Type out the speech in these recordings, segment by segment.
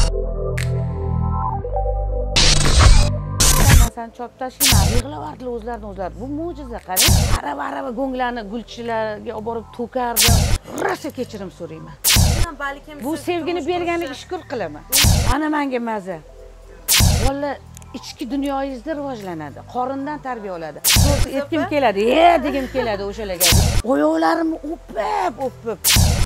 Sen choptashina yig'lavardilar o'zlarini. Bu mo'jiza qarang. Arava go'nglarni gulchilarga olib borib to'kardi. Rosa kechirim so'rayman. Bu sevgini berganiga shukr qilaman. Ana menga maza. Valla ichki dunyoyingizda rivojlanadi. Qorindan tarbiya oladi. To'g'ri etkim keladi, degim keladi o'shalarga. Oyoqlarimni o'pib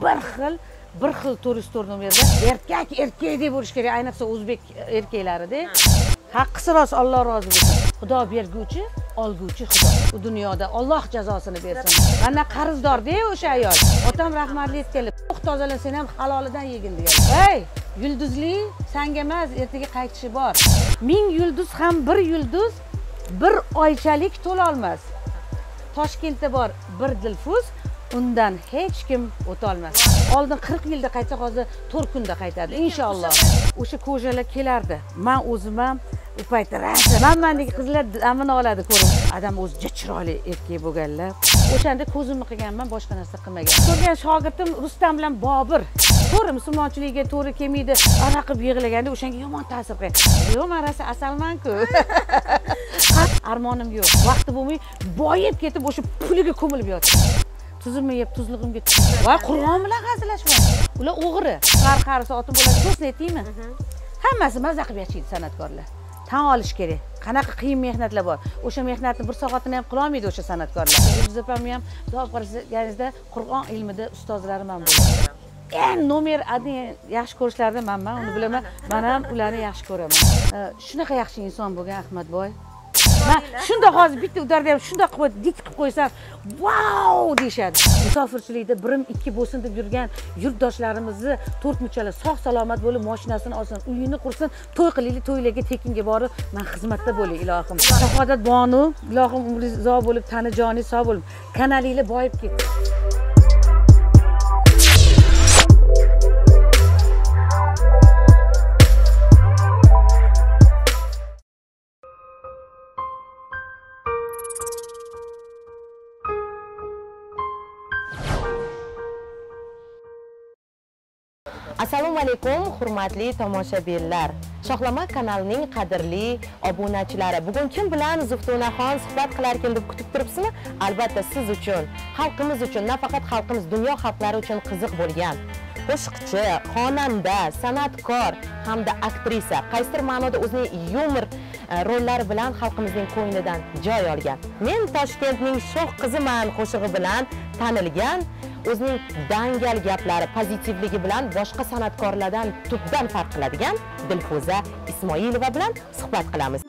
bir xil turist o'rnimizda erkak deb bo'lish kerak, ayniqsa o'zbek erkaklarida. Haqqisi rost, Alloh rozi bo'lsin. Xudo berguvchi, olguvchi Xudo. Bu dunyoda Alloh jazosini bersin. Mana qarzdor-da o'sha ayol. Otam rahmatli aytganlar, tozalasang ham halolidan yegin degan. Hey, yulduzli senga emas, ertaga qaytishi bor. 1000 yulduz ham bir yulduz bir oychalik to'la olmas. Toshkentda bor bir Dilfuz, undan hech kim o'tolmas. Oldin 40 yilda qaytsa, hozir 4 kunda qaytadi inshaalloh. O'sha ko'jalar kelardi. Men o'zim ham u paytda mendagi qizlar amini oladi ko'rib. Adam o'zicha chiroyli erkak bo'lganlar. O'shanda ko'zimni qilganman, boshqa narsa qilmagan. Ko'rgan shogirdim Rustam bilan Bobir. To'g'ri musulmonchilikka to'g'ri kelmaydi, araqib yig'laganda o'shanga yomon ta'sir qilgan. Yo'q, men rosa asalman-ku. Armonim yo'q. Vaqti bo'lmay, boyib ketib o'sha puliga ko'milib yotdim. Tuzimni yeb, tuzlig'imga tushdi. Va Qur'on bilan hazillashmaydi. Ular o'g'ri. Qarqarisi otim bo'ladi, to'sni aytaymi? Hammasi maza qilib yashaydi san'atkorlar. Tan olish kerak. Qanaqa qiyin mehnatlar bor. O'sha mehnatni bir soatini ham qila olmaydi o'sha san'atkorlar. Yulduz opam ham duo qilsangiz Qur'on ilmida ustozlarim ham bo'ladi. Eng nomer 1 yaxshi ko'rishlarida men uni bilaman. Men ham ularni yaxshi ko'raman. Shunaqa yaxshi inson bo'lgan Ahmadboy. Men shunda hozir bitta udarda ham shunda qilib dik qilib qo'ysam, "Wow!" deyshadi. Musofirchilikda birim 2 bo'lsin deb yurgan yurtdoshlarimizni to'rtmuchalar sog' salomat bo'lib, mashinasini olsin, uyini qursin, to'y qilaylik, to'ylarga tekinga borib, men xizmatda bo'lay, ilohim. Sahodat Bonu, ilohim umringiz uzoq bo'lib, tani joningiz sog' bo'lib, kanalinglar boyib ketdi. Assalomu alaykum, hurmatli tomoshabinlar. Shohlama kanalining qadrli obunachilari. Bugun kim bilan Zuftunaxon suhbat qilar ekan deb kutib turibsizmi? Albatta siz uchun, xalqimiz uchun, nafaqat xalqimiz, dunyo xalqlari uchun qiziq bo'lgan qo'shiqchi, xonanda, san'atkor hamda aktrisa, qaysidir ma'noda o'zining yumor rollari bilan xalqimizning ko'nglidan joy olgan. Men Toshkentning sho'x qiziman qo'shig'i bilan tanilgan, o'zining dangal gaplari, pozitivligi bilan boshqa san'atkorlardan tubdan farq qiladigan Dilfuza Ismoilova bilan suhbat qilamiz.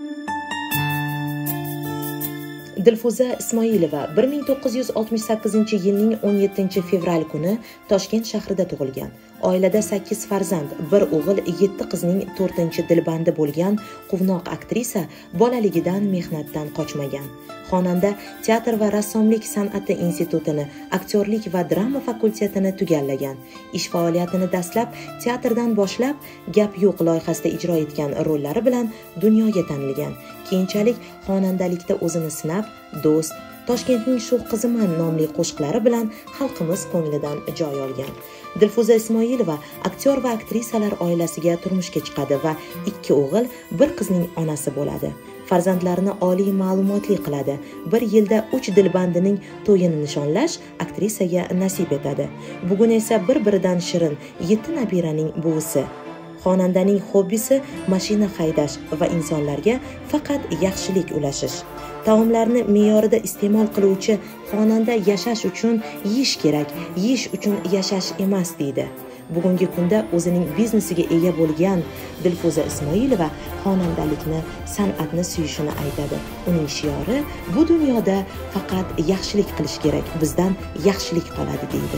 Dilfuza Ismoilova 1968-yilning 17-fevral kuni Toshkent shahrida tug'ilgan. Oilada 8 farzand, bir o'g'il, 7 qizning 4-dilbandi bo'lgan quvnoq aktrisa bolaligidan mehnatdan qochmagan. Xonanda teatr va rassomlik san'ati institutini, aktyorlik va drama fakultetini tugallagan. Ish faoliyatini dastlab teatrdan boshlab, Gap yo'q loyihasida ijro etgan rollari bilan dunyoga tanilgan. Keyinchalik xonandalikda o'zini sinab, Do'st, Toshkentning sho'x qiziman nomli qo'shiqlari bilan xalqimiz ko'nglidan joy olgan. Dilfuza Ismoilova aktyor va aktrisalar oilasiga turmushga chiqadi va 2 o'g'il, 1 qizning onasi bo'ladi. Farzandlarini oliy ma'lumotli qiladi. 1 yilda 3 dilbandining to'yini nishonlash aktrisaga nasib etadi. Bugun esa bir-biridan shirin 7 nabiraning buvisi. Xonandaning hobbisi mashina haydash va insonlarga faqat yaxshilik ulashish. Taomlarni me'yorida iste'mol qiluvchi xonanda yashash uchun yeyish kerak, yeyish uchun yashash emas deydi. Bugungi kunda o'zining biznesiga ega bo'lgan Dilfuza Ismoilova xonandalikni, san'atni suyishini aytadi. Uning shiori bu dunyoda faqat yaxshilik qilish kerak, bizdan yaxshilik qoladi deydi.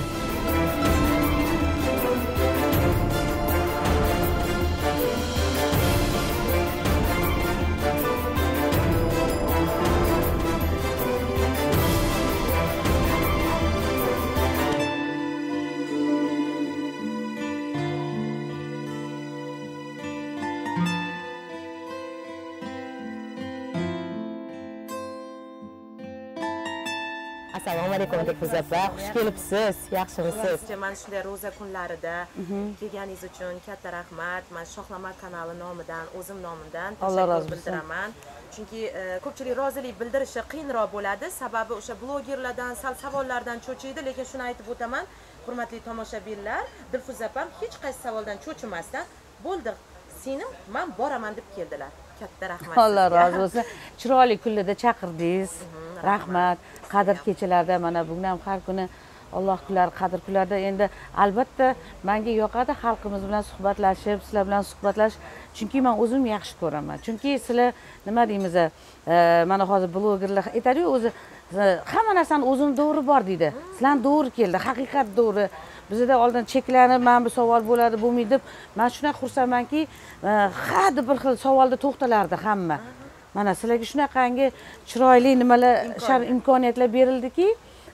Assalomu alaykum Dilfuza opa, xush kelibsiz, yaxshimisiz? Mana shunday ro'za kunlarida kelganingiz uchun katta rahmat. Men Shohlama kanali nomidan, o'zim nomidan tashakkur bildiraman. Chunki ko'pchilik rozilik bildirishi qiyinroq bo'ladi, sababi o'sha blogerlardan, savollardan cho'chiydi, lekin shuni aytib o'taman, hurmatli tomoshabinlar, Dilfuza opam hech qaysi savoldan cho'chimasdan, bo'ldi, senim, men boraman deb keldilar. Katta rahmat. Alloh rozi bo'lsin. Chiroyli kunlarda chaqirdingiz. Rahmat. Qadr kechalarda mana bugun ham har kuni Alloh kunlari, qadr kunlarda endi albatta menga yoqadi xalqimiz bilan suhbatlashib, sizlar bilan suhbatlash. Chunki men o'zim yaxshi ko'raman. Chunki sizlar nima deymiz, mana hozir blogerlar aytadi-ku, o'zi hamma narsani o'zini to'g'ri bor deydi. Sizlar to'g'ri keldi, haqiqat to'g'ri. Bizda oldin cheklanib, mana bu savol bo'ladi, bo'lmaydi deb, men shunday xursandmanki, har bir xil savolda to'xtalardi hamma. Mana sizlarga shunaqangi chiroyli nimalar, imkoniyatlar berildiki,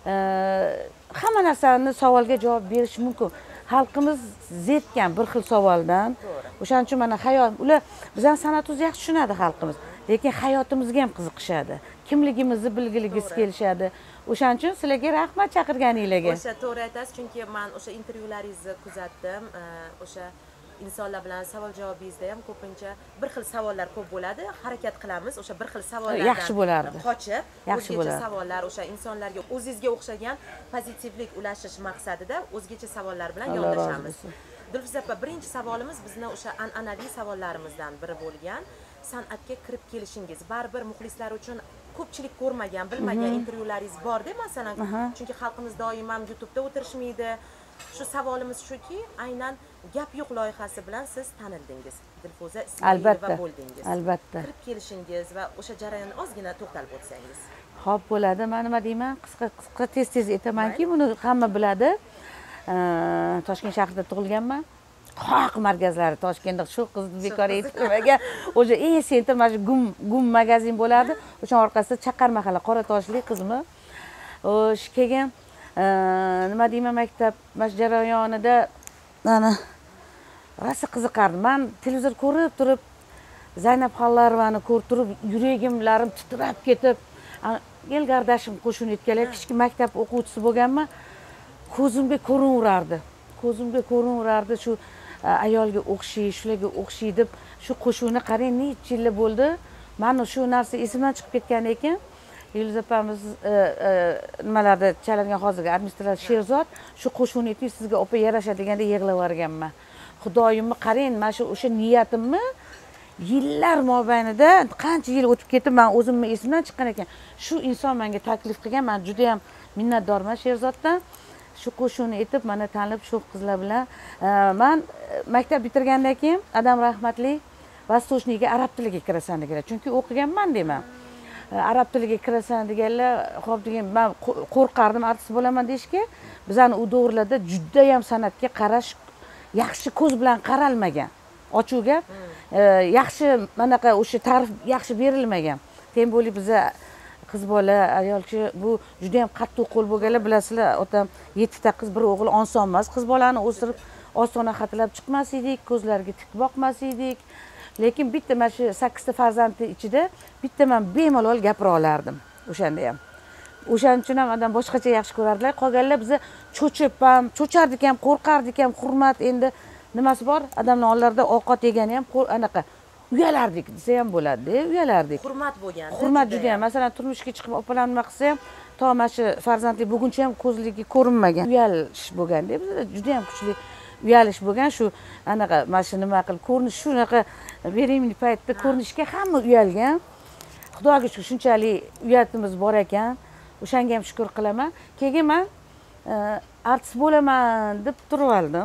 hamma narsani savolga javob berish mumkin. Xalqimiz zetgan bir xil savoldan. O'shaning uchun mana hayot, ular bizning san'atimizni yaxshi tushunadi xalqimiz, lekin hayotimizga ham qiziqishadi. Kimligimizni bilgiligisi kelishadi. O'shaning uchun sizlarga rahmat chaqirganingizga. O'sha to'g'ri aytasiz, chunki men o'sha intervyularingizni kuzatdim. O'sha insonlar bilan savol javobingizda ham ko'pincha bir xil savollar ko'p bo'ladi. Harakat qilamiz o'sha bir xil savollardan yaxshi bo'lardi. Qochib, yaxshi o'zgacha savollar, o'sha insonlarga o'zingizga o'xshagan pozitivlik ulashish maqsadida o'zgacha savollar bilan yondashamiz. Dilfuza opa, birinchi savolimiz bizni o'sha an'anaviy savollarimizdan biri bo'lgan. San'atga kirib kelishingiz baribir muxlislar uchun ko'pchilik ko'rmagan, bilmagan intervyularingiz bor-da, masalan, chunki xalqimiz doim ham YouTube'da o'tirishmaydi. Shu savolimiz shuki, aynan Gap yo'q loyihasi bilan siz tanildingiz. Dilfuza Ismoilova bo'ldingiz. Albatta. Kirib kelishingiz va o'sha jarayonni ozgina to'xtalib o'tsangiz. Xo'p, bo'ladi. Men nima deyman? Qisqa tez aytamanki, buni hamma biladi. Toshkent shahrida tug'ilganman. Xoq markazlari Toshkentda shu qizni bekor aytmagan. O'sha eng sentr mana shu gum magazin bo'lardi. O'sha orqasida Chaqar mahalla Qoratoshlik qizmi. O'sh kelgan nima deyman, maktab mash jarayonida mana rosa qiziqardim. Men televizor ko'rib turib, Zaynab Xallarovani ko'rib turib, yuragimlarim titrab ketib, el gardashim qo'shun aytganlar, kichik maktab o'quvchisi bo'lganman. Ko'zimga ko'rinaverardi shu ayolga o'xshay, shularga o'xshay deb shu qo'shuvni qarang, necha yil bo'ldi. Mana shu narsa esimdan chiqib ketgan ekan. Yulduz opamiz nimalarda chalingan hozirgi administrator Sherzod shu qo'shuvni aytib, sizga opa yarashadi deganda yig'lab yuborganman. Xudoyimni qarang, mana shu o'sha niyatimni yillar mobaynida qancha yil o'tib ketib, men o'zimni esimdan chiqqan ekan. Shu inson menga taklif qilgan, men juda ham minnatdorman Sherzoddan. Shu qo'shuvni aytib, mana tanlab shu qizlar bilan men maktab bitirgandan keyin adam rahmatli Vostochniga arab tiliga kirasan deganlar. Chunki o'qiganman deyman. Arab tiliga kirasan deganlar, xo'p degan, men qo'rqardim artist bo'laman deyishga. Bizani u davrlarda juda ham san'atga qarash yaxshi ko'z bilan qaralmagan. Ochiq gap, yaxshi manaqa o'sha ta'rif yaxshi berilmagan. Tem bo'lib biza qiz bola, ayol kishi bu juda ham qattiq qo'l bo'lganlar, bilasizlar, otam 7 ta qiz, bir o'g'il oson emas. Qiz bolani o'stirib ostona xatlab chiqmas edik, ko'zlariga tik boqmas edik. Lekin bitta mana shu 8 ta farzandni ichida bitta men bemalol gapira olardim o'shanda ham. O'shaning uchun ham odam boshqacha yaxshi ko'rardilar. Qolganlar biza cho'chib ham, cho'chardik ham, qo'rqardik ham, hurmat endi nimasi bor? Odamlar onlarda ovqat yegani ham anaqa uyalardik desa ham bo'ladi, uyalardik. Hurmat bo'lgan. Hurmat juda ham. Masalan, turmushga chiqib opalar nima qilsa ham, to mana shu farzandlik buguncha ham ko'zligi ko'rinmagan. Uyalish bo'lganda, bizda juda ham kuchli uyalish bo'lgan. Shu anaqa mana shu nima qilib ko'rinish, shunaqa berimli paytda ko'rinishga hamma uyalgan. Xudoga shukur, shunchalik uyatimiz bor ekan. O'shanga ham shukr qilaman. Keyin men artist bo'laman deb turib oldim.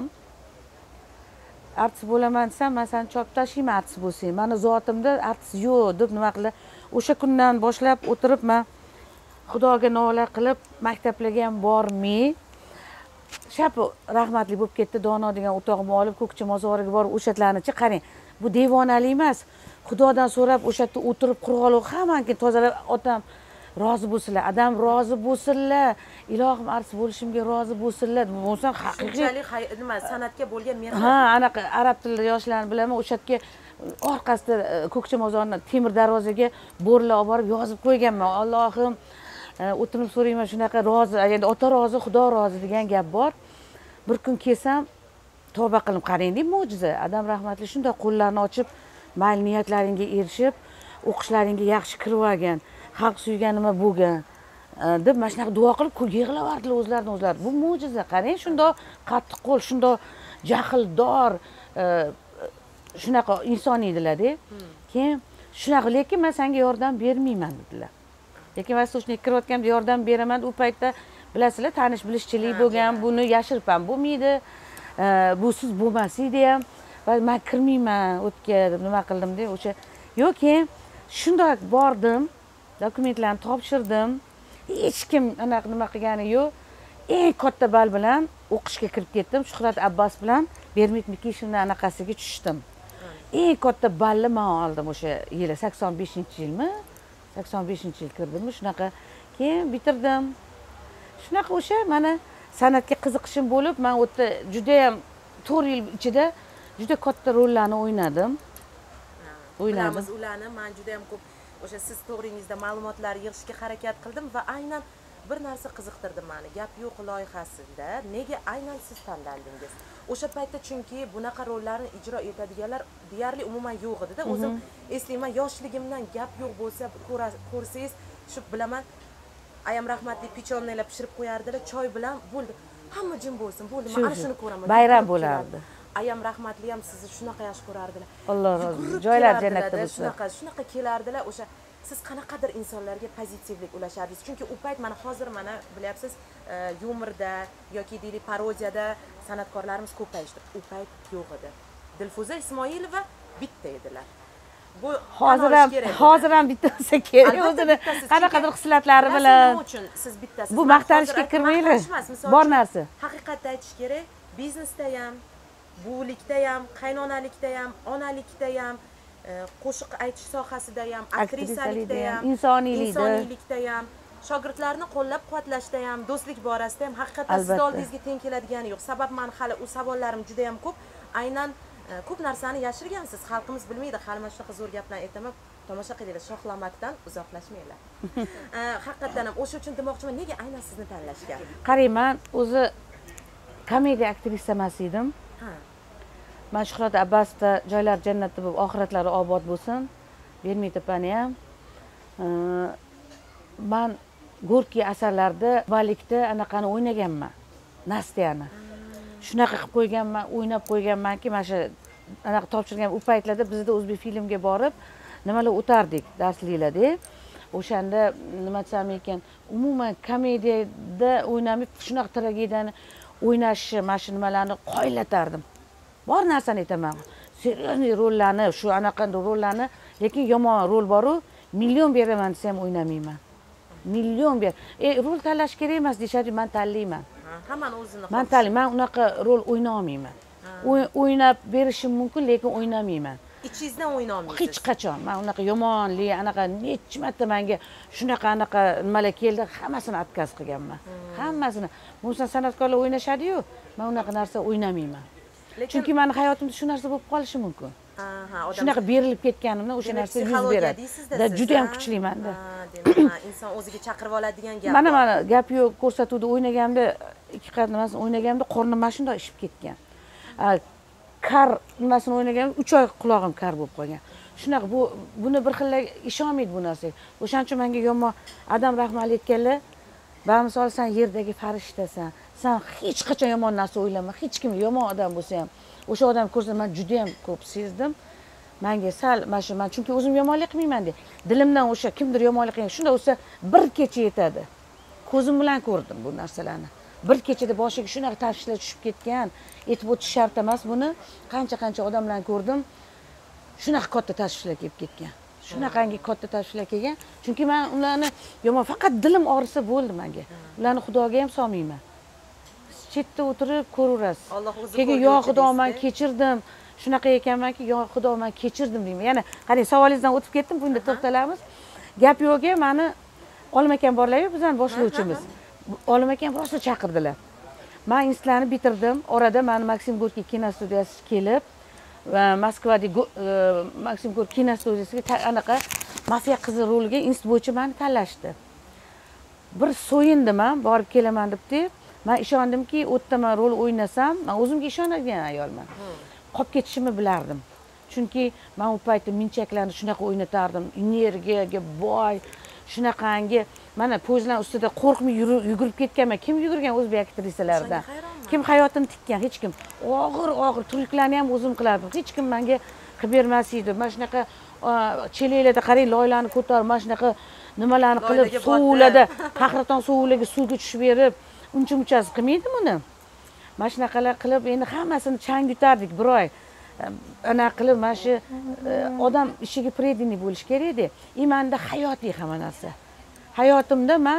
Artist bo'laman desam, men seni chop tashlayman artist bo'lsang. Meni zotimda artist yo'q deb nima qildi. O'sha kundan boshlab o'tirib men Xudoga nola qilib maktablarga ham bormay, shap rahmatli bo'lib ketdi. Dono degan o'tog'imni olib ko'kcha mozoriga borib o'shatlarni-chi qarang. Bu devonalik emas. Xudodan so'rab o'sha yerda o'tirib qurg'oq hammanki tozalab, otam rozi bo'lsinlar, adam rozi bo'lsinlar, ilohim artist bo'lishimga rozi bo'lsinlar. Bo'lsa haqiqiy nima san'atga bo'lgan mehnat. Ha, anaqa arab tilli yoshlarni bilaman, o'sha yerga orqasida ko'kcha mozorning temir darvozaga bo'rlar olib borib yozib qo'yganman. Allohim o'tirib so'rayman shunaqa rozi, endi ota rozi, xudo rozi degan gap bor. Bir kun kelsam, tavba qilib qarang, mo'jiza. Adam rahmatli shunday qo'llarini ochib, mayli niyatlaringga erishib, o'qishlaringga yaxshi kirib olgan, xalq suygan nima bo'lgan deb mana shunaqa duo qilib yig'lavardilar o'zlari. Bu mo'jiza. Qarang, shunday qattiq qo'l, shunday jahldor, shunaqa inson edilar-da. Keyin shunaqa, lekin men senga yordam bermayman dedilar. Lekin men so'shni kirayotganimda yordam beraman. U paytda bilasizlar, tanish bilishchilik bo'lgan, buni yashirib ham bo'lmaydi. Busiz bo'lmasdi ham. Va men kirmayman, o'tga nima qildim-da, o'sha yo'q, keyin shunday bordim, dokumentlarni topshirdim. Hech kim anaqa nima qilgani yo'q. Eng katta ball bilan o'qishga kirib ketdim. Shuhrat Abbos bilan Bermitmikishevni anaqasiga tushdim. Eng katta balli men oldim o'sha yili, 85-yilmi? 85-yil kirdimmi? Shunaqa. Keyin bitirdim. Shunaqa o'sha mana san'atga qiziqishim bo'lib, men o'tda juda ham 4 yil ichida juda katta rollarni o'ynadim. Bilamiz ularni. Men juda ham ko'p o'sha siz to'g'ringizda ma'lumotlar yig'ishga harakat qildim va aynan bir narsa qiziqtirdi meni. Gap yo'q loyihasida nega aynan siz tanlandingiz? O'sha paytda chunki bunaqa rollarni ijro etadiganlar deyarli umuman yo'q edi-da. O'zim eslayman, yoshligimdan gap yo'q bo'lsa, ko'rsangiz, shu bilaman, ayam rahmatli pechonnilar pishirib qo'yardilar, choy bilan bo'ldi. Hamma jim bo'lsin, bo'ldi. Men ana shuni ko'raman. Bayram bo'lardi. Ayam rahmatli ham sizni shunaqa yaxshi ko'rardilar. Alloh rozi bo'lsin. Joylar jannatda bo'lsin. Shunaqa kelardilar. O'sha siz qanaqadir insonlarga pozitivlik ulashardingiz. Chunki u payt mana hozir mana bilyapsiz, yumorda yoki deylik parodiyada san'atkorlarimiz ko'payishdi. U payt yo'q edi. Dilfuza Ismoilova bitta edilar. Bu hozir ham bittasi kerak. O'zini qanaqadir hislatlari bilan. Nima uchun siz bittasiz? Bu maqtanishga kirmaylik. Bor narsa. Haqiqatni aytish kerak. Biznesda ham, buvilikda ham, qaynonalikda ham, onalikda ham, qo'shiq aytish sohasida ham, aktrisalikda ham, insoniylikda ham, shogirdlarni qo'llab-quvvatlashda ham, do'stlik borasida ham haqiqatan siz oldingizga teng keladigani yo'q. Sabab men hali u savollarim juda ham ko'p. Aynan ko'p narsani yashirgansiz. Xalqimiz bilmaydi. Hali mana shunaqa zo'r gaplarni aytaman. Tomosha qilinglar, shohlamakdan uzoqlashmanglar. Haqiqatan ham o'sha uchun demoqchiman, nega aynan sizni tanlashgan? Qarayman, o'zi komediya aktrisa emas edim. Men Shuhrat Abbosda joylar jannatda bo'lib, oxiratlari obod bo'lsin. Bermitopani ham. Men Gorkiy asarlarda balikda anaqani o'ynaganman. Nastiyani. Shunaqa qilib qo'yganman, o'ynab qo'yganmanki, mana shu anaqa topshirgan u paytlarda bizda o'zbek filmga borib, nimalar o'tardik, darsliklarda. O'shanda nima desam ekan, umuman komediyada o'ynamay, shunaqa tragediyani o'ynashni, mana shu nimalarni qoyillatardim. Bor narsani aytaman. Seriozli rollarni, shu anaqanday rollarni, lekin yomon rol bor-u, million beraman desa ham o'ynamayman. Million ber. Rol tanlash kerak emas deyshadi, men tanlayman. Hammani o'zini. Men tanlayman, men unaqa rol o'ynay olmayman. O'ynab berishim mumkin, lekin o'ynamayman. Ichingizdan o'ynay olmaysiz. Hech qachon. Men unaqa yomonlik, anaqa necha marta menga shunaqa anaqa nimalar keldi, hammasini отказ qilganman. Hammasini. Bunsan san'atkorlar o'ynashadi-yu, men unaqa narsa o'ynamayman. Chunki meni hayotimda shu narsa bo'lib qolishi mumkin. Shunaqa berilib ketganimdan o'sha narsa yuz beradi. Juda ham kuchliman-da. Demak, inson o'ziga chaqirib oladigan gap. Mana gap yo'q, ko'rsatuvda o'ynaganimda, ikki qat nimasini o'ynaganimda qornim mana shunday ishib ketgan. Kar nimasini o'ynaganimda 3 oy qulog'im kar bo'lib qolgan. Shunaqa buni bir xillar ishonmaydi bu narsaga. O'shaning uchun menga yomon Adam rahmatli aytganlar, "Bamisol sen yerdagi farishtasan. Sen hech qachon yomon narsa o'ylama. Hech kim yomon odam bo'lsa ham, o'sha odamni ko'rsam men juda ham ko'p sezdim. Menga sal mana men chunki o'zim yomonlik qilmayman de. Dilimdan o'sha kimdir yomonlik qilgan. Shunda o'sa bir kecha yetadi. Ko'zim bilan ko'rdim bu narsalarni. Bir kechada boshiga shunaqa tashvishlar tushib ketgan. Aytib o'tish shart emas buni. Qancha odamlarni ko'rdim. Shunaqa katta tashvishlar kelib ketgan. Shunaqangi katta tashvishlar kelgan. Chunki men ularni yomon faqat dilim og'risa bo'ldi menga. Ularni Xudoga ham solmayman. Chetda o'tirib ko'raverasiz. Alloh o'zi keyin yo Xudo men kechirdim. Shunaqa ekanmanki, yo Xudo men kechirdim deyman. Yana qarang, savolingizdan o'tib ketdim, bunda to'xtalamiz. Gap yo'qga meni Olim akam borlar-ku, bizning boshlovchimiz. Olim akam rosa chaqirdilar. Men institutlarni bitirdim. Orada meni Maksim Gorkiy kinostudiyasi kelib, Moskvada Maksim Gorkiy kinostudiyasiga anaqa mafiya qizi roliga institut bo'yicha meni tanlashdi. bir so'yindim ham borib kelaman debdi. Men ishondimki, u yerda men rol o'ynasam, men o'zimga ishonadigan ayolman. Qolib ketishimni bilardim. Chunki men u paytda minchaklarni shunaqa o'ynatardim, energiyaga boy, shunaqangi, mana poyezdlar ustida qo'rqmay yugurib ketganman. Kim yugurgan o'zbek aktrisalaridan? Kim hayotini tikkan? Hech kim. Og'ir turklarni ham o'zim qilardim. Hech kim menga qilib bermas edi. Mana shunaqa chelaklarda qarang, loylarni ko'tarib, mana shunaqa nimalarni qilib, suvlarda, qahraton suvlarga suvga tushib berib, uncha-munchasi qilmaydi buni. Mana shunaqalar qilib, endi hammasini chang yutardik bir oy. Ana qilib, mana shu odam ishiga predenniy bo'lish kerak edi. Menda hayotiy hamma narsa. Hayotimda men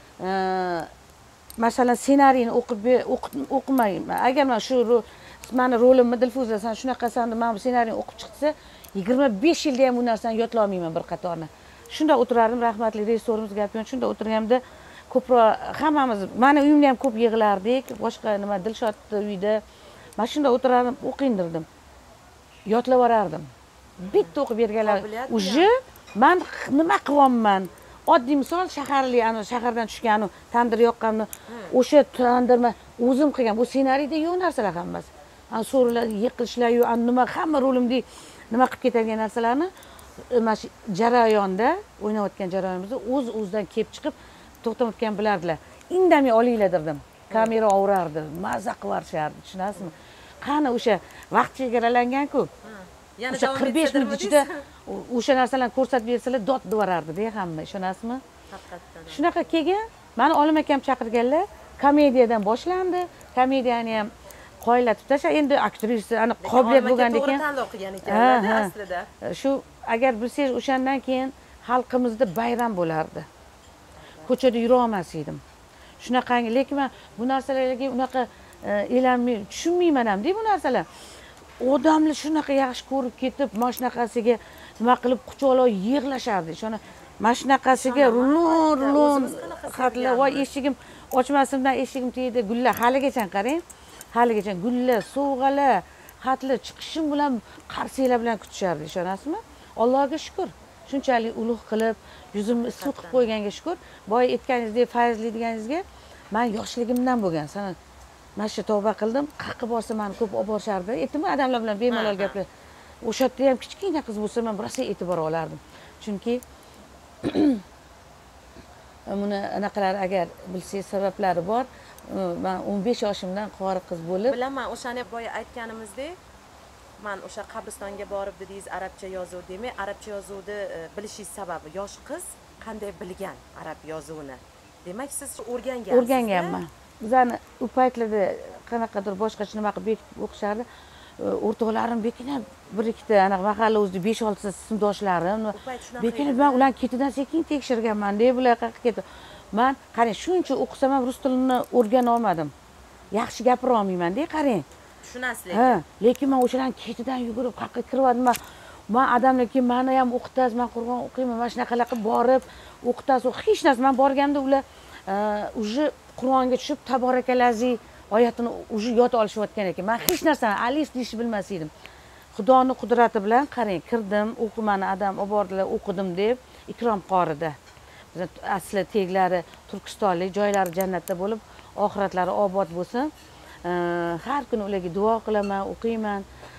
masalan ssenariyni o'qimayman. Agar men shu meni rolimni Dilfuza sen shunaqasan deb men bu ssenariyni o'qib chiqsa, 25 yilda ham bu narsani yodlay olmayman bir qatorni. Shunda o'tirardim, rahmatli rejissorimiz gapirgan, shunda o'tirganimda ko'proq hammamiz, meni uyimda ham ko'p yig'lardik, boshqa nima Dilshodni uyida. Men shunda o'tirardim, o'qindirdim. Yodlab borardim. Bitta o'qib berganlar. Uje men nima qilyapman? Oddiy misol shaharli, shahardan tushgan tandir yoqqanni, o'sha tandirma o'zim qilgan. Bu ssenariyda yo'q narsalar hammasi. So'rlar, yiqilishlar, nima hamma rolimda nima qilib ketadigan narsalarni mana shu jarayonda, o'ynayotgan jarayonimizda o'z-o'zidan kelib chiqib to'xtamayotgan bilardilar. Indamay olinglar derdim. Kamera o'rardi, maza qilarishardi, tushunasizmi? Qani o'sha vaqt chegaralangan-ku. Yana 45 minut ichida o'sha narsalarni ko'rsatib bersalar dod devorardi-da hamma, ishonasizmi? Haqiqatdan. Shunaqa kelgan, meni Olim akam chaqirganlar, komediyadan boshlandi. Komediyani ham qoyillatib tashlab, endi aktrisa, ana qobiliyat bo'lgandan keyin tanlov qilgan ekanlar aslida. Shu agar bilsangiz, o'shandan keyin xalqimizda bayram bo'lardi. Ko'chada yura olmas edim. Shunaqangi, lekin men bu narsalarga unaqa elanmay, tushunmayman ham-da bu narsalar. Odamlar shunaqa yaxshi ko'rib ketib, mana shunaqasiga nima qilib quchoqlab yig'lashardi. Shuni mana shunaqasiga rulon xatlar, voy eshigim ochmasimdan eshigim tegdi, gullar haligacha qarang. Haligacha gullar, sovg'alar, xatlar chiqishim bilan qarsiylar bilan kutishardi, ishonasizmi? Allohga shukr. Shunchalik ulug' qilib, yuzimni issiq qilib qo'yganga shukr. Boya aytganingizdek, Fayzli deganingizga, men yoshligimdan bo'lgan. Sana mana shu tavba qildim, qayerga borsa meni ko'p olib borishardi. Aytdim, odamlar bilan bemalol gaplar. O'sha yerda ham kichkina qiz bo'lsa, men rosa e'tibor olardim. Chunki buni anaqalar agar bilsangiz sabablari bor. Men 15 yoshimdan qori qiz bo'lib, bilaman, o'shani boya aytganimizdek, men o'sha qabristonga borib dedingiz, arabcha yozuv demay, arabcha yozuvni bilishingiz sababi yosh qiz qanday bilgan arab yozuvini. Demak, siz o'rgangansiz. O'rganganman. Bizani u paytlarda qanaqadir boshqacha nima qilib o'qishardi. O'rtoqlarim bekina bir ikkita anaqa mahalla o'zida 5-6 sinfdoshlarim bekina, men ularni ketidan sekin tekshirganman deb bular qayerga ketdi. Men qarang, shuncha o'qisam ham rus tilini o'rgana olmadim. Yaxshi gapira olmayman-da, qarang. Tushunasiz lekin men o'shalarning ketidan yugurib qayerga kirdim. Men odamlarga meni ham o'qitasiz, men Qur'on o'qiyman, mana shunaqalar qilib borib o'qitasiz. Hech narsa, men borganimda ular uje Qur'onga tushib taborakalazi oyatini uje yod olishayotgan ekan. Men hech narsani alif deyishni bilmas edim. Xudoning qudrati bilan qarang, kirdim, o'qimani adam olib bordilar, o'qidim deb Ikrom qorida. Asli teglari turkistonlik, joylari jannatda bo'lib, oxiratlari obod bo'lsin. Har kuni ularga duo qilaman, o'qiyman.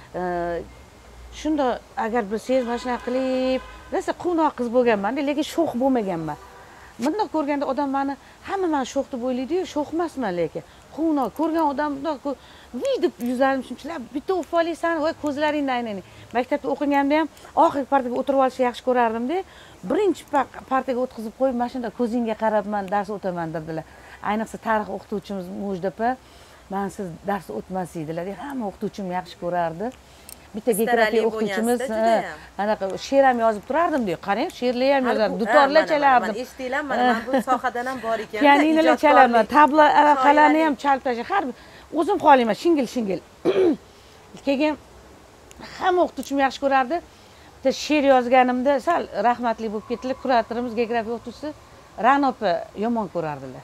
Shunda agar bilsangiz, mana shunaqa qilib, rosa quvnoq qiz bo'lganman-da, lekin sho'x bo'lmaganman. Bundoq ko'rganda odam meni hamma meni sho'x deb o'ylaydi-yu, sho'x emasman lekin. Quvnoq ko'rgan odam bundoq deb yuzlarim shunchalar bitta ufolaysan, voy ko'zlaringni aynang. Maktabda o'qiganimda ham oxirgi partaga o'tirib olishni yaxshi ko'rardim-da. Birinchi partaga o'tkazib qo'yib, mana shunda ko'zingga qarab men dars o'taman dedilar. Ayniqsa tarix o'qituvchimiz Mo'jdapa, men siz dars o'tmasinglar, hamma o'qituvchim yaxshi ko'rardi. Bitta geografiya o'qituvchimiz anaqa she'r ham yozib turardim-da. Qarang, she'rlar ham yozardim, dutorlar chalardim. Men eshitdilar, mana men bu sohadan ham bor ekan. Pianinolar chalaman, tabla araqalarni ham chalib tashlab, har o'zim xohlayman, shingil. Keyin hamma o'qituvchim yaxshi ko'rardi. Bitta she'r yozganimda sal rahmatli bo'lib ketdilar. Kuratorimiz, geografiya o'qituvchisi Ranopa yomon ko'rardilar.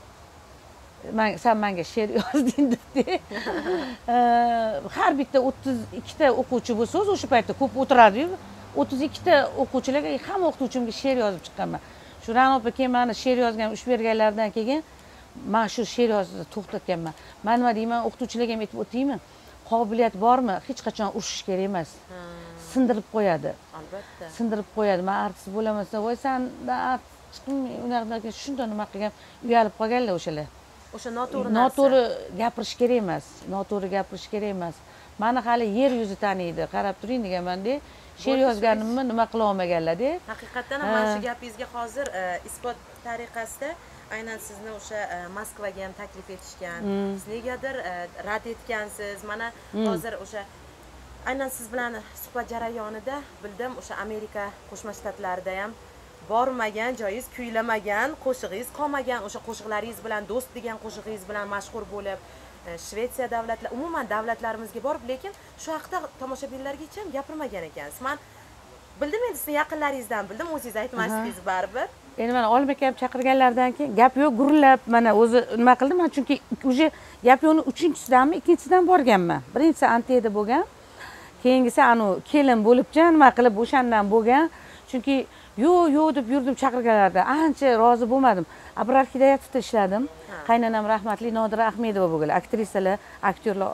Sen menga she'r yozding debdi. Har bitta 32 ta o'quvchi bo'lsa, o'sha paytda ko'p o'tiradi-yu, 32 ta o'quvchilarga hamma o'qituvchimga she'r yozib chiqqanman. shu Ra'no opa keyin mani she'r yozgan uch berganlaridan keyin man shu she'r yozishni to'xtatganman. Man nima deyman, o'qituvchilarga ham aytib o'taymi, qobiliyat bormi hech qachon urishish kerak emas. Sindirib qo'yadi. Albatta. Sindirib qo'yadi. Men artist bo'laman desa, voy sandan chiqim unaqa shunday nima qilgan, uyalib qolganlar o'shalar. O'sha noto'g'ri noto'g'ri gapirish kerak emas. Noto'g'ri gapirish kerak emas. Mani hali yer yuzi taniydi. Qarab turing deganman-da. She'r yozganimni nima qila olmaganlar-da. Haqiqatan ham mana shu gapingizga hozir isbot tariqasida aynan sizni o'sha Moskvaga ham taklif etishgan. Siz negadir rad etgansiz. Mana hozir o'sha aynan siz bilan suhbat jarayonida bildim, o'sha Amerika Qo'shma Shtatlarida ham bormagan joyingiz, kuylamagan qo'shig'ingiz qolmagan, o'sha qo'shiqlaringiz bilan do'st degan qo'shig'ingiz bilan mashhur bo'lib, Shvetsiya davlatlar, umuman davlatlarimizga borib, lekin shu haqda tomoshabinlarga hech ham gapirmagan ekansiz. Men bildim, endi sizni yaqinlaringizdan bildim, o'zingiz aytmasdingiz baribir. Endi mana Olim aka ham chaqirganlaridan keyin gap yo'q, gurillab mana o'zi nima qildim, men chunki uje gap yo'qni 3-chisidanmi, 2-chisidan borganman. Birinchisi Antiyada bo'lgan, keyingisi anu kelin bo'libcha nima qilib o'shandan bo'lgan. Chunki yo'q deb yurdim chaqirganlarda, ancha rozi bo'lmadim. Abrar Hidoyatovda ishladim. Qaynonam rahmatli Nodira Ahmedova bo'lganlar, aktrisalar, aktyorlar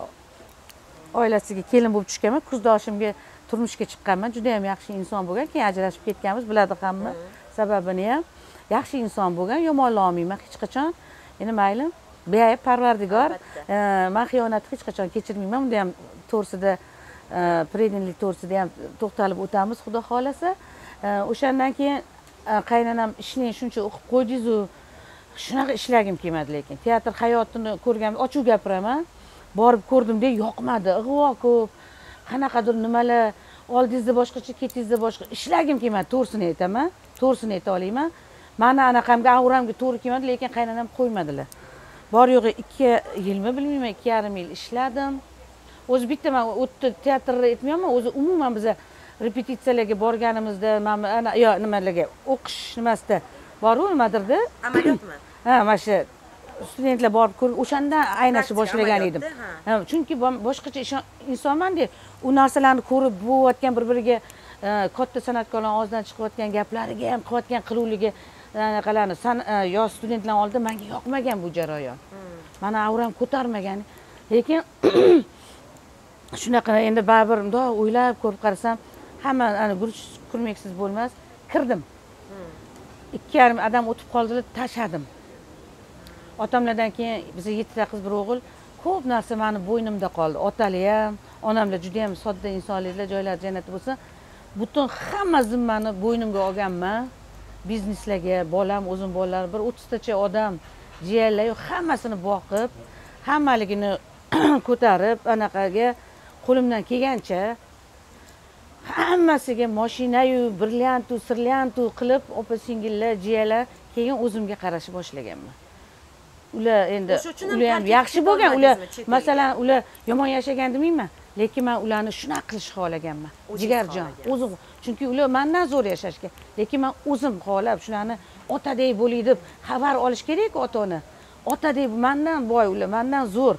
oilasiga kelin bo'lib tushganman. Kuzdoshimga turmushga chiqqanman. Juda ham yaxshi inson bo'lgan. Keyin ajrashib ketganmiz, biladi hamma sababini ham. Yaxshi inson bo'lgan, yomonlik olmayman hech qachon. Endi mayli, beayb Parvardigor, men xiyonatni hech qachon kechirmayman. Unda ham to'g'risida predinlik to'g'risida ham to'xtalib o'tamiz, xudo xolasa. O'shandan keyin qaynonam ishni shuncha o'qib qo'ydingiz-ku, shunaqa ishlagim kelmadi lekin. Teatr hayotini ko'rgan, ochiq gapiraman. Borib ko'rdimda yoqmadi, ig'vo ko'p. Qanaqadir nimalar, oldingizda boshqacha, ketingizda boshqa. Ishlagim kelmadi, to'g'risini aytaman. To'g'risini ayta olaman. Mani anaqamga, auramga to'g'ri kelmadi, lekin qaynonam qo'ymadilar. Bor yo'g'i 2 yilmi bilmayman, 2,5 yil ishladim. O'zi bitta men o'tdi teatrda aytmayman, o'zi umuman biz repetitsiyalarga borganimizda, mana yo nimalarga o'qish nimasida boru nimadirda? Amaliyotmi? Ha, mana shu studentlar borib ko'rib, o'shandan aynashni boshlagan edim. Chunki boshqacha insonman-da, u narsalarni ko'rib, bo'layotgan bir-biriga katta san'atkorlar og'zidan chiqayotgan gaplariga ham, qilayotgan qiluvligi anaqalarni yosh studentlar oldida menga yoqmagan bu jarayon. Mana avram ko'tarmagan. Lekin shunaqa endi baribir bundoq o'ylab ko'rib qarasam, hamma ana guruch kurmeksiz bo'lmas. Kirdim. 2,5 odam o'tib qoldilar, tashladim. Otamlardan keyin bizga 7 ta qiz, bir o'g'il. Ko'p narsa meni bo'ynimda qoldi. Otali ham, onamlar juda ham sodda insonlar, joylari jannati bo'lsin. Butun hamma zimmani bo'ynimga olganman. Bizneslarga, bolam, o'zim bolalar, bir 30 tacha odam, jiyanlar, hammasini boqib, hammaligini ko'tarib, anaqaga qo'limdan kelgancha hammasiga mashina-yu, brilliant-u, sirliant-u qilib, opa-singillar, jiyalar keyin o'zimga qarashni boshlaganman. Ular endi ular ham yaxshi bo'lgan, ular masalan ular yomon yashagan demayman, lekin men ularni shunaqa qilishni xohlaganman. Jigarjon, o'zim, chunki ular mendan zo'r yashashgan, lekin men o'zim xohlab shularni otadek bo'ling deb xabar olish kerak-ku ota-ona. Otadek mendan boy ular, mendan zo'r.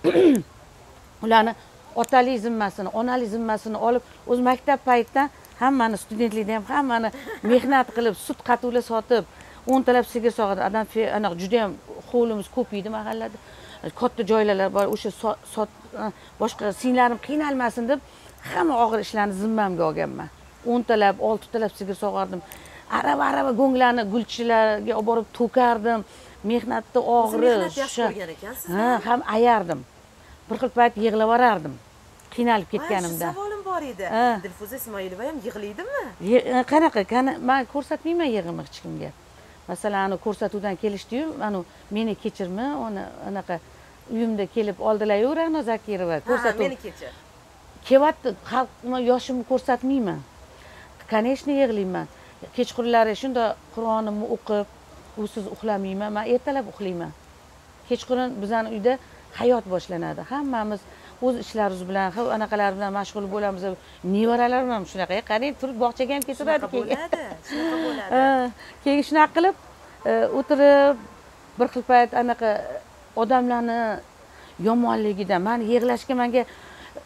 Ularni otalik zimmasini, onalik zimmasini olib, o'z maktab paytdan hammani studentlikda ham hammani mehnat qilib, sut qatuvlar sotib, 10 talab sigir sog'adi. Adam aniq juda ham hovlimiz ko'p edi mahallada. Katta joylar bor, o'sha boshqa singlarim qiynalmasin deb hamma og'ir ishlarni zimmamga olganman. 10 talab, 6 talab sigir sog'ardim. Arava go'nglarni gulchilarga olib borib to'kardim. Mehnatda og'iri. Mehnat yaxshi ko'rgan ekansiz. Ha, ham ayardim. Bir xil payt yig'lab yorardim. Qiynalib ketganimda. Savolim bor edi. Dilfuza Ismoilova ham yig'laydimi? Qanaqa? Men ko'rsatmayman yig'imni hech kimga. Masalan, ko'rsatuvdan kelishdi-yu, mana meni kechirma, uni anaqa uyimda kelib oldilar-yu, Ra'no Zakirova ko'rsatuv. Meni kechir. Kevatdi, xalqni yoshimni ko'rsatmayman. Конечно, yig'layman. Kechqurunlari shunda Qur'onimni o'qib, usiz uxlamayman. Men ertalab uxlayman. Kechqurun bizning uyda hayot boshlanadi. Hammamiz o'z ishlarimiz bilan, anaqalar bilan mashg'ul bo'lamiz. Nevaralarim ham shunaqa, qarang, turib bog'chaga ham ketiradi keyin. Shunaqa bo'ladi. Keyin shunaqa qilib o'tirib bir xil payt anaqa odamlarni yomonligidan, meni yig'lashga menga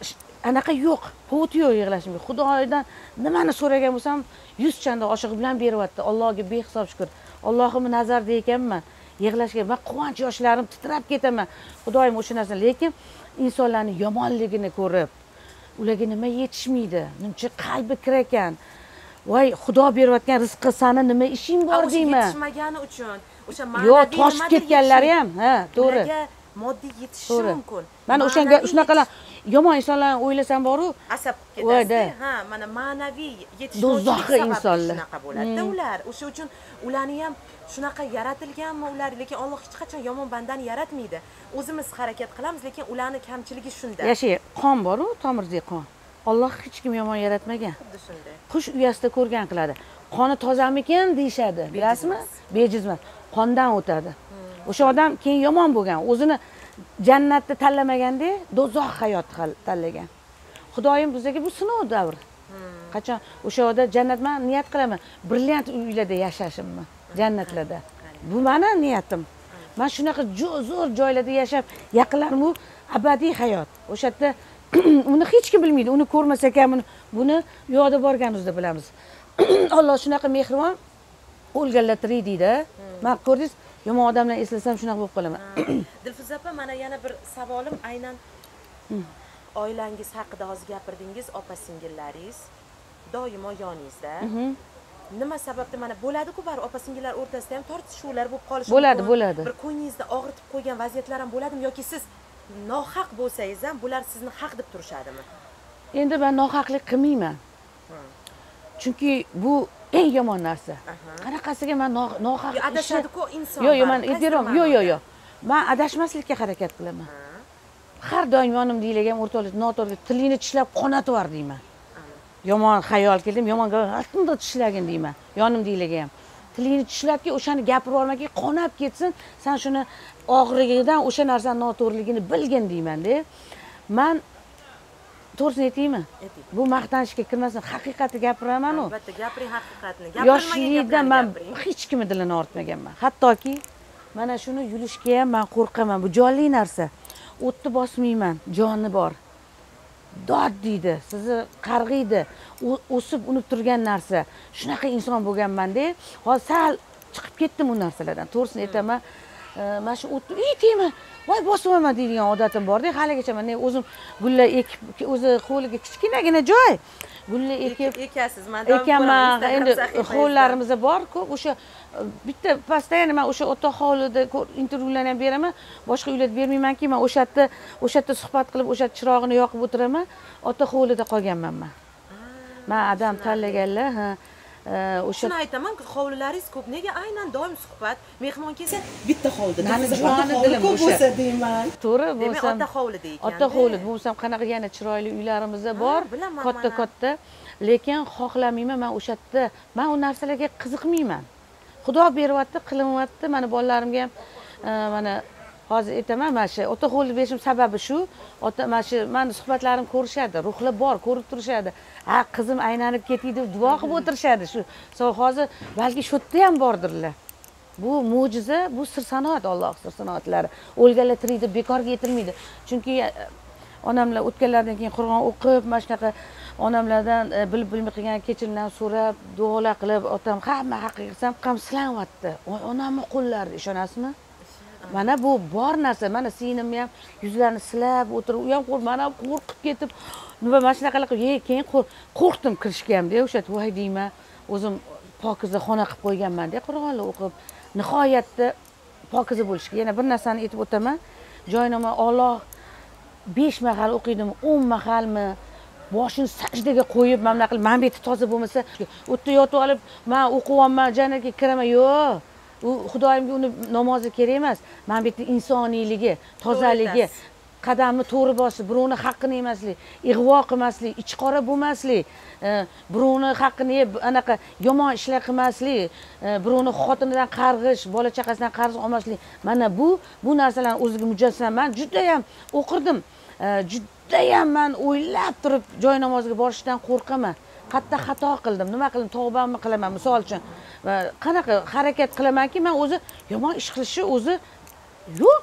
anaqa yo'q, povut yo'q yig'lashimga. Xudodan nimani so'ragan bo'lsam 100 chanda oshig'i bilan beryapti. Allohga behisob shukr. Allohimni nazarda ekanman. Yig'lashga va quvonch yoshlarim titrab ketaman. Xudoyim o'sha narsa, lekin insonlarning yomonligini ko'rib, ularga nima yetishmaydi, nimcha qalbi kir ekan. Voy, Xudo berayotgan rizqqa sani nima ishing bor deyman. Yetishmagani uchun, o'sha ma'naviy yo'q, toshib ketganlari ham, ha, to'g'ri. Ularga moddiy yetishi mumkin. Mana o'shanga shunaqalar yomon insonlarni o'ylasam boru, asab ketadi. Ha, mana ma'naviy yetishmovchilik insonlar shunaqa bo'ladi ular. O'sha uchun ularni ham shunaqa yaratilganmi ular, lekin Alloh hech qachon yomon bandani yaratmaydi. O'zimiz harakat qilamiz, lekin ularni kamchiligi shunda. Yashay, qon bor-ku, tomirdagi qon. Alloh hech kim yomon yaratmagan. Xuddi shunday. Qush uyasida ko'rgan qiladi. Qoni tozamikan deyshadi, bilasizmi? Bejizmas. Qondan o'tadi. O'sha odam keyin yomon bo'lgan, o'zini jannatni tanlamaganda do'zax hayotni tanlagan. Xudoyim bizga bu sinov davri. Qachon o'sha yerda jannat, men niyat qilaman, brilliant uylarda yashashimni, jannatlarda. Bu meni niyatim. Men shunaqa zo'r joylarda yashab, yaqinlarim u abadiy hayot. O'sha yerda uni hech kim bilmaydi, uni ko'rmasak ham buni yo'qda borganimizda bilamiz. Alloh shunaqa mehribon, o'lganlar tirik deydi. Men ko'rdingiz, yomon odamlarni eslasam shunaqa bo'lib qolaman. Dilfuza opa, mana yana bir savolim aynan oilangiz haqida hozir gapirdingiz, opa-singillaringiz doimo yoningizda. Nima sababdan mana bo'ladi-ku, bar opa-singillar o'rtasida ham tortishuvlar bo'lib qolishi mumkin. Bo'ladi. Bir ko'nglingizda og'ritib qo'ygan vaziyatlar ham bo'ladimi yoki siz nohaq bo'lsangiz ham bular sizni haq deb turishadimi? Endi men nohaqlik qilmayman. Chunki bu eng yomon narsa. Qanaqasiga men nohaq adashadi-ku inson. Yo'q, men aytiraman. Yo'q. Men adashmaslikka harakat qilaman. Har doim yonimdagilarga ham o'rtoqlik, noto'g'ri tilingni tishlab qonatib yubor deyman. Yomon xayol keldim, yomon qilib tishlagin deyman. Yonimdagilarga ham. Tilingni tishlabki, o'shani gapirib olmaki, qonab ketsin, sen shuni og'rigidan o'sha narsaning noto'g'riligini bilgin deyman-da. Men to'g'risini aytaymi? Bu maqtanishga kirmasin, haqiqatni gapiraman-ku. Albatta, gapiring haqiqatni. Yoshlikda men hech kimning dilini ortmaganman. Hattoki mana shuni yulishga ham men qo'rqaman. Bu jonli narsa. O'tni bosmayman, joni bor. Dod deydi, sizni qarg'iydi, o'sib unib turgan narsa. Shunaqa inson bo'lganman-da, hozir sal chiqib ketdim u narsalardan. To'g'risini aytaman. Mana shu o'tni uytayman, voy bosmaman deydigan odatim bor-da, haligacha men o'zim gullar ekib, o'zi qo'liga kichkinagina joy gullar ekasiz. Men ekanman. Endi hovlilarimizda bor-ku, o'sha bitta postoyanno men o'sha o'ta hovlida intervyularni ham beraman, boshqa uylarda bermayman-ki, men o'sha yerda suhbat qilib, o'sha chirog'ini yoqib o'tiraman, ota hovlida qolganman men. Men adam tanlaganlar, ha. O'sha shuni aytaman, hovlilaringiz ko'p. Nega aynan doim suhbat, mehmon kelsa bitta hovlida, joni dilim bo'lsa deyman. To'g'ri bo'lsa, ota hovlida ekan. Ota hovlida bo'lsam, qanaqa yana chiroyli uylarimiz bor, katta-katta. Lekin xohlamayman men o'sha yerda, men u narsalarga qiziqmayman. Xudo beryapti, qilyapti, mana bolalarimga ham mana hozir aytaman, mana shu ota hovlida berishim sababi shu. Ota mana shu meni suhbatlarim ko'rishadi, ruhlar bor, ko'rib turishadi. Ha, qizim aylanib ketdi deb duo qilib o'tirishadi. Shu hozir balki shu yerda ham bordirlar. Bu mo'jiza, bu sir sanoat, Alloh sir sanoatlari. O'lganlar tirik deb bekorga aytilmaydi. Chunki onamlar o'tganlardan keyin Qur'on o'qib, mana shunaqa onamlardan bilib bilmay qilgan kechirimlarni so'rab, duolar qilib, otam hamma haqqiga qilsam, ham silanyapti. Onamning qo'llari, ishonasizmi? Mana bu bor narsa. Mana singlimni ham yuzlarini silab o'tirib, u ham mana qo'rqib ketib, nima mana shunaqa qilib, keyin qo'rqdim kirishga ham-da, o'sha voy deyman, o'zim pokiza xona qilib qo'yganman-da, Qur'onlar o'qib. Nihoyatda pokiza bo'lishga. Yana bir narsani aytib o'taman. Joynamoz Alloh 5 mahal o'qiydimi, 10 mahalmi? Boshini sajdaga qo'yib, mana qilib, men beti toza bo'lmasa, o'tda yotib olib, men o'qiyapman, jannatga kiraman. Yo'q. U Xudoyimga uni namozi kerak emas. Men beti insoniyligi, tozaligi, qadamni to'g'ri bosib, birovni haqqini yemaslik, ig'vo qilmaslik, ichqora bo'lmaslik, birovni haqqini yeb, anaqa yomon ishlar qilmaslik, birovni xotinidan qarg'ish, bola chaqasidan qarz olmaslik. Mana bu narsalarni o'ziga mujassam. Men juda ham o'qirdim. Judayam men o'ylab turib joy namoziga borishdan qo'rqaman. Qatta xato qildim, nima qildim, tavbamni qilaman, misol uchun. Qanaqa harakat qilamanki, men o'zi yomon ish qilishni o'zi yo'q.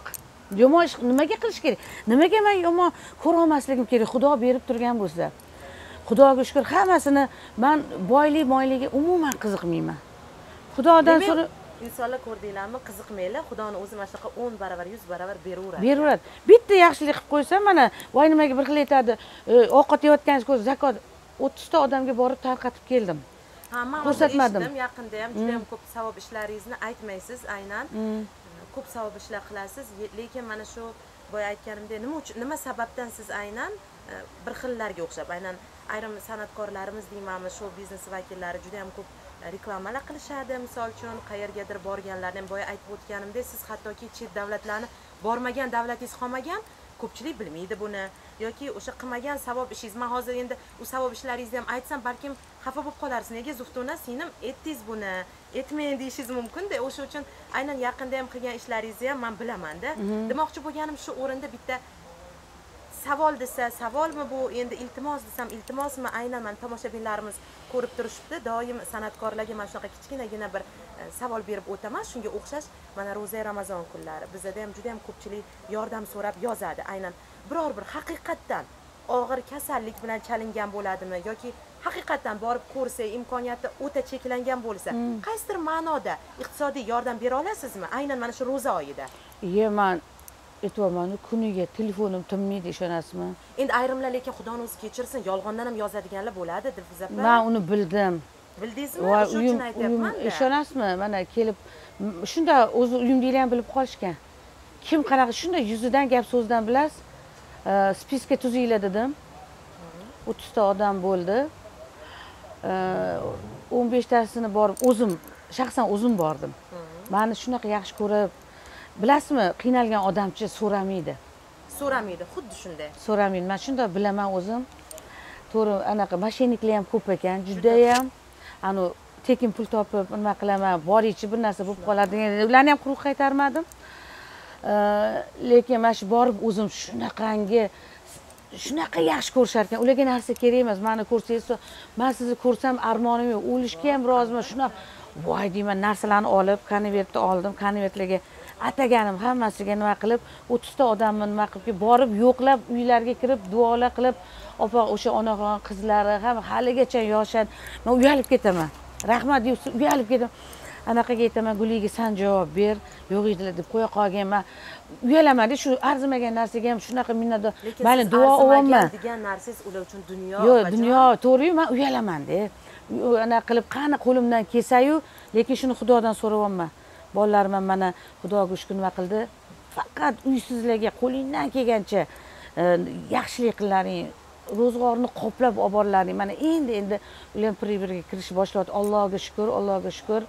Yomon ish nimaga qilish kerak? Nimaga men yomon ko'ra olmasligim kerak? Xudo berib turgan bo'lsa. Xudoga shukr, hammasini men moyliga umuman qiziqmayman. Xudodan so'ra insonlar ko'rdinglarmi, qiziqmanglar, Xudoni o'zi mana shunaqa 10 barobar, 100 barobar beraveradi. Beraveradi. Bitta yaxshilik qilib qo'ysam, mana voy nimaga bir xil aytadi, ovqat yeyotganingiz ko'z zakot 30 ta odamga borib tarqatib keldim. Ha, men ko'rsatmadim. Yaqinda ham juda ham ko'p savob ishlaringizni aytmaysiz, aynan. Ko'p savob ishlar qilasiz, lekin mana shu boya aytganimdek, nima sababdan siz aynan bir xillarga o'xshab, aynan ayrim san'atkorlarimiz deymanmi, shou biznes vakillari juda ham ko'p reklamalar qilishadi. Misol uchun, qayergadir borganlarni ham boya aytib o'tganimdek, siz hattoki chet davlatlarni bormagan, davlatingiz qolmagan, ko'pchilik bilmaydi buni yoki o'sha qilmagan savob ishingiz. Men hozir endi u savob ishlaringizni ham aytsam, balkim xafa bo'lib qolarsiz. Nega Zuftuna, sinim etdingiz buni, etmang deyishingiz mumkin-da. O'sha uchun aynan yaqinda ham qilgan ishlaringizni ham men bilaman-da. Demoqchi bo'lganim shu o'rinda bitta savol desa, savolmi bu, endi iltimos desam, iltimosmi, aynan mana tomoshabinlarimiz ko'rib turishibdi. Doim san'atkorlarga mana shunaqa kichkinagina bir savol berib o'taman. Shunga o'xshash, mana ro'za Ramazon kunlari bizda ham juda ham ko'pchilik yordam so'rab yozadi. Aynan biror bir haqiqatdan og'ir kasallik bilan chalingan bo'ladimi yoki haqiqatdan borib ko'rsa, imkoniyati o'ta cheklangan bo'lsa, qaysidir ma'noda iqtisodiy yordam bera olasizmi? Aynan mana shu ro'za oyida. Men aytvaman, kuniga telefonim tinmaydi, ishonasizmi? Endi ayrimlar lekin Xudoni o'zi kechirsin, yolg'ondan ham yozadiganlar bo'ladi, Dilfuza opa. Men uni bildim. Bildingizmi? Shu uchun aytyapman-da. Ishonasizmi? Mana kelib shunda o'zi uyimdagilar ham bilib qolishgan. Kim qanaqa shunda yuzidan gap so'zdan bilasiz. Spiska tuzinglar dedim. 30 ta odam bo'ldi. 15 tasini borib shaxsan o'zim bordim. Meni shunaqa yaxshi ko'rib, bilasizmi, qiynalgan odamchi so'ramaydi. So'ramaydi, xuddi shunday. So'ramaydi. Men shunda bilaman o'zim. To'g'ri, anaqa mashinniklar ham ko'p ekan, juda ham tekin pul topib, nima qilaman, borichi bir narsa bo'lib qoladi degan. Ularni ham quruq qaytarmadim. Lekin men shu borib o'zim shunaqa yaxshi ko'rishar ekan. Ularga narsa kerak emas. Meni ko'rsangiz, men sizni ko'rsam armonim yo'q, o'lishga ham roziman. Shunaqa voy deyman, narsalarni olib, konvertni oldim, konvertlarga ataganim hammasiga nima qilib, 30 ta odamni nima qilib borib, yo'qlab, uylarga kirib, duolar qilib, opa o'sha onaxon qizlari ham haligacha yoshad. Men uyalib ketaman. Rahmat deb uyalib ketaman. Anaqaga aytaman, Guliga san javob ber, yo'q edilar deb qo'ya qolganman. Uyalaman-da, shu arzimagan narsaga ham shunaqa minnatdor. Mayli, duo olmayman degan narsangiz ular uchun dunyo. Yo'q, dunyo, to'g'ri-yu, men uyalaman-da. Ana qilib qani qo'limdan kelsa-yu, lekin shuni Xudodan so'rayapman. Bolalarim ham mana Xudoga shukr nima qildi. Faqat uysizlarga qo'lingdan kelgancha yaxshilik qilaring, ro'zg'orni qoplab olib borlaring. Mana endi ular bir-biriga kirish boshlayapti. Allohga shukr, Allohga shukr.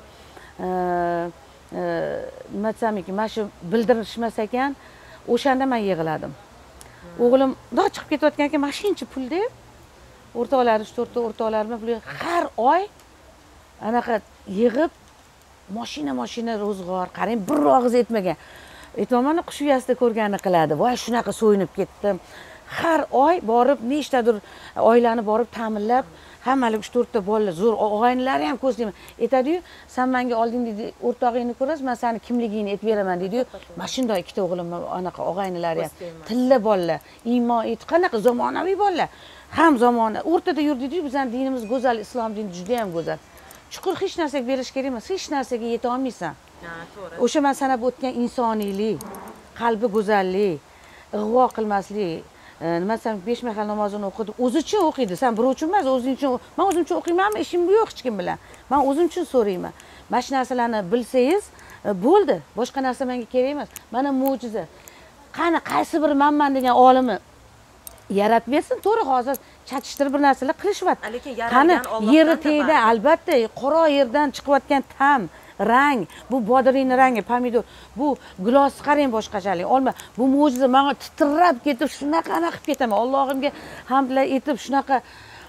Nima desam ekan, mana shu bildirishmas ekan, o'shanda men yig'ladim. O'g'lim do chiqib ketayotgan ekan, mashinchi pul deb o'rtoqlari, 3-4 ta o'rtoqlarim pul har oy anaqa yig'ib mashina ro'zg'or, qarang, bir og'iz etmagan. Aytmaman, qush uyasida ko'rganini qiladi. Voy, shunaqa so'yinib ketdim. Har oy borib, nechtadir oilani borib ta'minlab, hammalik 3-4 ta bolalar, zo'r og'aynilari ham ko'zlayman. Aytadi-yu, sen menga olding dedi, o'rtog'ingni ko'rasiz, men seni kimligingni aytib beraman dedi-yu. Mana shunday ikkita o'g'lim anaqa og'aynilari ham tilla bolalar, iymon etib, qanaqa zamonaviy bolalar. Ham zamona o'rtada yurdi-yu, bizning dinimiz go'zal, islom dini juda ham go'zal. Chuqur hech narsaga berish kerak emas, hech narsaga yeta olmaysan. Ha, to'g'ri. O'sha men sanab o'tgan insoniylik, qalbi go'zallik, ig'vo qilmaslik, nima desam, 5 mahal namozini o'qidi, o'zi uchun o'qiydi. Sen bir uchun emas, o'zing uchun. Men o'zim uchun o'qiymanmi, ishim yo'q hech kim bilan. Men o'zim uchun so'rayman. Mana shu narsalarni bilsangiz, bo'ldi. Boshqa narsa menga kerak emas. Mana mo'jiza. Qani qaysi bir manman degan olimi yaratib bersin, to'g'ri, hozir chatishtirib bir narsalar qilishyapti. Lekin yaratgan Allohdan yeri tegdi, albatta, qora yerdan chiqayotgan tam, rang, bu bodringning rangi, pomidor, bu gilos qarang boshqachalik, olma. Bu mo'jiza, menga titrab ketib, shunaqa qilib ketaman. Allohimga hamdlar etib, shunaqa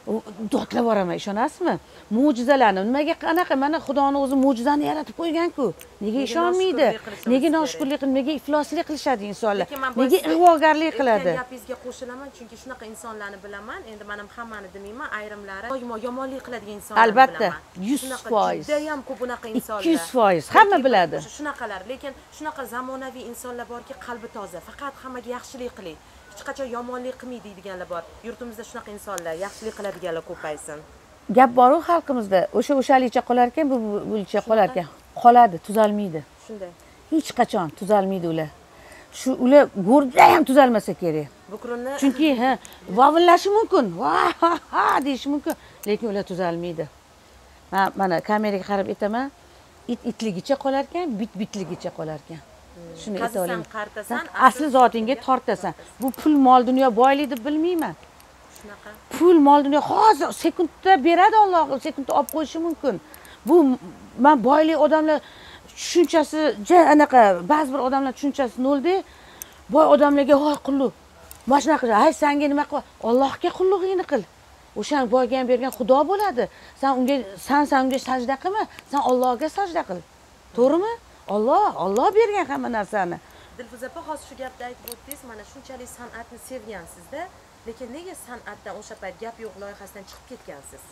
dodlab boraman, ishonasizmi? Mo'jizalarni nimaga qanaqa mana Xudoning o'zi mo'jizani yaratib qo'ygan-ku. Nega ishonmaydi? Nega noshukrlik qilib, nega ifloslik qilishadi insonlar? Nega ig'vogarlik qiladi? Gapingizga qo'shilaman, chunki shunaqa insonlarni bilaman. Endi men hammani demayman, ayrimlari doimo yomonlik qiladigan insonlar bilaman. Albatta, 100%. Juda ham ko'p bunaqa insonlar. 200%. Hamma biladi. Shunaqalar, lekin shunaqa zamonaviy insonlar borki, qalbi toza, faqat hammaga yaxshilik qiling. Hech qachon yomonlik qilmaydi deganlar bor. Yurtimizda shunaqa insonlar, yaxshilik qiladiganlar ko'paysin. Gap bor-ku xalqimizda, o'shalicha qolar ekan, bulicha qolar ekan. Qoladi, tuzalmaydi. Shunday. Hech qachon tuzalmaydi ular. Ular go'rda ham tuzalmasa kerak. Bukrunni Chunki vovillashi mumkin, ha deyish mumkin, lekin ular tuzalmaydi. Mana kameraga qarab aytaman, itligicha qolar ekan, bitligicha qolar ekan. Shuni aytaman. Qartasan, asli zotingga tortasan. Bu pul, mol, dunyo boylik deb bilmayman. shunaqa. Pul, mol, dunyo hozir sekundda beradi Alloh, sekundda olib qo'yishi mumkin. Bu men boylik odamlar tushunchasi anaqa, ba'zi bir odamlar tushunchasi nolda. Boy odamlarga voy qulluq. Mana shunaqa, hay senga nima qil? Allohga qulluqingni qil. O'shan boyga ham bergan Xudo bo'ladi. Sen unga sajda qilma, sen Allohga sajda qil. To'g'rimi? Alloh bergan hamma narsani. Dilfuza opa, hozir shu gapni aytib o'tdingiz, mana shunchalik san'atni sevgansizda, lekin nega san'atdan o'sha payt gap yo'q loyihasidan chiqib ketgansiz?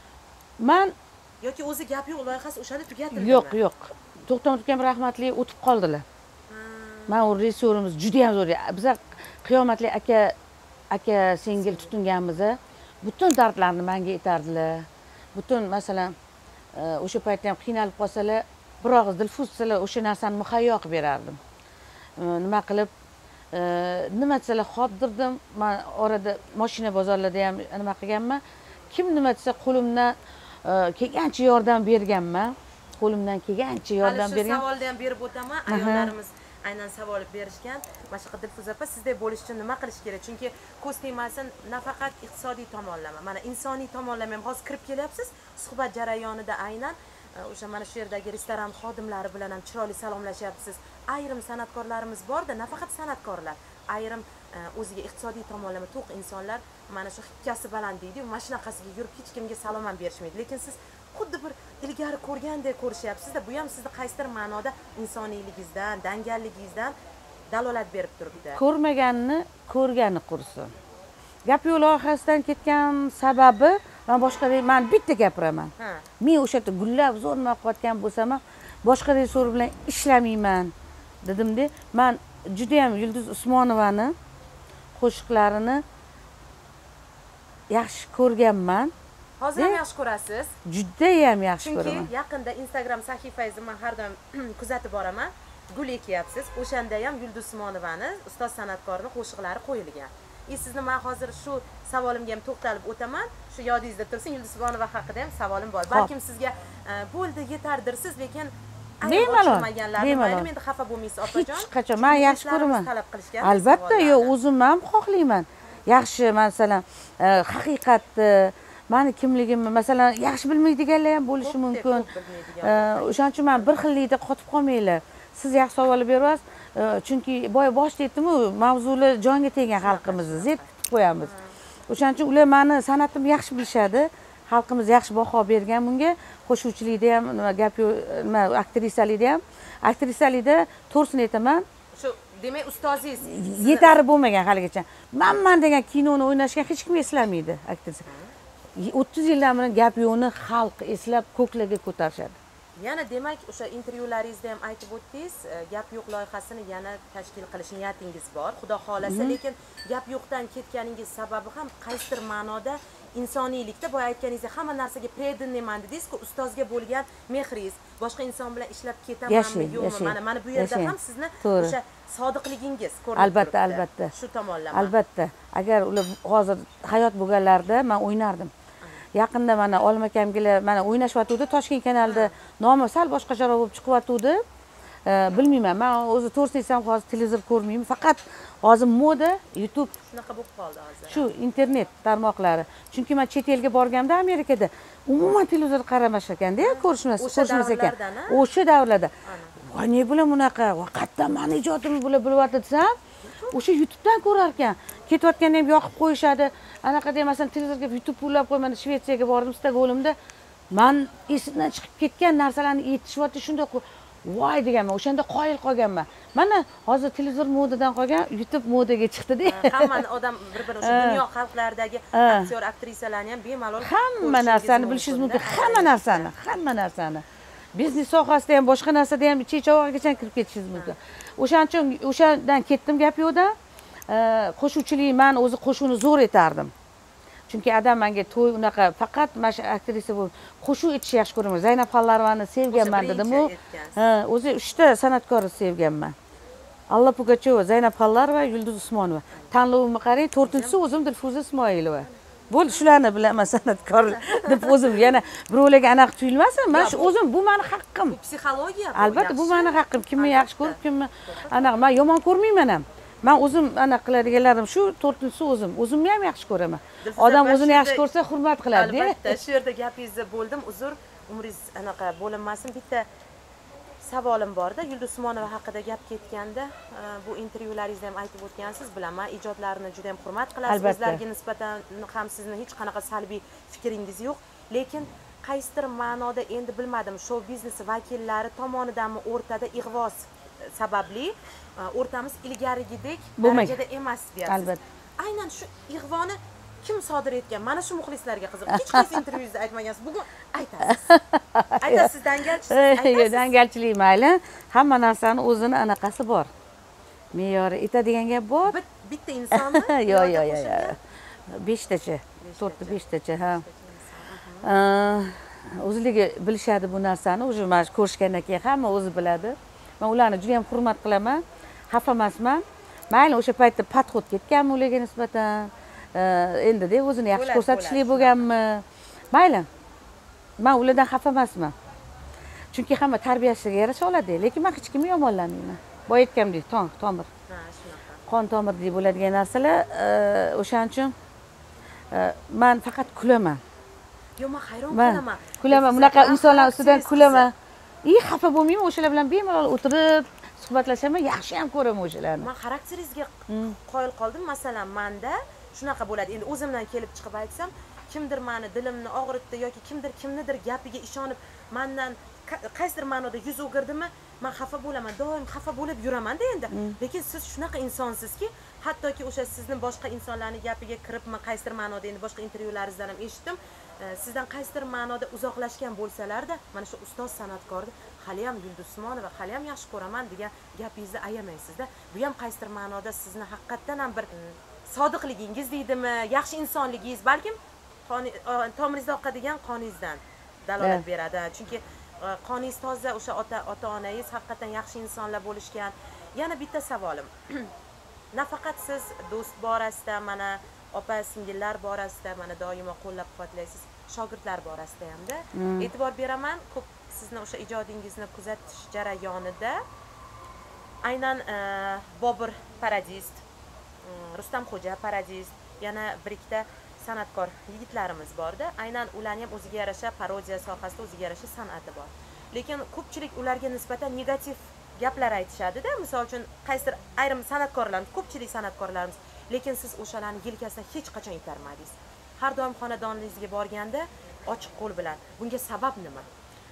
Men yoki o'zi gap yo'q loyihasi o'shada tugatildimi? Yo'q. To'xtam ukam rahmatli o'tib qoldilar. Men u rejissyorimiz juda ham zo'r. Bizlar qiyomatli aka singil tutinganmiz. Butun dardlarni menga aytardilar. Butun masalan o'sha paytda ham qiynalib qolsalar, bir og'iz Dilfuzalar o'sha narsani muhayyo qilib berardim. Nima qilib nima desalar xopdirdim. Men orada mashina bozorlarda ham nima qilganman. Kim nima desa qo'limdan kelgancha yordam berganman. Qo'limdan kelgancha yordam bergan. Shu savolni ham berib o'taman. Ayollarimiz aynan savol berishgan. Mana shu Dilfuza opa, sizday bo'lish uchun nima qilish kerak? Chunki ko'z tegmasin, nafaqat iqtisodiy tomonlama, mana insoniy tomonlama ham hozir kirib kelyapsiz. Suhbat jarayonida aynan o'sha mana shu yerdagi restoran xodimlari bilan ham chiroyli salomlashyapsiz. Ayrim san'atkorlarimiz borda, nafaqat san'atkorlar, ayrim o'ziga iqtisodiy tomonlama to'q insonlar mana shu hikkasi baland deydi, mana shunaqasiga yurib hech kimga salom ham berishmaydi. Lekin siz xuddi bir ilgari ko'rgandek ko'rishyapsiz-da, bu ham sizni qaysidir ma'noda insoniyligingizdan, dangalligingizdan dalolat berib turibdi. Ko'rmaganni ko'rgani qursin. Gap yo'q loyihasidan ketgan sababi men boshqa men bitta gapiraman. Men o'sha yerda gullab zo'rnab qotgan bo'lsam, boshqa rejissyor bilan ishlamayman dedim-da. Men juda ham Yulduz Usmonovani qo'shiqlarini yaxshi ko'rganman. Hozir ham yaxshi ko'rasiz? Juda ham yaxshi ko'raman. Chunki yaqinda Instagram sahifangizni men har doim kuzatib boraman. Gul ekyapsiz. O'shanda ham Yulduz Usmonovani, ustoz san'atkorning qo'shiqlari qo'yilgan. Sizni men hozir shu savolimga ham to'xtalib o'taman. Shu yodingizda tursin, Yulduz Usmonova haqida ham savolim bor. Balkim sizga bo'ldi, yetardirsiz, lekin bemalol. Endi xafa bo'lmaysiz opajon. Hech qachon men yaxshi ko'raman. Albatta, o'zim ham xohlayman. Yaxshi, masalan, haqiqatni, meni kimligimni masalan yaxshi bilmaydiganlar ham bo'lishi mumkin. O'shaning uchun men bir xillikda qotib qolmanglar. Siz yaxshi savol beryapsiz. Chunki boshda aytdim-ku, mavzular jonga teggan xalqimizni zerikib qo'yamiz. O'shaning uchun ular meni san'atimni yaxshi bilishadi. Xalqimiz yaxshi baho bergan bunga. Qo'shuvchilikda ham, gap nima, aktrisalikda ham. Aktrisalikda to'g'risini aytaman. Shu demak ustozingiz yetarli bo'lmagan haligacha. Men degan kinoni o'ynashga hech kim eslamaydi aktrisa. 30 yildan beri gap yo'qni xalq eslab ko'klarga ko'tarishadi. Yana demak, o'sha intervyularingizda ham aytib o'tdingiz, gap yo'q loyihasini yana tashkil qilish niyatingiz bor. Xudo xolasa, lekin gap yo'qdan ketganingiz sababi ham qaysidir ma'noda insoniylikda, boya aytganingizdek, hamma narsaga predanman dedingiz-ku, ustozga bo'lgan mehringiz, boshqa inson bilan ishlab ketamanmi, yo'qmi? Mana bu yerda ham sizni o'sha sodiqligingiz ko'rinib turibdi. Albatta. Shu tomonlama. Albatta. Agar ular hozir hayot bo'lganlarida men o'ynardim. Yaqinda mana Olim akamgilar mana o'ynashyotdi, Toshkent kanalida nomi sal boshqacharoq bo'lib chiqyotdi. Bilmayman, men o'zi to'g'risini aytsam hozir televizor ko'rmayman. Faqat hozir moda YouTube shunaqa bo'lib qoldi hozir. Shu internet tarmoqlari. Chunki men chet elga borganimda Amerikada umuman televizor qaramas ekanda, ko'rishmas ekan. O'sha davrlarda. Voy, ne bular bunaqa? Qayerdan meni ijodim bular bo'lyapti desam, o'sha YouTubedan ko'rar ekan. Ketayotganda ham yoqib qo'yishadi. Anaqa demasan, televizorga YouTube pullab qo'yman, Shvetsiyaga bordim, Stokgolmda. Men esimdan chiqib ketgan narsalarni yetishyapti, shunday voy deganman, o'shanda qoyil qolganman. Mana hozir televizor modadan qolgan, YouTube modaga chiqdi-da. Hammani odam bir-bir o'sha dunyo xalqlaridagi aktyor, aktrisalarni ham bemalol hamma narsani bilishingiz mumkin, hamma narsani. Biznes sohasida ham, boshqa narsada ham chechavog'igacha kirib ketishingiz mumkin. O'shaning uchun o'shadan ketdim gap yo'qda. Qo'shuvchilik, men o'zi qo'shuvni zo'r etardim. Chunki adam menga to'y unaqa faqat mana shu aktrisa bo'lib qo'shuv aytishni yaxshi ko'raman. Zaynab Xallarovani sevganman dedim-u. O'zi 3 ta san'atkorni sevganman. Alla Pugacheva, Zaynab Xallarova, Yulduz Usmonova. Tanlovimni qarang, 4-chi o'zim Dilfuza Ismoilova. Bo'ldi, shularni bilaman san'atkor deb o'zim yana birovlarga anaqa tuyulmasin. Men shu o'zim bu meni haqqim. Psixologiya. Albatta, bu meni haqqim. Kimni yaxshi ko'rib, kimni anaqa men yomon ko'rmayman ham. Men o'zim anaqa qiladiganlarim shu 4-chi o'zimni ham yaxshi ko'raman. Odam o'zini yaxshi ko'rsa hurmat qiladi. Albatta, shu yerda gapingizni bo'ldim. Uzr, umringiz anaqa bo'linmasin. Bitta savolim borda, Yulduz Usmonova haqida gap ketganda, bu intervyularingizda ham aytib o'tgansiz, bilaman, ijodlarini juda ham hurmat qilasiz. O'zlariga nisbatan ham sizni hech qanaqa salbiy fikringiz yo'q, lekin qaysidir ma'noda endi bilmadim, shou biznesi vakillari tomonidanmi o'rtada ig'voz sababli o'rtamiz ilgarigidek darajada emas deyapsiz. Albatta. Aynan shu ig'voni kim sodir etgan? Mana shu muxlislarga qiziq. Hech qaysi intervyungizda aytmagansiz. Bugun aytasiz. Aytasiz, dangalchisiz. Dangalchilik mayli. Hamma narsani o'zini anaqasi bor. Me'yori aytadigan gap bor. Bitta insonni? Yo'q. 5tacha. 4-5tacha, ha. O'zligi bilishadi bu narsani. O'zi mana ko'rishgandan keyin hamma o'zi biladi. Men ularni juda ham hurmat qilaman. Xafa emasman. Mayli o'sha paytda podxod ketganmi ularga nisbatan. Endi-da o'zini yaxshi ko'rsatishlik bo'lganmi? Mayli. Men ulardan xafa emasman. Chunki hamma tarbiyasiga yarasha oladi, lekin men hech kimni yomonlamayman. Boya aytgandek, tomir. Ha, shunaqa. Qon tomir deb bo'ladigan narsalar, o'shaning uchun men faqat kulaman. Yo'q, men hayron qolaman. Kulaman, bunaqa insonlar ustidan kulaman. Xafa bo'lmayman, o'shalar bilan bemalol o'tirib suhbatlashaman, yaxshi ham ko'raman o'shalarni. Men xarakteringizga qoyil qoldim. Masalan, menda shunaqa bo'ladi. Endi o'zimdan kelib chiqib aytsam, kimdir meni dilimni og'ritdi yoki kimnidir gapiga ishonib, mendan qaysidir ma'noda yuz o'girdimi, men xafa bo'laman. Doim xafa bo'lib yuraman-da endi. Lekin siz shunaqa insonsizki, hattoki o'sha sizni boshqa insonlarning gapiga kiribman, qaysidir ma'noda endi boshqa intervyularingizdan ham eshitdim. Sizdan qaysidir ma'noda uzoqlashgan bo'lsalarda, mana shu ustoz san'atkorni hali ham Yulduz Usmonova, hali ham yaxshi ko'raman degan gapingizni ayamaysiz-da. Bu ham qaysidir ma'noda sizni haqiqatdan ham bir sodiqligingiz deydimi, yaxshi insonligingiz, balkim tomiringizda oqadigan qoningizdan dalolat beradi. Chunki qoningiz toza, o'sha ota-onangiz haqiqatan yaxshi insonlar bo'lishgan. Yana bitta savolim. Nafaqat siz do'st borasida, mana opa-singillar borasida mana doimo qo'llab-quvvatlaysiz, shogirdlar borasida hamda e'tibor beraman. Ko'p sizni o'sha ijodingizni kuzatish jarayonida aynan Bobur parodist, Rustamxo'ja parodist, yana bir ikkita san'atkor yigitlarimiz borda. Aynan ularning ham o'ziga yarasha parodiya sohasida o'ziga yarasha san'ati bor. Lekin ko'pchilik ularga nisbatan negativ gaplar aytishadi-da. Misol uchun qaysidir ayrim san'atkorlarimiz, ko'pchilik san'atkorlarimiz, lekin siz o'shalarni yelkasidan hech qachon itarmadingiz. Har doim xonadoningizga borganda ochiq qo'l bilan. Bunga sabab nima?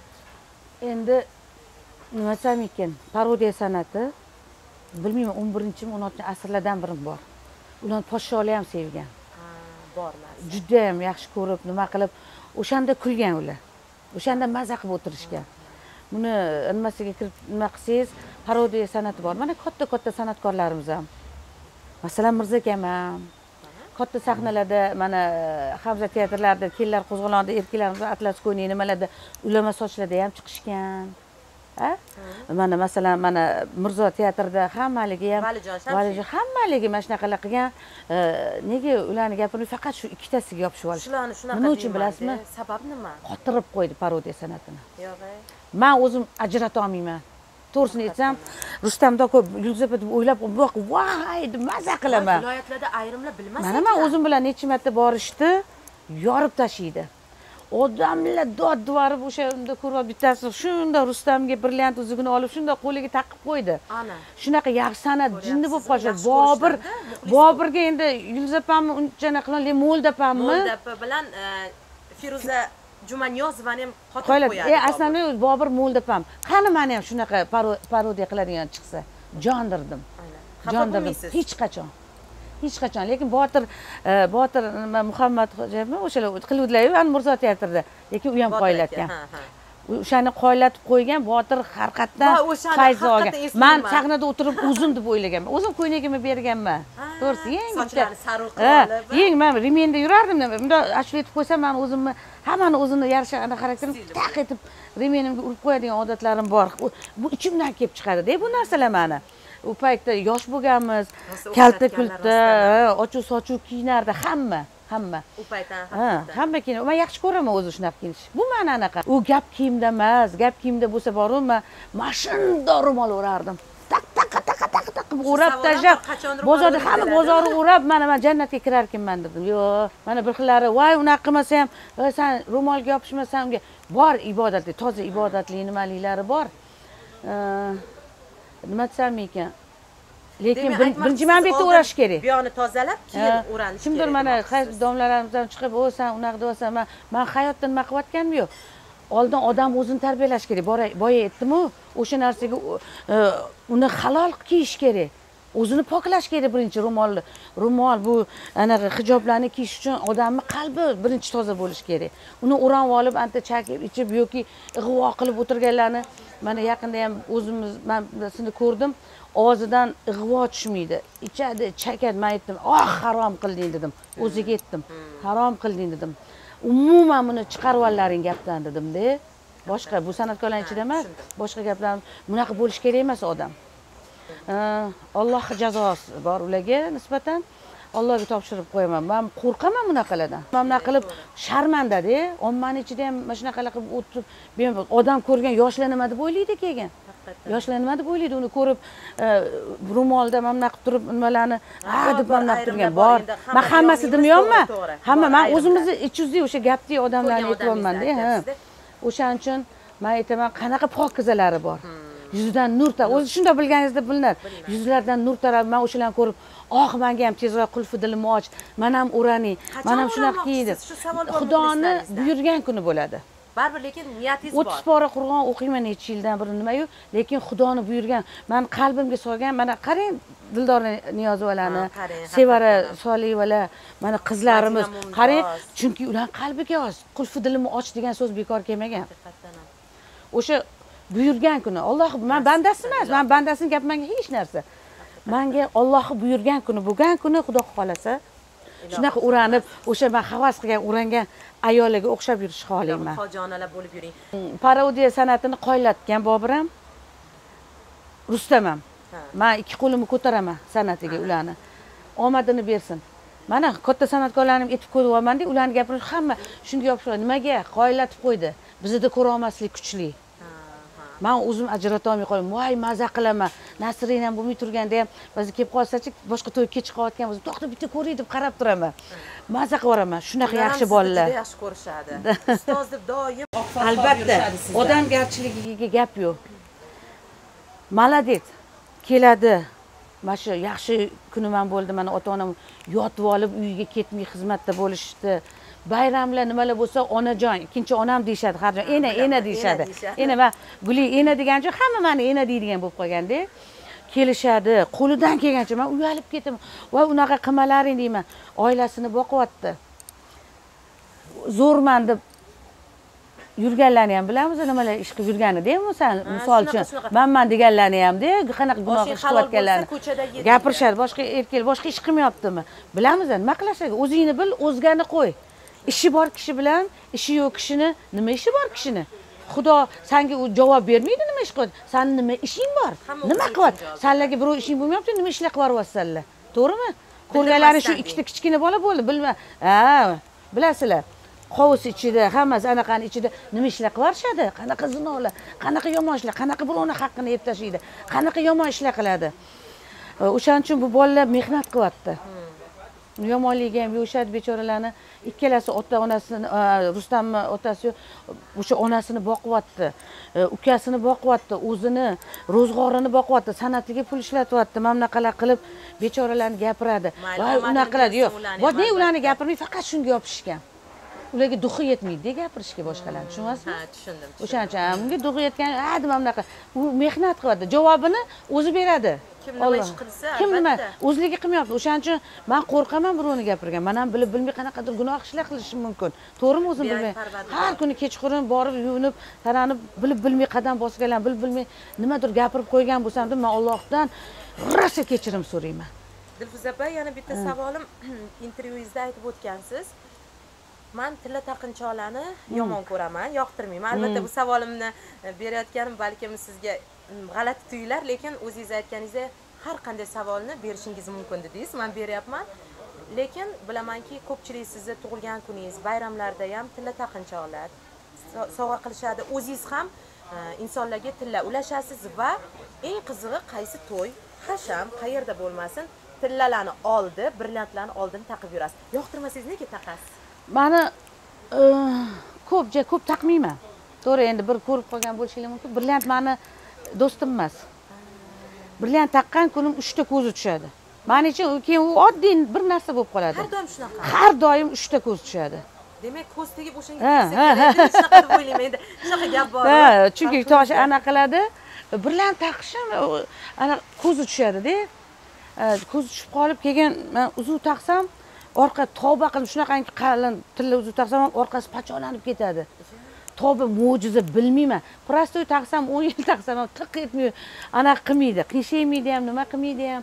Endi nima desam ekan, parodiya san'ati bilmayman, 11-16-asrlardan biri bor. Ular podsholar ham sevgan. Borlar. Juda ham yaxshi ko'rib, nima qilib, o'shanda kulgan ular. O'shanda maza qilib o'tirishgan. Buni nimasiga kirib nima qilsangiz, parodiya san'ati bor. Mana katta san'atkorlarimiz ham. Masalan, Mirza Kamam, katta sahnalarda, mana Hamza teatrlarida, kelinlar qo'zg'olonida erkaklarimiz atlas ko'yni nimalarda ulama sochlarda ham chiqishgan. Mana masalan, mana Mirzo teatrida hammaligi ham Valijon hammaligi mana shunaqalar qilgan. Nega ularni gapini faqat shu ikkitasiga yopishib olishdi? Shularni shunaqa nima uchun bilasizmi? Sabab nima? Qotirib qo'ydi parodiya san'atini. Yo'q. Men o'zim ajrata olmayman. To'g'risini aytsam, Rustam Doko Yulduz deb o'ylab, voy deb maza qilaman. Viloyatlarda ayrimlar bilmas. Mana men o'zim bilan necha marta borishdi, yorib tashiydi. odamlar dod dvorib o'shanda ko'rib bittasi shunda Rustamga brilliant uzugini olib shunda qo'liga taqib qo'ydi. Ana. Shunaqa yaxshi san'at jinni bo'lib qolishadi. Bobirga endi Yulduzapammi unchana qilgan, Mo'ldapammi? Mo'ldapa bilan Firuza Jumaniyozovani ham qotib qo'yadi. Aslida Bobir Mo'ldapam. Qani meni ham shunaqa parodiya qiladigan chiqsa, jondirdim. Jondirdim hech qachon. Hech qachon, lekin Botir nima Muhammad Xo'jayevmi o'shalar qiluvdilar-yu, Mirzo teatrida, lekin u ham qoyillatgan. O'shani qoyillatib qo'ygan Botir harqatdan fayz olgan. Men sahnada o'tirib o'zim deb o'ylaganman. O'zim ko'ynagimni berganman. To'g'risi, yengil. Sochlarini sariq qilib. Men remenda yurardim. Bunda ashula etib qo'ysam, men o'zimni hammani o'zini yarasha xarakterimni taq etib remenimga urib qo'yadigan odatlarim bor. Bu ichimdan kelib chiqadi-da bu narsalar meni. U paytda yosh bo'lganmiz, kalta kulta, ochuv sochuv kiyinardi hamma. U paytdan hamma kiyinadi. Men yaxshi ko'raman o'zi shunaqa kiyinish. Bu meni anaqa. U gap kiyimda emas, gap kiyimda bo'lsa boru men mashina ro'mol o'rardim. Tak qilib o'rab tashlab, bozorda hamma bozorni o'rab, men jannatga kirar ekanman dedim. Yo'q, mana bir xillari, voy unaqa qilmasa ham, sen ro'molga yopishmasan unga bor ibodatli, toza ibodatli nimaliklari bor. Nima desam ekan? Lekin birinchi manbekda o'rash kerak. Bu yoqni tozalab, keyin o'ranish kerak. Kimdir mana qaysi domlarimizdan chiqib, "O, sen unaqa deyapsan, men hayotda nima qilayotganim yo'q." Oldin odam o'zini tarbiyalash kerak. Boya aytdim-ku, o'sha narsaga uni halol kiyish kerak. O'zini poklash kerak birinchi ro'mol bu anaqa hijoblarni kiyish uchun odamning qalbi birinchi toza bo'lish kerak. Uni o'ranib olib, anta chakib ichib yoki ig'vo qilib o'tirganlarni mana yaqinda ham o'zimiz men ko'rdim. Og'zidan ig'vo tushmaydi. Ichadi, chakadi. Men aytdim, harom qilding" dedim. O'ziga aytdim. Harom qilding dedim. Umuman buni chiqarib ollaring gapdan dedim-da. Boshqa bu san'atkorlar ichida emas, boshqa gaplar bunaqa bo'lish kerak emas odam. Alloh jazosi bor ularga nisbatan. Allohga topshirib qo'yaman. Men qo'rqaman bunaqalardan. Men bunaqa qilib sharmanda-da, ommaning ichida ham mana shunaqalar qilib o'tirib, odam ko'rgan yoshlar nima deb o'ylaydi keyin? Yoshlar nima deb o'ylaydi uni ko'rib, ro'molda mana bunaqa turib nimalarni deb mana bunaqa turgan bor. Men hammasi demayoman. Hamma men o'zimizni ichimizda o'sha gapdek odamlarni aytyapman-da. O'shaning uchun men aytaman, qanaqa pokizalari bor. Yuzidan nur tarab. O'zi shunda bilganingizda bilinadi. Yuzlardan nur tarab. Men o'shalarni ko'rib, menga ham tezroq qulfi dilim och, men ham o'raning, men ham shunaqa kiydim. Xudoni buyurgan kuni bo'ladi. Baribir lekin niyatingiz bor. 30 pora Qur'on o'qiyman necha yildan beri nima-yu, lekin Xudoni buyurgan, men qalbimga solgan, mana qarang Dildor Niyozovalarni, Sevara Soliyevalar, mana qizlarimiz, qarang, chunki ular qalbiga oz, qulfi dilim och degan so'z bekor kelmagan. O'sha buyurgan kuni Alloh men bandasi emas, men bandasining gapi menga hech narsa. Menga Alloh buyurgan kuni bo'lgan kuni Xudo xolasa shunaqa o'ranib, o'sha men havas qilgan o'rangan ayollarga o'xshab yurish xohlayman. Xojonalar bo'lib yuring. Parodiya san'atini qoyillatgan Bobir ham, Rustam ham. Men ikki qo'limni ko'taraman san'atiga ularni. Omadini bersin. Mana katta san'atkorlarni aytib ko'ryapman-da, ularni gapirish hamma shunga yopishib, nimaga qoyillatib qo'ydi? Bizda ko'ra olmaslik kuchli. Men o'zim ajrata olmay qolaman. Voy, maza qilaman. Nasrin ham bo'lmay turganda ham ba'zi kelib qolsa-chi, boshqa to'yga kech chiqayotgan bo'lsa, to'xta bitta ko'ray deb qarab turaman. Maza qilaman. Shunaqa yaxshi bolalar. Juda yaxshi ko'rishadi. Ustoz deb doim albatta odamgarchiligiga gap yo'q. Молодец. Keladi. Mana shu yaxshi kuniman bo'ldi. Mana ota-onam yotib olib uyiga ketmay xizmatda bo'lishdi. Bayramlar nimalar bo'lsa onajon, ikkinchi onam deyshadi har joy. Ena deyshadi. Ena va Guli ena degancha hamma meni ena deydigan bo'lib qolganda, kelishadi. Qo'lidan kelgancha men uyalib ketaman. Voy, unaqa qilmalaring deyman. Oilasini boqyapti. Zo'rman deb yurganlarni ham bilamiz, nimalar ish qilib yurganida, misol uchun. Men deganlarni ham-da, qanaqa gunoh ish qilayotganlarni gapirishadi. Boshqa erkak boshqa ish qilmayaptimi? Bilamiz, nima qilashadi? O'zingni bil, o'zgani qo'y. Ishi bor kishi bilan, ishi yo'q kishini, nima ishi bor kishini? Xudo senga u javob bermaydi, nima ish qiladi? Sening nima ishing bor? Nima qilyapti? Senlarga birov ishing bo'lmayapti, nima ishlar qilib yuryapsanlar? To'g'rimi? Ko'rganlaring shu ikkita kichkina bola bo'ldi, bilma. Bilasizlar. Qovus ichida, hammasi anaqani ichida nima ishlar qilib yuborishadi? Qanaqa zinolar, qanaqa yomon ishlar, qanaqa birovni haqqini yeb tashlaydi, qanaqa yomon ishlar qiladi. O'shaning uchun bu bolalar mehnat qilyapti. yomonligiga ham yo'shadi bechoralarni. Ikkalasi ota onasini, Rustamni otasi o'sha onasini boqyapti, ukasini boqyapti, o'zini ro'zg'orini boqyapti, san'atiga pul ishlatyapti. Mana bunaqalar qilib bechoralarni gapiradi. Voy, unaqa qiladi. Yo'q, ne ularni gapirmay, faqat shunga yopishgan. Ularga duxi yetmaydi gapirishga boshqalarni, tushunyapsizmi? Ha, tushundim. O'shaning uchun unga duxi yetgan, ha, nima bunaqa. U mehnat qilyapti, javobini o'zi beradi. Kim nima ish qilsa, kim nima o'zligi qilmayapti. O'shaning uchun men qo'rqaman birovni gapirgan. Men ham bilib bilmay qanaqadir gunoh ishlar qilishim mumkin. To'g'rimi, o'zim bilmay. Har kuni kechqurun borib yuvinib, taranib, bilib bilmay qadam bosganlar, bilib bilmay nimadir gapirib qo'ygan bo'lsam, men Allohdan rosa kechirim so'rayman. Dilfuza opa, yana bitta savolim, intervyungizda aytib o'tgansiz. Men tilla taqinchoqlarni yomon ko'raman, yoqtirmayman. Albatta bu savolimni berayotganim balkim sizga g'alati tuyular, lekin o'zingiz aytganingizdek har qanday savolni berishingiz mumkin dedingiz. Men beryapman. Lekin bilamanki, ko'pchilik sizni tug'ilgan kuningiz, bayramlarda ham tilla taqinchoqlar sovg'a qilishadi. O'zingiz ham insonlarga tilla ulashasiz va eng qizig'i qaysi to'y, hasham, qayerda bo'lmasin, tillalarni oldi, brilliantlarni oldin taqib yurasiz. Yoqtirmasangiz nega taqasiz? Mani ko'p taqmayman. To'g'ri, endi bir ko'rib qolgan bo'lishingiz mumkin. Brilliant mani do'stim emas. Brilliant taqqan kunim 3 ta ko'zi tushadi. Meni uchun keyin u oddiy bir narsa bo'lib qoladi. Har doim shunaqa. Har doim 3 ta ko'z tushadi. Demak, ko'z tegib o'shanga shunaqa deb o'ylayman. Endi shunaqa gap bor. Ha, chunki tosh ana qiladi. Brilliant taqishim ana ko'zi tushadi-da. Ko'zi tushib qolib, keyin men uzuv taqsam, orqa tavba qilib shunaqangi qalin tilla uzuv taqsam ham orqasi pachoqlanib ketadi. Tavba mo'jiza bilmayman. Prostoy taqsam 10 yil taqsam ham tiq etmaydi. Ana qilmaydi, qiyshaymaydi ham, nima qilmaydi ham.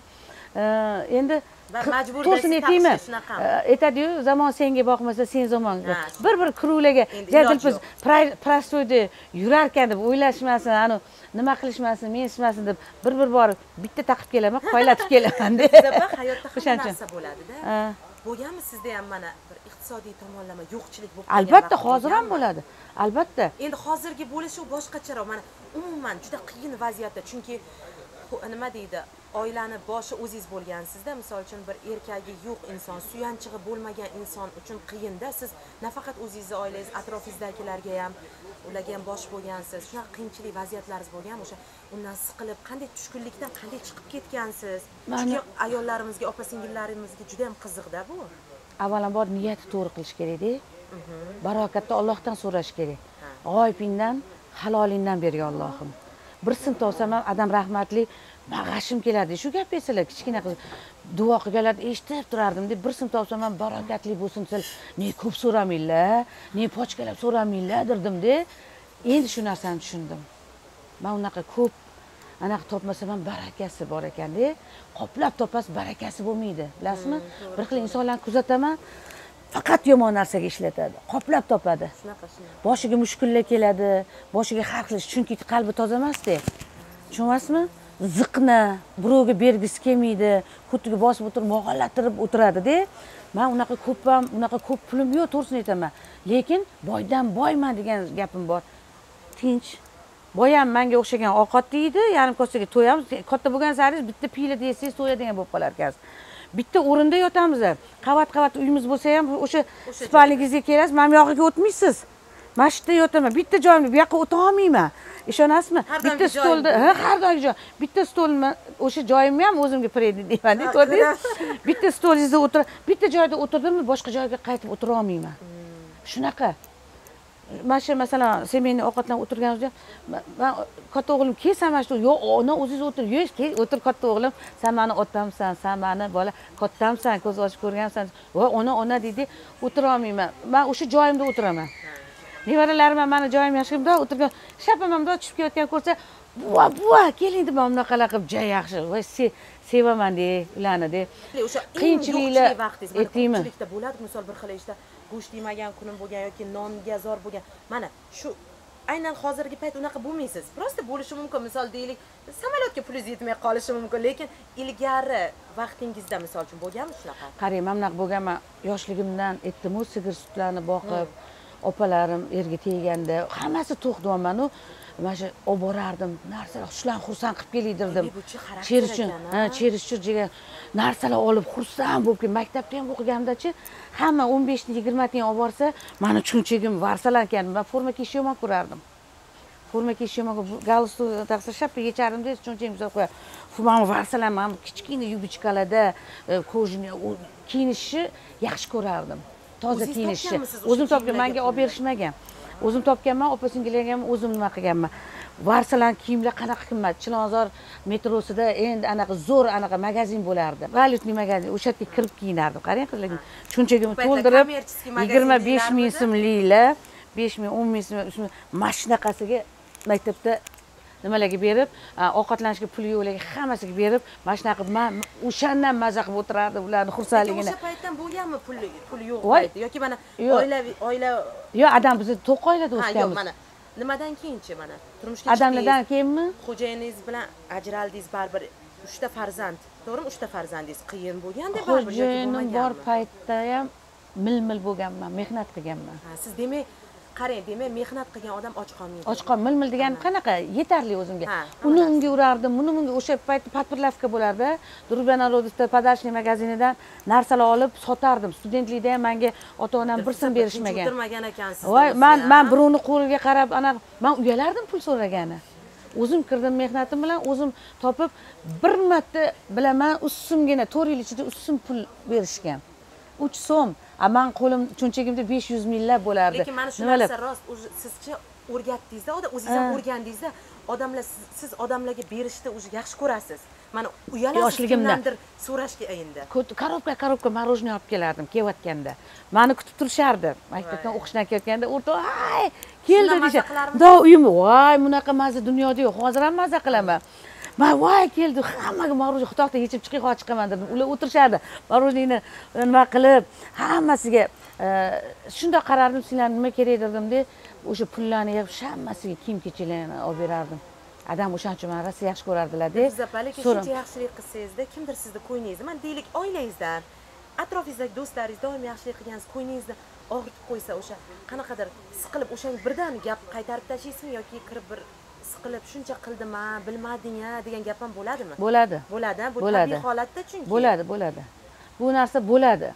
Endi majbur to'sini aytaymi? Aytadi-yu, zamon senga boqmasa, sen zamonga. Bir kiruvlarga Dilfuza prostoyda yurar ekan deb o'ylashmasin, ana nima qilishmasin, menishmasin deb bir borib bitta taqib kelaman, qoylatib kelaman deb. Hayotda hamma narsa bo'ladi-da. Bo'lganmi sizda ham mana bir iqtisodiy tomonlama yo'qchilik bo'lib qolgan? Albatta, hozir ham bo'ladi. Albatta. Endi hozirgi bo'lishi boshqacharoq. Mana umuman juda qiyin vaziyatda, chunki nima deydi, oilani boshi o'zingiz bo'lgansizda, misol uchun bir erkagi yo'q inson, suyanchig'i bo'lmagan inson uchun qiyinda. Siz nafaqat o'zingizni oilangiz, atrofingizdagilarga ham, ularga ham bosh bo'lgansiz. Shunaqa qiyinchilik vaziyatlaringiz bo'lgan, o'sha undan siqilib, qanday tushkunlikdan qanday chiqib ketgansiz? Chunki ayollarimizga, opa-singillarimizga juda ham qiziqda bu. Avvalambor niyati to'g'ri qilish kerak-da. Barokatni Allohdan so'rash kerak. G'oyibingdan, halolingdan bergan Allohim. Bir sin topsam ham adam rahmatli mag'ashim keladi. Shu gap esinglar, kichkina qiz duo qilganlar eshitib turardim deb bir sin topsam ham barokatli bo'lsin, ne ko'p so'ramanglar, ne pochkalab so'ramanglar dirdim-da. Endi shu narsani tushundim. Men unaqa ko'p anaqa topmasam ham barakasi bor ekan-da. Qoplab topasiz, barakasi bo'lmaydi. Bilasizmi? Bir xil insonlarni kuzataman, faqat yomon narsaga ishlatadi. Qoplab topadi. Shunaqa. Boshiga mushkullar keladi, boshiga har xil, chunki qalbi toza emas-da. Tushunyapsizmi? Ziqna, birovga bergisi kelmaydi, kutiga bosib o'tirib, mog'orlattirib o'tiradi-da. Men unaqa ko'p pulim yo'q, to'g'risini aytaman. Lekin boydan boyman degan gapim bor. Tinch. Boy ham menga o'xshagan ovqat yeydi, yarim kosaga to'yamiz. Katta bo'lgan sari bitta piyla yesangiz to'yadigan bo'lib qolar ekansiz. Bitta o'rinda yotamiz. Qavat uyimiz bo'lsa ham o'sha spalningizga kelasiz, men yog'iga o'tmaysiz. Mana shu yerda yotaman. Bitta joyimda bu yoqqa o'ta olmayman. Ishonasizmi? Bitta stolda, har doim joy. Bitta stolni o'sha joyimni ham o'zimga predi deyman, ko'rdingiz? Bitta stolingizda o'tirib, bitta joyda o'tirdimmi, boshqa joyga qaytib o'tira olmayman. Shunaqa. Mana shu masalan, sen meni ovqatlanib o'tirganimizda, men katta o'g'lim kelsa mana shu, yo'q, ona o'zingiz o'tir, yo'q, o'tir katta o'g'lim, sen meni otamsan, sen meni bola kattamsan, ko'z ochib ko'rgansan. Voy, ona deydi, o'tira olmayman. Men o'sha joyimda o'tiraman. Nevaralarim meni joyim yashigimda o'tirgan, shapamamda tushib ketayotgan ko'rsa, buva, keling deb bunaqalar qilib, "Juda yaxshi, voy, sevaman" de, ularni de. O'sha qiyinchiliklar aytdingmi? Qiyinchilikda bo'ladi, misol bir xil ishda go'sht yemagan kunim bo'lgan yoki nonga zor bo'lgan. Mana shu aynan hozirgi payt unaqa bo'lmaysiz. Prosta bo'lishi mumkin. Misol deylik, samolyotga pulingiz yetmay qolishi mumkin, lekin ilgari vaqtingizda misol uchun bo'lganmi shunaqa? Qarang, men bunaqa bo'lganman. Yoshligimdan aytdim-ku, sigir sutlarni boqib, opalarim erga teganda hammasi to'q deyapman-u. mana shu olib borardim narsalar shularni xursand qilib keldirdim cherishchi narsalar olib xursand bo'lib maktabda ham o'qiganimdachi hamma 15 20 tang olib borsa mani cho'nchagim varsalangan man forma kiyishni yomon ko'rardim forma kiyishni yomon galstuk taqsa shapka yechardim-da cho'nchagimga qo'yar man varsalanman kichkina yubichkalarda kojni kiyinishni yaxshi ko'rardim toza kiyinishni o'zim topgan menga olib berishmagan o'zim topganman opa singillarga ham o'zim nima qilganman varsalan kiyimlar qanaqa qimmat Chilonzor metrosida endi anaqa zo'r anaqa magazin bo'lardi valyutniy magazin o'sha yerga kirib kiyinardim qarang qizlar cho'nchagimni to'ldirib 25 ming so'mliklar 5 ming 10 ming so'm mashinaqasiga maktabda nimalarga berib ovqatlanishga pul yo'qlarga hammasiga berib mana shunaqa qilib man o'shandan maza qilib o'tirardim ularni xursandligini o'sha paytdan bo'lganmi pul yo'q payti yoki mana oila yo'q adam bizni to'q oilada o'sganmiz yo'q mana nimadan keyinchi mana turmushga adamlardan keyinmi xo'jayiningiz bilan ajraldingiz baribir 3 ta farzand to'g'rimi 3 ta farzandingiz qiyin bo'lganda baribir xo'jayinim bor paytda ham mil bo'lganman mehnat qilganman siz demak qarang demak mehnat qilgan odam och qolmaydi och qol mil degani qanaqa yetarli o'zimga uni unga urardim buni bunga o'sha paytda подпорядка bo'lardi Druba Narodovda podachniy magazinidan narsalar olib sotardim studentlikda ham menga ota onam bir so'm berishmagan o'tirmagan ekansiz voy man birovni qo'liga qarab man uyalardim pul so'ragani o'zim kirdim mehnatim bilan o'zim topib bir marta bilaman 3 so'mgina 4 yil ichida 3 so'm pul berishgan 3 so'm man qo'lim cho'nchagimda 500 minglar bo'lardi lekin mana shu narsa rost sizchi o'rgatdingizda o'zingiz ham o'rgandingizda odamlar siz odamlarga berishni o'zi yaxshi ko'rasiz mana uyalasiz kimdandir so'rashga endi korobka мороженое olib kelardim kelayotganda mani kutib turishardi maktabdan o'qishdan kelayotganda o'rta ay keldi deyishadi uyim voy bunaqa maza dunyoda yo'q hozir ham maza qilaman man voy keldi hammaga moro'jni xudoqda yechib chiqaman dedim ular o'tirishardi moro'jnini nima qilib hammasiga shundoq qarardim sizlar nima kerak dedimda o'sha pullarni yig'ib hammasiga kiyim kechaklarni olib berardim adam o'shaning uchun mani rosa yaxshi ko'rardilarda lekin shuncha yaxshilik qilsangizda kimdir sizni ko'nglingizni mana deylik oilangizdan atrofingizdagi do'stlaringiz doim yaxshilik qilgansiz ko'nglingizni og'ritib qo'ysa o'sha qanaqadir siqilib o'shanga birdan gap qaytarib tashlaysizmi yoki kirib bir siqilib shuncha qildim-a bilmading-a degan gap ham bo'ladimi bo'ladi bu tabiiy holatda chunki bo'ladi bu narsa bo'ladi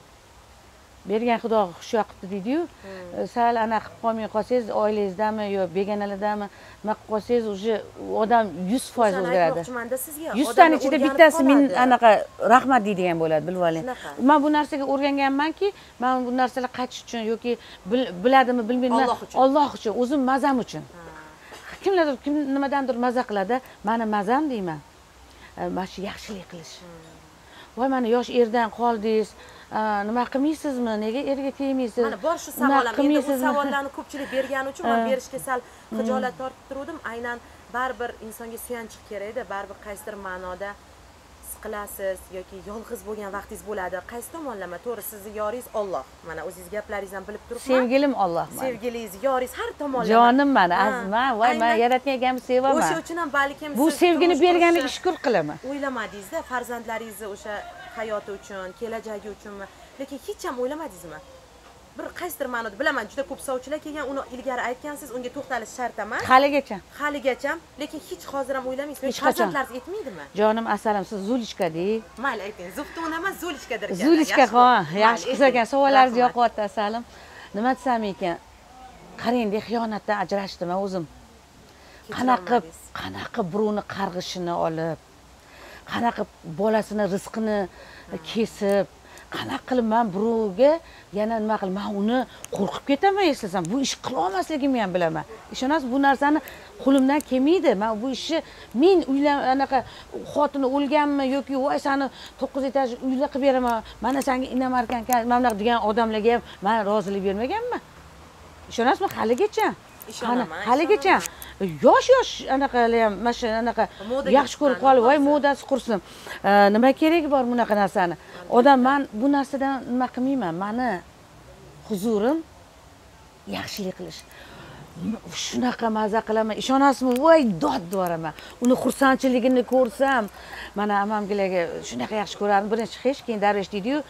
bergan xudo xushyor qilibdi deydi-yu sal anaqa qilib qolmay qolsangiz oilangizdami yo begonalardami nima qilib qolsangiz уже odam 100% o'zgaradi aytmoqchimanda sizga 100 taning ichida bittasi men anaqa rahmat deydigan bo'ladi bilib oling man bu narsaga o'rganganmanki man bu narsalar qaytish uchun yoki biladimi bilmayman Alloh uchun o'zim mazam uchun kimlardir kim nimadandir maza qiladi mani mazam deyman mana shu yaxshilik qilish voy mana yosh erdan qoldingiz nima qilmaysizmi nega erga tegmaysiz mana bor shu savolim endi bu savollarni ko'pchilik bergani uchun men berishga sal xijolat tortib turdim aynan baribir insonga suyanchiq kerakda baribir qaysidir ma'noda siqilasiz yoki yolg'iz bo'lgan vaqtingiz bo'ladi qaysi tomonlama to'g'ri sizni yoringiz Alloh mana o'zingiz gaplaringizdan bilib turibman sevgilim Alloh sevgilingiz yoringiz har tomonlama jonim mani azman voy men yaratgan egamni sevaman o'sha uchun ham balkim bu sevgini berganiga shukur qilaman o'ylamadingizda farzandlaringizni o'sha hayoti uchun kelajagi uchunmi lekin hech ham o'ylamadingizmi bir qaysidir ma'noda bilaman juda ko'p sovchilar kelgan uni ilgari aytgansiz unga to'xtalish shart emas haligacha lekin hech hozir ham o'ylamaysizmi farzandlaringiz aytmaydimi jonim asalim siz zulichka deng mayli ayting zuftuna emas zulichkadir ekan zulichka yaxshi qiz ekan savollaringiz yoqyapti asalim nima desam ekan qarang xiyonatdan ajrashdim o'zim qanaqa birovni qarg'ishini olib qanaqa bolasini rizqini kesib qanaqa qilib men birovga yana nima qilib men uni qo'rqib ketaman eslasam bu ish qila olmasligimni ham bilaman ishonasiz bu narsani qo'limdan kelmaydi men bu ishni men anaqa xotini o'lganmi yoki voy sani 9 etaj uylar qilib beraman mana senga inamarkan mana bunaqa degan odamlarga ham men rozilik bermaganman ishonasizmi haligacha yosh anaqalar ham mana shu anaqa yaxshi ko'rib qolib voy modasi qursin nima keragi bor bunaqa narsani odam men bu narsadan nima qilmayman mani huzurim yaxshilik qilish shunaqa maza qilaman ishonasizmi voy dod boraman uni xursandchiligini ko'rsam mana amamgilarga shunaqa yaxshi ko'rardim birinchi hech keyin darvesh deydi-yu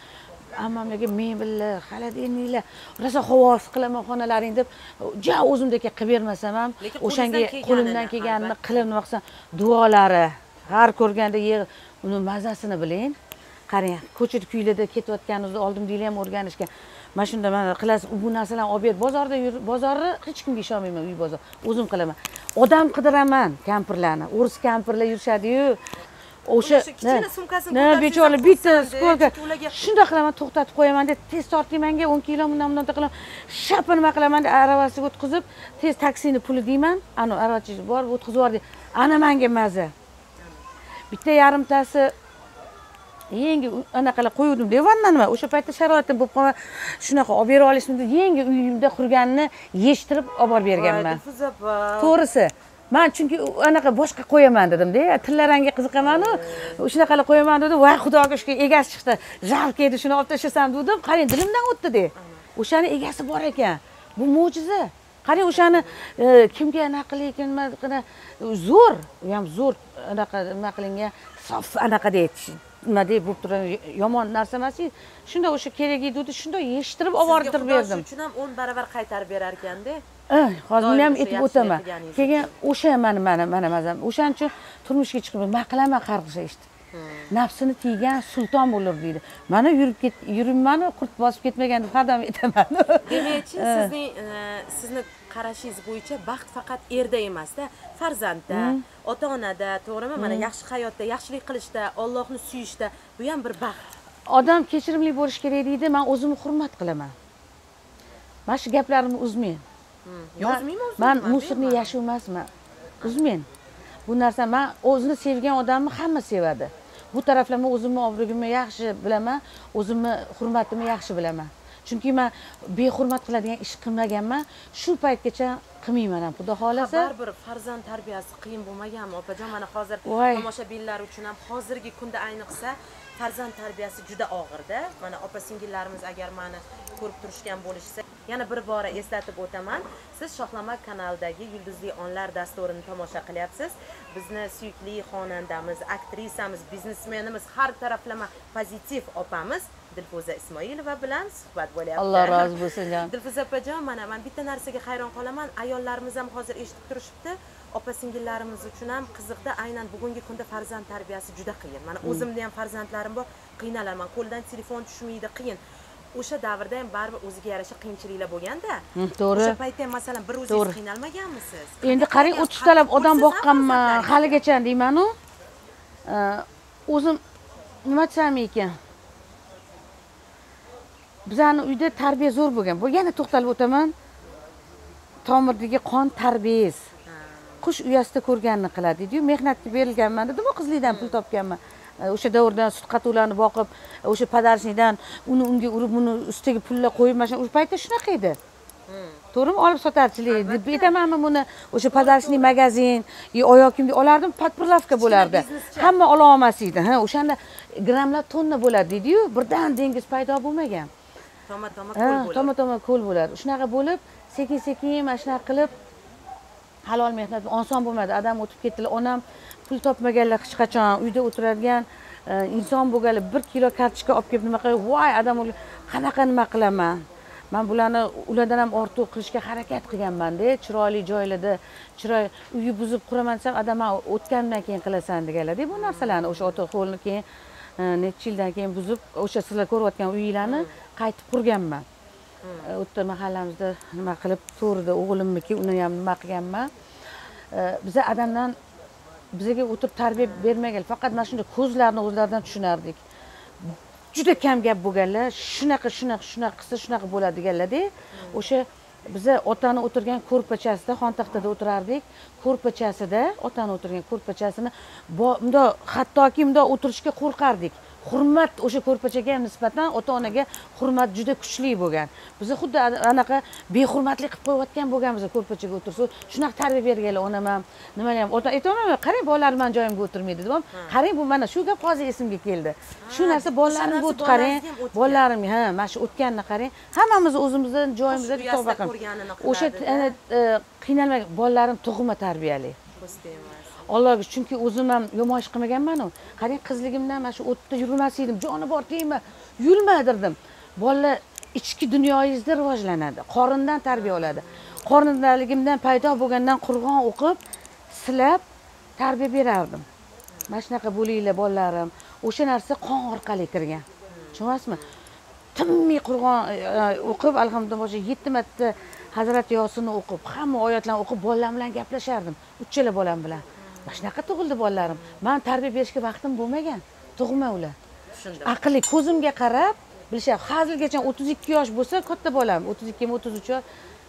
ammamlarga mebellar холодильникlar rosa havosi qilaman xonalaring deb ja o'zimdek qilib bermasam ham o'shanga qo'limdan kelganini qilib nima qilsam duolari har ko'rganda uni mazasini biling qarang ko'chada kuylada ketayotganimizni oldimda ham o'rganishgan mana shunda mana qilasiz bu narsalarni olib ber bozorda yur bozorni hech kimga ishonmayman uy bozor o'zim qilaman odam qidiraman kampirlarni o'ris kampirlar yurishadi-yu o'sha kichkina sumkasini bechoralar bitta skolka shunday qilaman to'xtatib qo'yaman deb tez torting manga 10 kilo bundan qilaman shapa nima qilaman deb aravasiga o'tkazib tez taksini puli deyman ana aravachi bor o'tkazib yubor deb ana menga maza bitta yarimtasi yangi anaqalar qo'yuvdim devanda nima o'sha paytda sharoitim bo'lib qolgan shunaqa olib bera olishim deb yangi uyimda qurganini yechtirib olib borib berganman to'g'risi man chunki anaqa boshqa qo'yaman dedimda tillarangga qiziqaman shunaqalar qo'yaman dedim voy xudoga shukur egasi chiqdi жалко edi shuni olib tashlasam dedim qarang dilimdan o'tdi o'shani egasi bor ekan bu mo'jiza qarang o'shani kimga anaqa lekin zo'r u ham zo'r anaqa nima qilingan sof anaqa deydi nima deb bo'lib turadi yomon narsa emas shunda o'sha kerak edi shunda yeshtirib olib borib berdim shuning uchun ham 10 barobar qaytarib berar ekanda hozir buni ham aytib o'taman keyin o'sha mana mazam o'shaning uchun turmushga chiqib man qilaman qarg'ish eshitib nafsini tiygan sulton bo'lur deydi mana yuribmanu qurt bosib ketmagan deb har doim aytaman demakchi sizni qarashingiz bo'yicha baxt faqat erda emasda farzandda ota onada to'g'rimi mana yaxshi hayotda yaxshilik qilishda Allohni suyishda bu ham bir baxt odam kechirimli bo'lishi kerak deydi man o'zimni hurmat qilaman mana shu gaplarimni uzmang man musulni yashuv emasman uzmang bu narsa man o'zini sevgan odamni hamma sevadi bu taraflama o'zimni obro'yimni yaxshi bilaman o'zimni hurmatimni yaxshi bilaman chunki men behurmat qiladigan ish qilmaganman shu paytgacha qilmayman ham xudo xolasa baribir farzand tarbiyasi qiyin bo'lmaganmi opajon mana hozir tomoshabinlar uchun ham hozirgi kunda ayniqsa farzand tarbiyasi juda og'irda mana opa singillarimiz agar meni ko'rib turishgan bo'lishsa yana bir bora eslatib o'taman siz Shohlama kanalidagi Yulduzli onlar dasturini tomosha qilyapsiz bizni suyukli xonandamiz aktrisamiz biznesmenimiz har taraflama pozitiv opamiz Dilfuza Ismoilova bilan suhbat bo'lyapti. Alloh rozi bo'lsin jon. Dilfuza opajon, mana men bitta narsaga hayron qolaman. Ayollarimiz ham hozir eshitib turishibdi. Opa singillarimiz uchun ham qiziqda aynan bugungi kunda farzand tarbiyasi juda qiyin. Mana o'zimda ham farzandlarim bor, qiynalaman. Qo'ldan telefon tushmaydi, qiyin. O'sha davrda ham baribir o'ziga yarasha qiyinchiliklar bo'lganda, to'g'ri. O'sha paytda ham masalan bir o'zingiz qiynalmaganmisiz? Endi qarang 30 talab odam boqqanman, haligacha deyman-ku. O'zim nima desam ekan? Bizning uyda tarbiya zo'r bo'lgan. Bu yana to'xtalib o'taman. Tomirdagi qon tarbiyas. Qush uyasida ko'rganini qiladi dedi-yu, mehnatga berilganman dedim-ku, qizlikdan pul topganman. O'sha davrdan sut qatuvlarni boqib, o'sha padarchnikdan unga urib, uni ustiga pullar qo'yib, mana o'sha paytda shunaqa edi. To'g'rimi? Olib sotarchilik deb aytamanmi buni? O'sha padarchnik magazin, oyoq kiyim olardim, podpirlavka bo'lardi. Hamma ola olmas edi. Ha, o'shanda grammlar tonna bo'ladi dedi-yu, birdan dengiz paydo bo'lmagan. Toma ko'l bo'ladi. Shunaqa bo'lib, sekin-sekin mana shunaqa qilib halol mehnat oson bo'lmadi. Adam o'tib ketdilar. Onam pul topmaganlar hech qachon uyda o'tiradigan inson bo'lganlar 1 kilo kartoshka olib kelib nima qilib, voy adam qanaqa nima qilaman. Men bularni ulardan ham ortiq qilishga harakat qilganman-da, chiroyli joylarda, uyni buzib quraman desam, adam o'tgandan keyin qilasan deganlar-da. Bu narsalarni o'sha ota qo'lni keyin necha yildan keyin buzib, o'sha sizlar ko'rayotgan uylarni qaytib qurganman. O'tda mahallamizda nima qilib, to'g'rida o'g'limniki, uni ham nima qilganman. Biza adamdan bizga o'tirib tarbiya bermagan, faqat mana shunday ko'zlarini o'zlaridan tushunardik. Juda kam gap bo'lganlar, shunaqa qilsa shunaqa bo'ladi deganlar-da. O'sha biza otani o'tirgan ko'rpachasida, xontaxtada o'tirardik. Ko'rpachasida, otani o'tirgan ko'rpachasini bundoq hattoki bundoq o'tirishga qo'rqardik. Hurmat o'sha ko'rpachaga nisbatan ota-onaga hurmat juda kuchli bo'lgan. Biz xuddi anaqa behurmatlik qilib qo'yayotgan bo'lganmiz ko'rpachaga o'tirsa, shunaqa tarbiya berganlar onam ham, nima ham. Ota aytaman, qarang bolalarim men joyimga o'tirmaydi dedim. Qarang bu mana shu gap hozir esimga keldi. Shu narsa bolalarimga o'tib qarang, bolalarim ha, mana shu o'tganini qarang. Hammamiz o'zimizdan joyimizda tavba qilamiz. O'sha qiynalmagan bolalarim tug'ma tarbiyali. Allohga, chunki o'zim ham yomon ish qilmaganman-ku. Qarang, qizligimdan mana shu o'tda yurmas edim, joni bor deymi, yurmadirdim. Bolalar ichki dunyoyingizda rivojlanadi, qorindan tarbiya oladi. Qorindaligimdan paydo bo'lgandan Qur'on o'qib, silab tarbiya berardim. Mana shunaqa bo'linglar bolalarim. O'sha narsa qon orqali kirgan. Tushunyapsizmi? Tinmay Qur'on o'qib, alhamdulillah 7 marta Hazrat Yosinni o'qib, hamma oyatlarni o'qib, bolalar bilan gaplashardim. 3 chala bolam bilan. Mana shunaqa tug'ildi bolalarim. Men tarbiya berishga vaqtim bo'lmagan. Tug'ma ular. Tushundim. Aqli ko'zimga qarab, bilishadi. Hazilgacha 32 yosh bo'lsa, katta bolam, 32 33 yosh.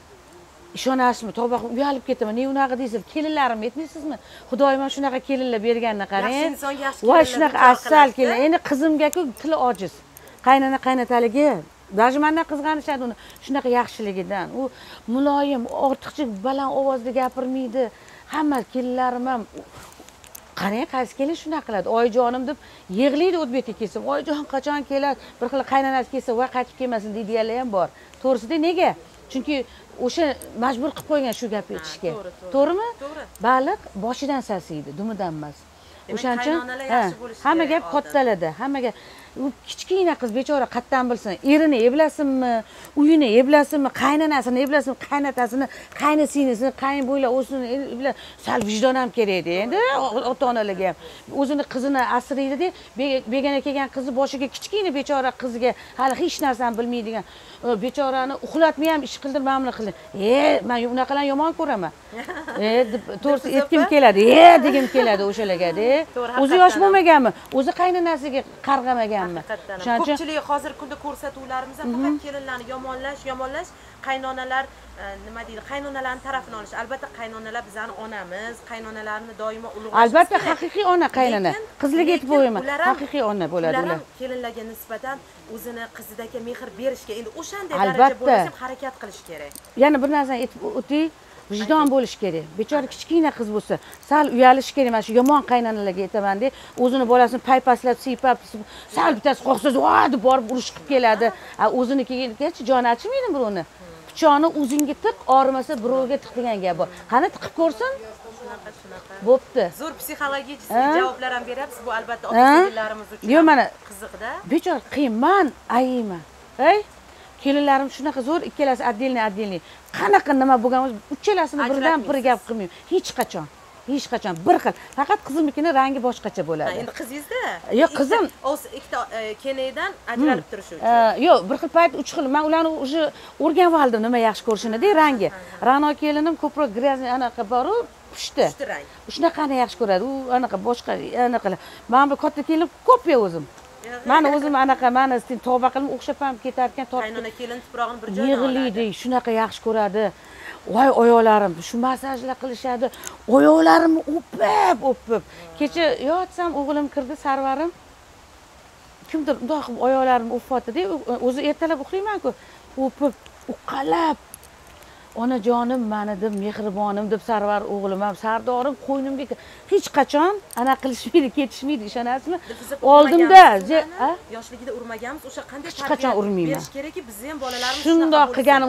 Ishonasizmi? Tavba uyalib ketaman. Ne unaqa deysiz? Kelinlarim aytmaysizmi? Xudoyim shunaqa kelinlar berganini qarang. Yaxshi insonga yaxshi Voy, kelinlar shunaqa duo asal qiladi. kelin. Endi qizimga-ku tili ojiz. Qaynona qaynataligi даже mendan qizg'anishadi uni. Shunaqa yaxshiligidan. U muloyim, ortiqcha baland ovozda gapirmaydi. Hamma kelinlarim ham qarang, qaysi kelin shunaqa qiladi. Oyijonim deb yig'laydi o'tbetga kelsam. Oyijon qachon keladi? Bir xil qaynonasi kelsa, "Voy, qaytib kelmasin" deydiganlar ham bor. To'g'risida nega? Chunki o'sha majbur qilib qo'ygan shu gapni aytishga. To'g'rimi? To'g'ri. Baliq boshidan sasiydi, dumidan emas. O'shancha qaynonalar yaxshi bo'lishi hamma kerak gap kattalarda, hammaga u kichkina qiz bechora qatdan bilsin, erini eblasinmi, uyini eblasinmi, qaynonasini eblasinmi, qaynatasini, qaynisinisini, qayn bo'ylab o'zini bilan sal vijdon ham kerak-da. Endi ota-onalarga ham o'zini qizini asraydi-da, begona kelgan qizi boshiga kichkina bechora qiziga hali hech narsani bilmaydigan bechorani uxlatmay ham ish qildirmamni qildi. Men unaqalarni yomon ko'raman. To'g'risi aytgim keladi, degim keladi o'shalarga-da. O'zi yosh bo'lmaganmi? O'zi qaynonasiga qarg'amaganmi? Ko'pchilik hozir kunda ko'rsatuvlarimiz faqat kelinlarni yomonlash, qaynonalar nima deydi, qaynonalarning tarafini olish. Albatta qaynonalar bizning onamiz, qaynonalarni doimo ulug'lash. Albatta haqiqiy ona qaynona. Qizliga aytib qo'yaman. Haqiqiy ona bo'ladi ular. Kelinlarga nisbatan o'zini qizidagi mehr berishga, endi o'shanday daraja bo'lsa ham harakat qilish kerak. Yana bir narsani aytib o'tay. Vijdon bo'lish kerak. Bechora kichkina qiz bo'lsa, sal uyalish kerak. Mana shu yomon qaynonalarga aytaman-da, o'zini bolasini paypaslab, siypab, sal bittasi qo'rqsa, deb borib urush qilib keladi. O'zini kelgancha joni achimaydi birovni. Pichoqni o'zingga tiq, og'rimasa birovga tiq degan gap bor. Qani tiqib ko'rsin? Bo'pti. Zo'r psixologik javoblar ham beryapsiz. Bu albatta ota-onalarimiz uchun yo'q, mana qiziqda. Bechora qiyin, ayman. Kelinlarim shunaqa zo'r, ikkalasi отдельный. Qanaqa nima bo'lgan bo'lsa, uchalasini birdan bir gap qilmayman. Hech qachon. Bir xil. Faqat qizimnikini rangi boshqacha bo'ladi. Endi qizingizda? Yo'q, qizim ikkita kenaydan ajralib turishi uchun. Yo'q, bir xil payt 3 xil. Men ularni уже o'rganib oldim nima yaxshi ko'rishini-da rangi. Ra'no kelinim ko'proq gryazniy anaqa boru, pushti rang. Shunaqani yaxshi ko'radi. U anaqa boshqa anaqalar. Men bu katta kelinim ko'p o'zim. Meni o'zim anaqa, meni tavba qilib o'xshab ham ketar ekan, qaynona kelin tuprog'ini bir joyda yig'laydi, shunaqa yaxshi ko'radi. Voy, oyoqlarim, shu masajlar qilishadi. Oyoqlarimni o'pib. Kecha yotsam, o'g'lim kirdi, Sarvarim. Kimdir bundoq qilib oyoqlarimni o'pfatdi-da, o'zi ertalab uxlayman-ku, o'pib, uqalab. Onajonim meni deb, mehribonim deb Sarvar o'g'lim ham, Sardorim qo'ynimga hech qachon ana qilishmaydi, ketishmaydi, ishonasizmi? Oldimda, yoshligida urmaganmiz, o'sha qanday hech qachon urmayman. Berish kerakki, bizni ham bolalarimiz shundoq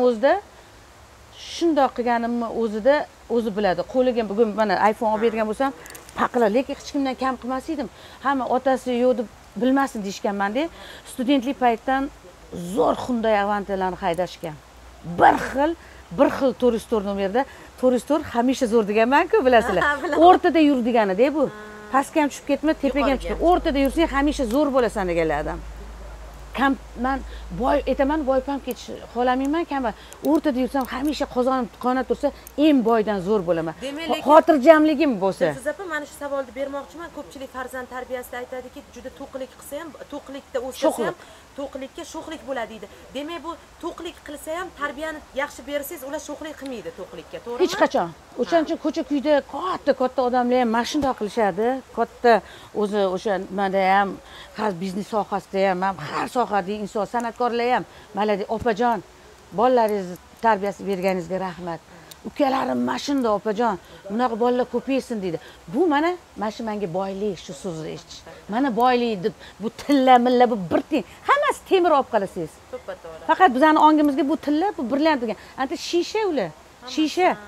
qilganimni o'zida o'zi biladi. Qo'liga bugun mana iPhone olib bergan bo'lsam, paqila, lekin hech kimdan kam qilmas edim. Hamma otasi yo'q deb bilmasin deyishganman-da. Studentlik paytdan zo'r Hyundai Avantilarni haydashgan. Bir xil turistor nomerda, turistor hamisha zo'r deganman-ku, bilasizlar. O'rtada yur degani-da bu. Pastga ham tushib ketma, tepaga ham tushib. O'rtada yursang hamisha zo'r bo'lasan deganlar adam. Men boy aytaman, boypam ketish xohlamayman, o'rtada yursam hamisha qozonim qonat tursa, eng boydan zo'r bo'laman. Xotirjamligim bo'lsa. Siz apa mana shu savolni bermoqchiman. Ko'pchilik farzand tarbiyasida aytadiki, juda to'qlik qilsa ham, to'qlikda o'ssa ham to'qlikka sho'xlik bo'ladi deydi. Demak, bu to'qlik qilsa ham tarbiyani yaxshi bersangiz, ular sho'xlik qilmaydi to'qlikka, to'g'rimi? Hech qachon. O'shaning ko'cha-kuyda katta odamlar ham mana shunday qilishadi. Katta o'zi o'sha menda ham har biznes sohasida ham, har sohadagi inson, san'atkorlar ham, maladi opajon, bolalaringiz tarbiyasi berganingizga rahmat. Ukalarim mana shunda opajon, bunaqa bolalar ko'paysin deydi. Bu mana shu menga boylik, shu so'zni eshitish. Mana boylik deb bu tilla bu bir teng, hammasi temir olib qolasangiz. Faqat bizning ongimizga bu tilla, bu brilliant degan. Anta shisha ular. Shisha.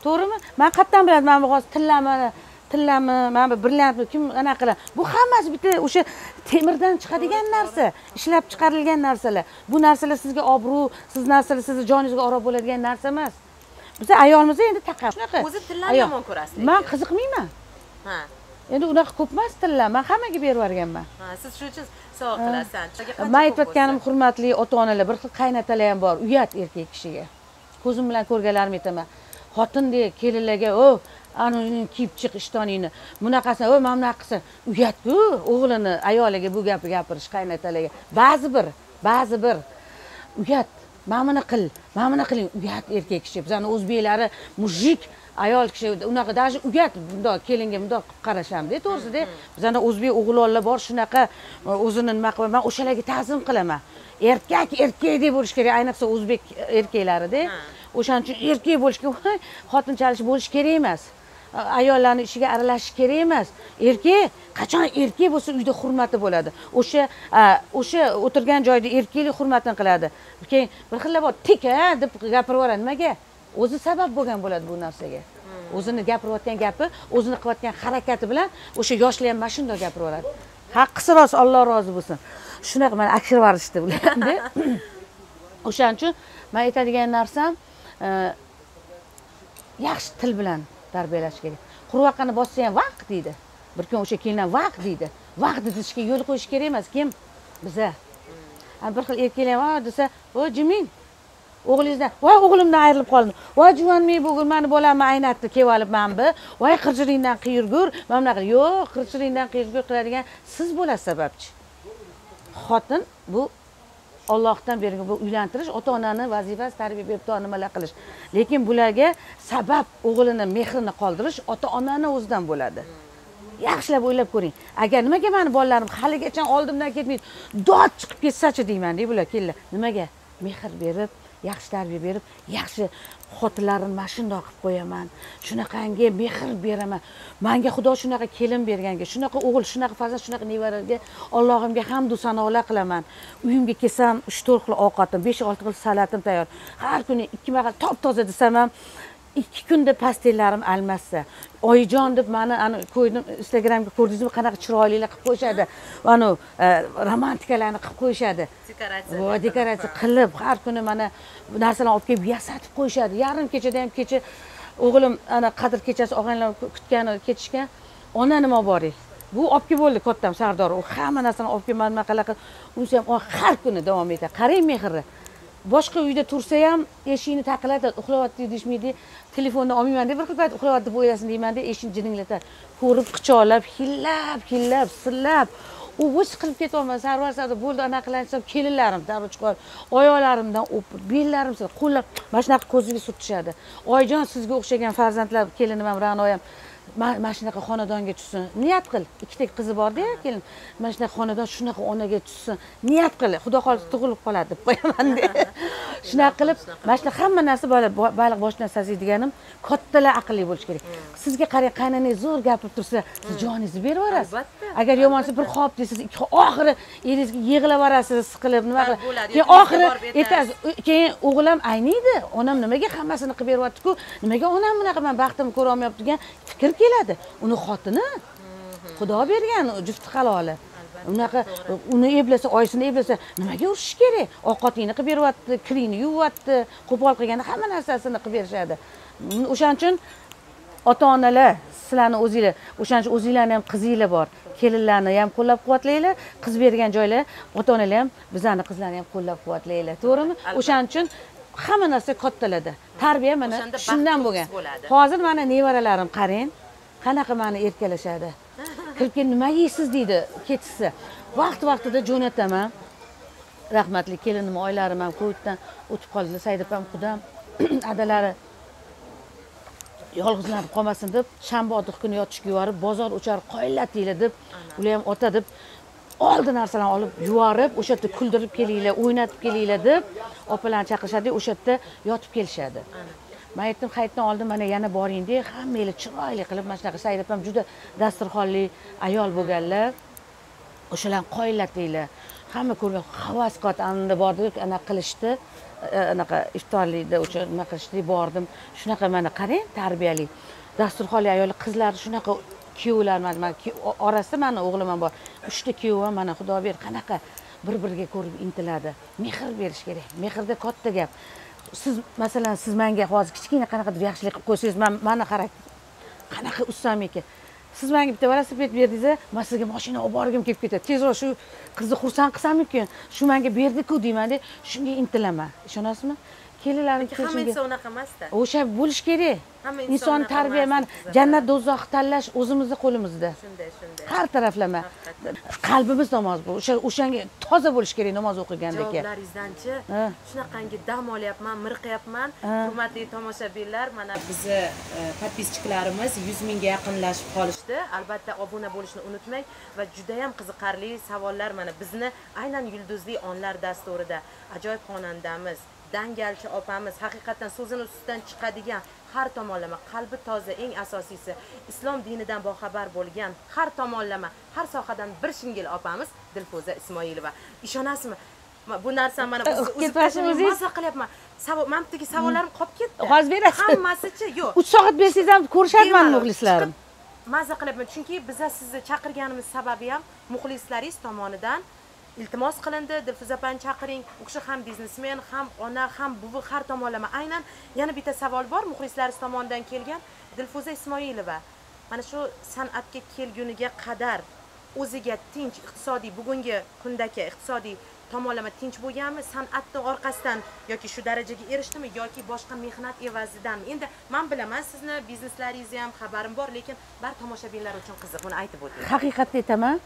to'g'rimi? Men qayerdan bilaman mana bu hozir tillami mana bu brilliantmi kim anaqa qiladi. Bu hammasi bitta o'sha temirdan chiqadigan narsa, ishlab chiqarilgan narsalar. Bu narsalar sizga obro', siz narsalar sizni joningizga oro bo'ladigan narsa emas. Biz ayolimiz endi taqab shunaqa. O'zi tillarni yomon ko'rasiz. Men qiziqmayman. Ha. Endi unaqa ko'p emas tillar. Men hammaga berib yuborganman. Ha, siz shuning uchun savob qilasan. Men aytayotganim hurmatli ota-onalar, bir xil qaynatalar ham bor, uyat erkak kishiga. Ko'zim bilan ko'rganlarimni aytaman. Xotindek kelinlarga, "O, ani kiyib chiq ishtoningni. Bunaqasini, o, mana bunaqa qilsa, uyat-ku o'g'lini ayoliga bu gapni gapirish qaynatalarga. Ba'zi bir uyat. Mana buni qil, mana buni qiling. Uyat erkak kishi. Bizning o'zbeklari mujik ayol kishi unaqa даже uyat bundoq kelinga bundoq qilib qarashamda, to'g'risida. Bizning o'zbek o'g'lonlar bor shunaqa o'zini nima qilib, men o'shalarga ta'zim qilaman. Erkakdek bo'lish kerak, ayniqsa o'zbek erkaklarida. O'shaning uchun erkak bo'lishga, xotinchalik bo'lish kerak emas. Ayollarning ishiga aralashish kerak emas. Erkak qachon erkak bo'lsa uyda hurmati bo'ladi. O'sha o'tirgan joyda erkaklik hurmatini qiladi. Keyin bir xillar bor, tik deb gapirib yuboradi. Nimaga? O'zi sabab bo'lgan bo'ladi bu narsaga. O'zini gapirayotgan gapi, o'zini qilayotgan harakati bilan o'sha yoshlar ham mana shunday gapirib yuboradi. Haqqisi rost, Alloh rozi bo'lsin. Shunaqa mana akshirvarishdi ularda. O'shaning uchun men aytadigan narsam yaxshi til bilan tarbiyalash kerak. Qurvaqani bossa ham vaqt deydi. Bir kun o'sha kelinlar vaqt deydi. Vaqt deyishga yo'l qo'yish kerak emas. Kim? Biza. Bir xil erkaklar va desa, "O, jiming. O'g'lingizdan, voy o'g'limdan ayrilib qoldim. Voy juvonmi bugun meni bolamni aynatdi, kelib olibman bu. Voy qirchiringdan qiyirgur." Mana bunaqa. Yo'q, qirchiringdan qiyirgur qiladigan siz bo'lasiz sababchi. Xotin bu Allohdan bergan bu uylantirish, ota-onaning vazifasi tarbiya berib nimalar qilish. Lekin bularga sabab o'g'lini mehrini qoldirish ota-onaning o'zidan bo'ladi. Yaxshilab o'ylab ko'ring. Agar nimaga meni bolalarim haligacha oldimdan ketmaydi, dod chiqib ketsa-chi deyman, deb ular kellar. Nimaga? Mehr berib, yaxshi tarbiya berib, yaxshi xotinlarimni mana shunday qilib qo'yaman. Shunaqangi mehr beraman. Menga Xudo shunaqa kelin berganga, shunaqa o'g'il, shunaqa farzand, shunaqa nevaralarga Allohimga hamd va sanolar qilaman. Uyimga kelsam 3-4 xil ovqatim, 5-6 xil salatim tayyor. Har kuni 2 mahal top-toza desam ham 2 kunda pastellarim almassa. Oyijon deb meni qo'ydim, Instagramga ko'rdingizmi, qanaqa chiroylilar qilib qo'yishadi. Ana romantikalarni qilib qo'yishadi. Dekoratsiya qilib, har kuni mana bu narsalarni olib kelib yasatib qo'yishadi. Yarim kechada ham kecha o'g'lim ana qadr kechasi og'aynilar kutgani ketishgan. Ona nima boring? Bu olib kelib bo'ldi kattaam Sardor. U hamma narsani olib kelib mana qanaqa unisi ham har kuni davom etadi. Qarang mehrni. Boshqa uyda tursa ham eshikni taqiladi, uxlayapti deyishmaydi. Telefonni olmayman deb bir qilib uxlayapti deb o'ylasin deyman-da, eshikni jininglatadi. Ko'rib qichoqlab, hillab, sillab. U o'z qilib ketyapman. Sarvar savdo bo'ldi, anaqa qilansam kelinlarim darrov chiqar. Oyoqlarimdan o'pib, bellarim silab, qo'llab, mana shunaqa ko'ziga surtishadi. Oyijon, sizga o'xshagan farzandlar, kelinim ham Ra'no ham mana shunaqa xonadonga tushsin. Niyat qil. Ikkita qizi bor-da, kelin. Mana shunaqa xonadon shunaqa onaga tushsin. Niyat qil. Xudo xolisa tug'ilib qoladi deb qo'yaman-da. Shunaqa qilib, mana shunaqa hamma narsa baliq boshidan saziydiganim, kattalar aqlli bo'lish kerak. Sizga qarang, qaynanangiz zo'r gapirib tursa, siz joningizni berib yuborasiz. Agar yomonsa bir xo'p deysiz, oxiri eringizga yig'lab yuborasiz, siqilib, nima qilib. Keyin oxiri aytasiz, keyin o'g'lim ayniydi. Onam nimaga hammasini qilib beryapti-ku? Nimaga onam bunaqa men baxtimni ko'ra olmayapti degan fikr keladi. Uni xotini Xudo bergan juft haloli. Unaqa uni eblasa, oyisini eblasa, nimaga urishish kerak? Ovqatingni qilib beryapti, kiringni yuvyapti, qo'pol qilganda hamma narsasini qilib berishadi. O'shaning uchun ota-onalar, sizlarning o'zinglar, o'shaning uchun o'zinglarning ham qizinglar bor. Kelinlarni ham qo'llab-quvvatlanglar, qiz bergan joylar, ota-onalar ham bizlarning qizlarni ham qo'llab-quvvatlanglar. To'g'rimi? O'shaning uchun hamma narsa kattalarda. Tarbiya mana shundan bo'lgan. Hozir mana nevaralarim qarang, qanaqa meni erkalashadi. Kirib nima yeysiz deydi, ketishsa. Vaqt-vaqtida jo'nataman. Rahmatli kelinim, oylarim ham ko'ydan o'tib qoldilar, Saidapam qudam adalari yolg'izlanib qolmasin deb shanba otiq kuni yotishga yuborib, bozor o'char qoyillatinglar deb, ular ham ota deb oldi narsalarni olib yuvorib, o'sha yerda kuldirib kelinglar, o'ynatib kelinglar deb opalarni chaqirishadi, o'sha yerda yotib kelishadi. Men aytdim, hayitdan oldin mana yana boring-da, hammanglar chiroyli qilib mana shunaqa Saidapam juda dasturxonli ayol bo'lganlar. O'shalarni qoyillatinglar. Hamma ko'rgan havas qotanda bordik, ana qilishdi. anaqa iftorlikda o'sha nima qilishlik bordim. Shunaqa mana qarang, tarbiyali. Dasturxonli ayol qizlar shunaqa kuyovlar mana orasida mani o'g'lim ham bor. 3 ta kuyovam mana Xudo ber qanaqa bir-biriga ko'rib intiladi. Mehr berish kerak. Mehrda katta gap. Siz masalan siz menga hozir kichkina qanaqadir yaxshilik qilib qo'ysangiz, meni qarang. Qanaqa ustam ekan. Siz menga bitta velosiped berdingiz, men sizga mashina olib borgim kelib ketadi. Tezroq shu qizni xursand qilsam-ku, shu menga berdi-ku deyman-da, shunga intilaman. Ishonasizmi? Kelinlarim hammasi unaqa emas-da. O'sha bo'lish kerak. Inson tarbiya, man jannat do'zaxni tanlash o'zimizning qo'limizda. Shunday. Har taraflama. Qalbimiz namoz bu. O'shanga toza bo'lish kerak namoz o'qiganda keyin. Javoblaringizdanchi shunaqangi dam olyapman, mirqyapman. Hurmatli tomoshabinlar, mana bizni podpischilarimiz 100 mingga yaqinlashib qolishdi. Albatta obuna bo'lishni unutmang va juda ham qiziqarli savollar mana bizni aynan yulduzli onlar dasturida ajoyib xonandamiz Dangalchi opamiz haqiqatan so'zini ustidan chiqadigan, har tomonlama qalbi toza, eng asosiysi islom dinidan boxabar bo'lgan, har tomonlama, har sohadan bir shingil opamiz Dilfuza Ismoilova. Ishonasizmi? Bu narsa mana maza qilyapman. Men bittagi savollarim qolib ketdi. Hozir berasiz. Hammasichi yo'q. 3 soat bersangiz ham ko'rishadi meni muxlislarim. Maza qilyapman, chunki biz sizni chaqirganimiz sababi ham muxlislaringiz tomonidan iltimos qilindi. Dilfuza opani chaqiring. U kishi ham biznesmen, ham ona, ham buvi, har tomonlama. Aynan yana bitta savol bor muxlislaringiz tomonidan kelgan. Dilfuza Ismoilova mana shu san'atga kelguniga qadar o'ziga tinch iqtisodiy, bugungi kundagi iqtisodiy tomonlama tinch bo'lganmi? San'atning orqasidan yoki shu darajaga erishdimi yoki boshqa mehnat evazidanmi? Endi men bilaman, sizni bizneslaringizni ham xabarim bor, lekin bar tomoshabinlar uchun qiziq, buni aytib o'ting. Haqiqatda aytaman.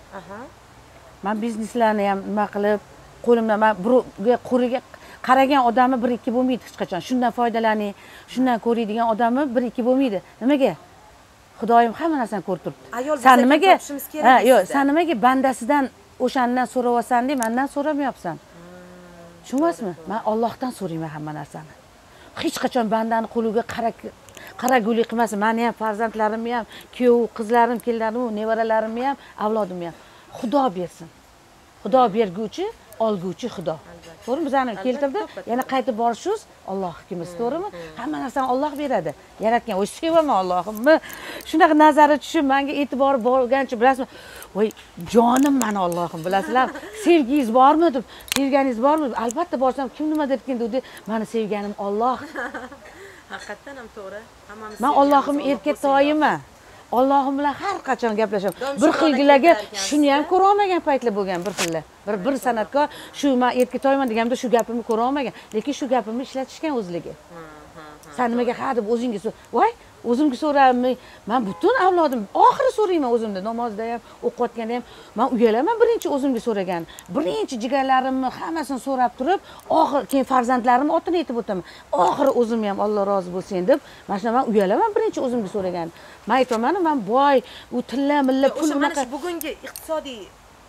Men bizneslarni ham nima qilib, qo'limdan men birovga qo'riga qaragan odamni 1-2 bo'lmaydi hech qachon. Shundan foydalaning, shundan ko'radigan odamni 1-2 bo'lmaydi. Nimaga? Xudoyim hamma narsani ko'rib turibdi. Sen nimaga? Ha, yo'q, sen nimaga bandasidan o'shandan so'rayapsan deb, mendan so'ramayapsan. Tushunasizmi? Men Allohdan so'rayman hamma narsani. Hech qachon bandani qo'liga qaragulik qilmasin. Meni ham farzandlarimni ham, kuyov, qizlarim, kelinlarim, nevaralarimni ham, avlodimni ham Xudo bersin. Xudo berguvchi, olguvchi Xudo. To'g'rimi? Bizani keltirdi, yana qaytib borishimiz Alloh hukmiz, to'g'rimi? Hamma narsani Alloh beradi. Yaratgan. O'zi sevaman Allohimni. Shunaqa nazari tushib, menga e'tibor bo'lgancha, bilasizmi? Voy, jonim meni Allohim, bilasizlar. Sevgingiz bormi deb, sevganingiz bormi? Albatta borsam, kim nima debkin dedi, meni sevganim Alloh. Haqiqatan ham to'g'ri. Hammamiz Men Allohim erkatoyiman. Allohim bilan har qachon gaplashaman. Bir xilgilarga shuni ham ko'ra olmagan paytlar bo'lgan, bir xillar. Bir san'atkor shu men erkatoyman deganimda shu gapimni ko'ra olmagan, lekin shu gapimni ishlatishgan o'zligi. Sen nimaga ha deb o'zingiz voy, o'zimga so'rayman. Men butun avlodim oxiri so'rayman o'zimda. Namozda ham, o'qiyotganda ham men uyalaman birinchi o'zimga so'ragan. Birinchi jigarlarimni hammasini so'rab turib, oxir keyin farzandlarimni otini aytib o'taman. Oxiri o'zim ham Alloh rozi bo'lsin deb, mana shuna men uyalaman birinchi o'zimga so'ragan. Men aytaman, men boy, u tilla milla pul mana shu bugungi iqtisodiy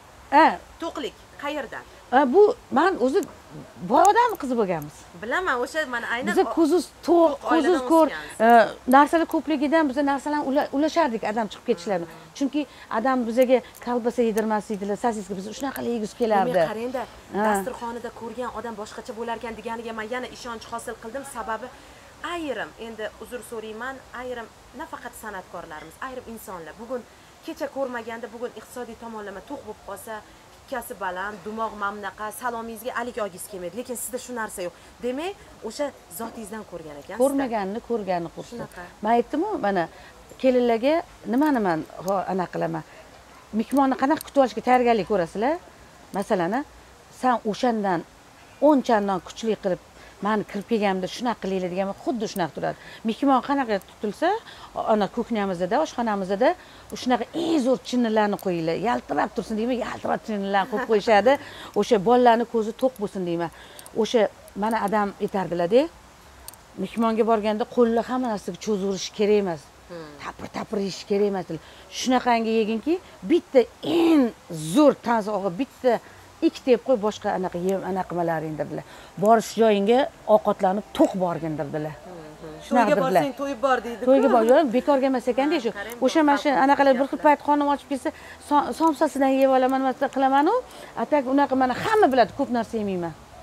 to'qlik qayerdan? Bu men o'zi boy odam qizi bo'lganmiz. Bilaman, o'sha mana aynan biz ko'ziz to'q, ko'ziz ko'r, narsalar ko'pligidan biz narsalarni ulashardik adam chiqib ketishlarini. Chunki adam bizga kolbasa yedirmasdilar, sosiska biz shunaqa yegis kelardi. Men qarangda, dasturxonida ko'rgan odam boshqacha bo'lar ekan deganiga men yana ishonch hosil qildim. Sababi ayrim, endi uzr so'rayman, ayrim nafaqat san'atkorlarimiz, ayrim insonlar bugun kecha ko'rmaganda bugun iqtisodiy tomonlama to'q bo'lib qolsa, ikkasi baland, dumog' mamnaqa, salomingizga alik olgis kelmaydi, lekin sizda shu narsa yo'q. Demak, o'sha zotingizdan ko'rgan ekansiz. Ko'rmaganni ko'rganni qursin. Men aytdim-ku, mana kelinlarga nimani men ana qilaman. Mehmonni qanaqa kutib olishga tayyorgarlik ko'rasizlar? Masalan, sen o'shandan 10 chandan kuchli qilib meni kirib kelganimda shunaqa qilaylar degan xuddi shunaqa turadi. Mehmon qanaqa tutilsa, ana kuxnyamizda, oshxonamizda shunaqa eng zo'r chinnilarni qo'yinglar. Yaltirab tursin deyman, yaltirab chinnilarni qo'yib qo'yishadi. O'sha bolalarning ko'zi to'q bo'lsin deyman. O'sha mana adam aytardilar-da, mehmonga borganda qo'llar hamma narsaga cho'zirish kerak emas. Tapir yeyish kerak emas. Shunaqangi yeginki, bitta eng zo'r tanzog'i bitta ikkita yeb qo'y, boshqa anaqa yem anaqimalaring dedilar. Borish joyingga ovqatlanib to'q borgindirdilar. To'yga borsang to'yib bor deydi. To'yga bor, yo'q, bekorga emas ekan-da shu. O'sha mashina anaqalar bir xil payt qonim ochib kelsa, somsasidan yeb olaman, nima qilaman-u, atak unaqa mana hamma biladi, ko'p narsa yemayman.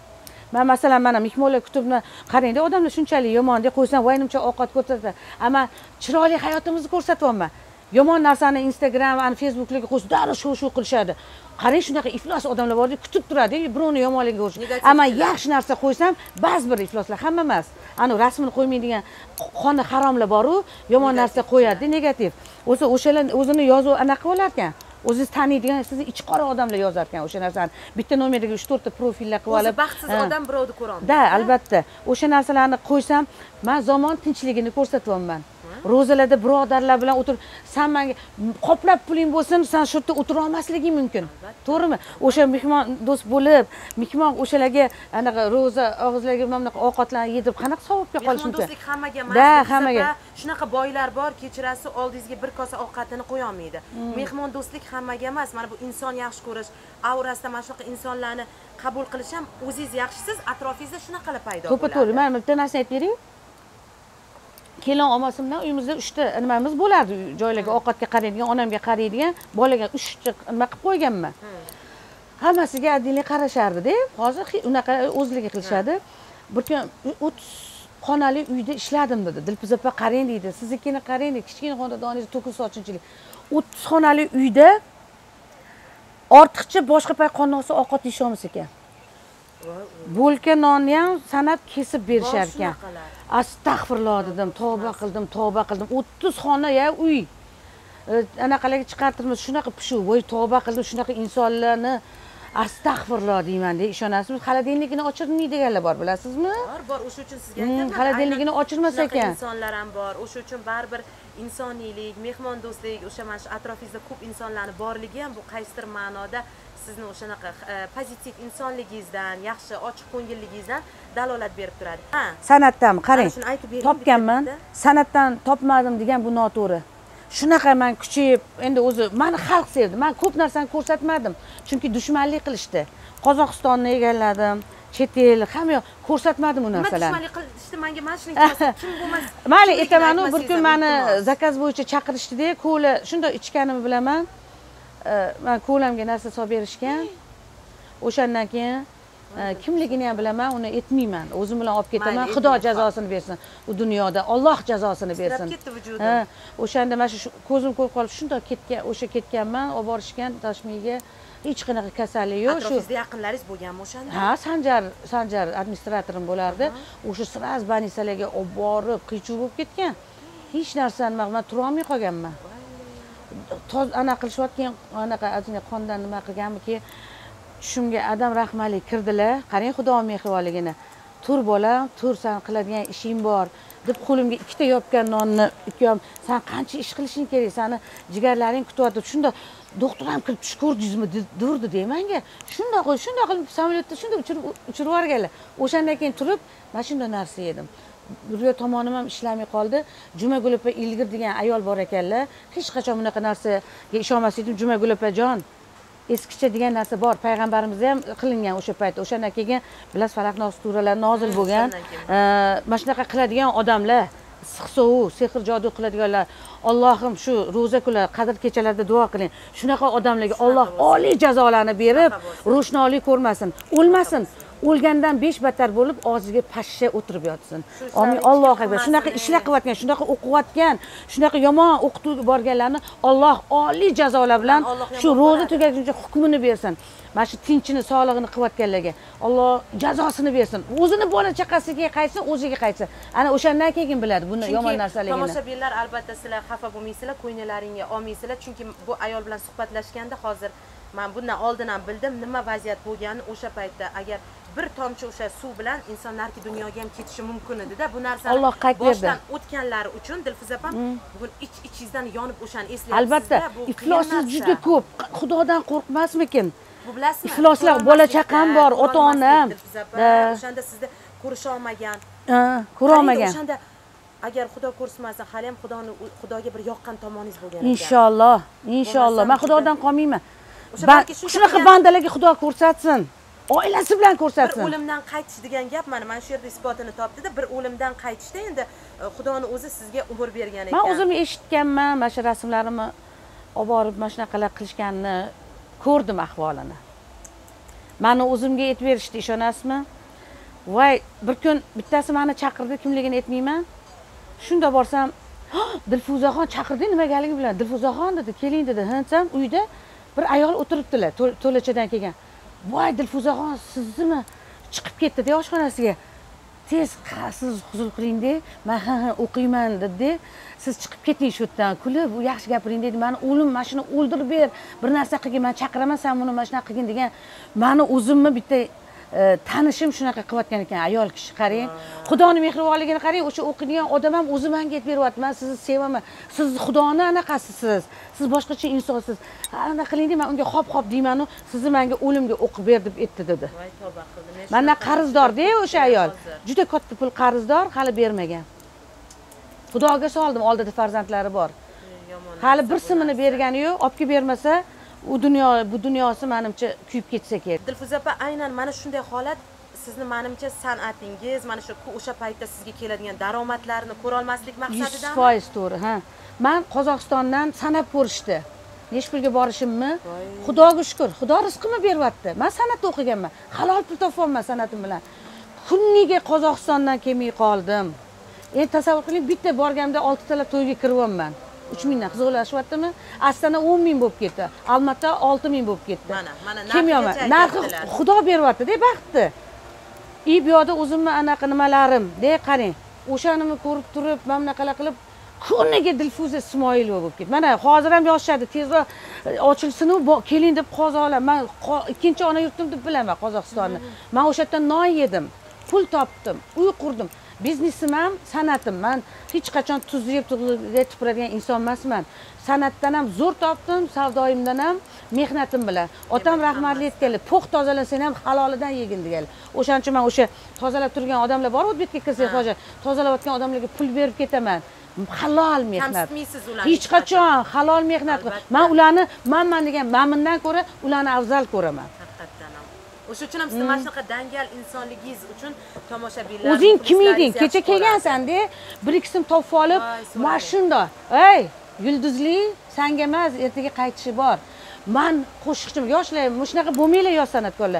Men masalan mana mehmonlar kutubni qarangda, odamlar shunchalik yomon deb qo'ysam, voy nimcha ovqat ko'rsatadi. Ammo chiroyli hayotimizni ko'rsatyapman. Yomon narsani Instagram, Facebooklarga qo'yib, darrov shu qilishadi. Qarang, shunaqa iflos odamlar borda kutib turadi, birovni yomonligiga o'xshaydi. Ammo yaxshi narsa qo'ysam, ba'zi bir ifloslar, hamma emas. Ana rasmini qo'ymaydigan qoni haromlar bor-ku, yomon narsa qo'yadi, negativ. O'shalar o'zini yozuv anaqa qilib olar ekan. O'zingiz taniydigan, sizni ichi qora odamlar yozar ekan o'sha narsani. Bitta nomerdagi 3-4 ta profillar qilib olib. O'zi baxtsiz odam birovni ko'ra olmaydi. Da, albatta. O'sha narsalarni qo'ysam, men zamon tinchligini ko'rsatyapman. Ro'zalarda birodarlar bilan o'tirib, sen menga qoplab puling bo'lsin, sen shu yerda o'tira olmasliging mumkin. To'g'rimi? O'sha mehmon do'st bo'lib, mehmon o'shalarga anaqa ro'za og'izlariga mana bunaqa ovqatlarni yedirib, qanaqa savobga qolish mumkin? Mehmondo'stlik hammaga emas. Da, hammaga. Shunaqa boylar bor, kechirasi oldingizga bir kosa ovqatini qo'ya olmaydi. Mehmondo'stlik hammaga emas. Mana bu inson yaxshi ko'rish, aurasida mana shunaqa insonlarni qabul qilish ham o'zingiz yaxshisiz, atrofingizda shunaqalar paydo bo'ladi. To'ppa-to'g'ri. Men bitta narsa aytib bering. Kelin olmasam bilan uyimizda 3 ta nimamiz bo'lardi. Joylarga ovqatga qaraydigan, onamga qaraydigan, bolaga 3 ta nima qilib qo'yganman. Hammasiga adiliy qarashardi-da. Hozir unaqa o'zligi qilishadi. Bir kun 30 xonali uyda ishladim dedi. Dilpiz opa qarang deydi. Siznikini qarang deydi. Kichkina xonadoningiz to'kis sochinchilik. 30 xonali uyda ortiqcha boshqa pay qonnoqsa ovqat yeyish olmas ekan. Bo'lka nonni ham sanab kesib berishar ekan. Astag'firulloh dedim, tavba qildim. 30 xona ya uy. Anaqalarga chiqartirmiz, shunaqa pishuv, voy tavba qildim, shunaqa insonlarni astag'firulloh deyman-da, ishonasizmi? Xolodilnikini ochirmaydiganlar bor, bilasizmi? Bor, o'sha uchun sizga aytaman. Xolodilnikini ochirmas ekan. Insonlar ham bor. O'sha uchun baribir insoniylik, mehmondo'stlik, o'sha mana shu atrofingizda ko'p insonlarni borligi ham bu qaysidir ma'noda sizni o'shanaqa pozitiv insonligingizdan, yaxshi, ochiq ko'ngilligingizdan dalolat berib turadi. San'atdan qarang. Shuni aytib bering. Topganman. San'atdan topmadim degan bu noto'g'ri. Shunaqa men kuchayib, endi o'zi meni xalq sevdi. Men ko'p narsani ko'rsatmadim, chunki dushmanlik qilishdi. Qozog'istonni egalladim, chet el, hamma yoq ko'rsatmadim u narsalarni. Dushmanlik qilishdi, menga mana shuni kim bo'lmas. Mayli, aytaman, bir kun meni zakaz bo'yicha chaqirishdi-da, ko'la shunday ichganimni bilaman. Men ko'lamga narsa solib berishgan. O'shandan keyin kimligini ham bilaman, uni aytmayman. O'zim bilan olib ketaman. Xudo jazosini bersin. U dunyoda Alloh jazosini bersin. Ketdi vujudim. O'shanda mana shu ko'zim ko'rib qolib, shunday ketganman, olib borishgan Toshkentga. Hech qanaqa kasallik yo'q. Atrofingizda yaqinlaringiz bo'lganmi o'shanda? Ha, Sanjar administratorim bo'lardi. O'sha siraz banisalarga olib borib, qichuv bo'lib ketgan. Hech narsani men tura olmay qolganman. Ana qilishayotgan anaqa azina qondan nima qilganmiki, tushimga Adam rahmali kirdilar. Qarang Xudo mehribonligini. Tur bolam, tur, sen qiladigan ishing bor deb qo'limga ikkita yopgan nonni ikkom, sen qancha ish qilishing kerak, seni jigarlaring kutyapti. Shunda doktor ham kirib tush ko'rdingizmi durdi deymanga. Shunday qilib samolyotda shunday uchirib yuborganlar. O'shandan keyin turib, mana shunday narsa yedim. Burga tomonim ham ishlamay qoldi. Jumagul opa Ilgir degan ayol bor ekanlar. Hech qachon bunaqa narsaga ishonmas edim. Jumagul opajon, eskicha degan narsa bor. Payg'ambarimiz ham qilingan o'sha paytda. O'shandan keyin bilas Falaq Nos suralar nozil bo'lgan. Mana shunaqa qiladigan odamlar, issiq-sovuq, sehr jodu qiladiganlar. Allohim shu ro'za kunlari, qadr kechalarida duo qiling. Shunaqa odamlarga Alloh oliy jazolarni berib, ro'shnolik ko'rmasin, o'lmasin. O'lgandan 5 battar bo'lib, og'ziga pashsha o'tirib yotsin. Amin. Alloh akbar. Shunaqa ishlar qilayotgan, shunaqa o'qiyotgan, shunaqa yomon o'qituvga borganlarni Alloh oliy jazolar bilan shu ro'za tugaguncha hukmini bersin. Mana shu tinchini, sog'lig'ini qilayotganlarga Alloh jazosini bersin. O'zini bola chaqasiga qaytsin, o'ziga qaytsin. Ana o'shandan keyin biladi buni yomon narsaligini. Tomoshabinlar albatta sizlar xafa bo'lmaysizlar, ko'nglaringga olmaysizlar, chunki bu ayol bilan suhbatlashganda hozir men bundan oldin ham bildim nima vaziyat bo'lganini. O'sha paytda agar bir tomchi o'sha suv bilan insonlarki dunyoga ham ketishi mumkin edi-da. Bu narsani Alloh qayt berdi. boshdan o'tganlari uchun Dilfiz opam bugun ich-ichingizdan yonib o'shani eslayapsiz. Albatta, ifloslar juda ko'p. Xudodan qo'rqmasmikin? Bu bilasizmi? Ifloslar, bola chaqam bor, ota-onam. O'shanda sizni ko'risha olmagan. Ko'ra olmagan. O'shanda agar Xudo ko'rsatmasa, hali ham Xudoga bir yoqqan tomoningiz bo'lgan ekan. Inshaalloh, inshaalloh. Men Xudodan qolmayman. Shunaqa bandalarga Xudo ko'rsatsin. Oilasi bilan ko'rsatsin. Bir o'limdan qaytish degan gap mana shu yerda isbotini topdi-da, bir o'limdan qaytishda endi Xudoning o'zi sizga umr bergan ekan. Men o'zim eshitganman, mana shu rasmlarimni olib borib mana shunaqalar qilishganini ko'rdim ahvolini. Meni o'zimga aytib berishdi, ishonasizmi? voy bir kun bittasi meni chaqirdi, kimligini aytmayman. Shunda borsam, Dilfuzaxon chaqirdi, nimagaligi bilan. Dilfuzaxon dedi, keling dedi. Hansam uyda bir ayol o'tiribdilar, to'lachadan kelgan. Voy Dilfuzaxon, siznimi? Chiqib ketdi-da oshxonasiga. Tez siz huzur qiling-da, men o'qiyman dedi. Siz chiqib keting shu yerdan, kulib, u yaxshi gapiring dedi. Meni o'lim, mana shuni o'ldirib ber, bir narsa qilgin, men chaqiraman, sen buni mana shunaqa qilgin degan. Meni o'zimni bitta tanishim shunaqa qilayotgan ekan, ayol kishi qarang. Xudoning mehribonligini qarang, o'sha o'qigan odam ham o'zi menga aytib beryapti. Men sizni sevaman. Siz Xudoni anaqasisiz. Siz boshqacha insonsiz. Anaqa qiling deb men unga xop deyman-u, sizni menga o'limga o'qib ber deb aytdi dedi. Voy tavba qildim. Mendan qarzdor-da o'sha ayol. Juda katta pul qarzdor, hali bermagan. Xudoga soldim, oldida farzandlari bor. Hali bir simini bergani yo'q, olib kelib bermasa, bu dunyosi menimcha kuyib ketsa kerak. Dilfuza opa, aynan mana shunday holat sizni menimcha san'atingiz, mana shu o'sha paytda sizga keladigan daromadlarni ko'ra olmaslik maqsadidami? 100% to'g'ri, ha. Men Qozog'istondan sanab ko'rishdi. Necha pulga borishimni? Xudoga shukr, Xudo rizqimni beryapti. Men san'atda o'qiganman. Halol pul topolman san'atim bilan. Kunniga Qozog'istondan kelmay qoldim. Endi tasavvur qiling, bitta borganimda 6 talab to'yga kiryapman. 3 mingdan qiziqlashyaptimi? Astana 10 ming bo'lib ketdi. Almatda 6 ming bo'lib ketdi. Mana narxi Xudo beryapti-da, baxtni. Bu yoqda o'zimni anaqa nimalarim, de qarang. O'shanimni ko'rib turib, men bunaqalar qilib kuniga Dilfuza Ismoilova bo'lib ketdi. Mana hozir ham yoshadi, tezroq ochilsin-u, keling deb qozoqlar. Men ikkinchi ona yurtim deb bilaman Qozog'istonni. Men o'sha yerdan non yedim, pul topdim, uy qurdim. Biznesim ham san'atim. Men hech qachon tuz yeb tupuradigan inson emasman. San'atdan ham zo'r topdim, savdoyimdan ham, mehnatim bilan. Otam rahmatli aytganlar, po'q tozalasang ham halolidan yegin deganlar. O'shaning uchun men o'sha tozalab turgan odamlar bor, o'tbetga kirsak hozir tozalayotgan odamlarga pul berib ketaman. Halol mehnat. Hech qachon halol mehnat. Men ularni man degan mamnundan ko'ra ularni afzal ko'raman. O'sha uchun ham siz mana shunaqa dangal insonligingiz uchun tomoshabinlar o'zing kim eding? Kecha kelgansan-da, bir ikkisim topib olib, mana shunda, ey, yulduzli, senga emas, ertaga qaytishi bor. Men qo'shiqchim, yoshlar, mana shunaqa bo'lmanglar yosh san'atkorlar.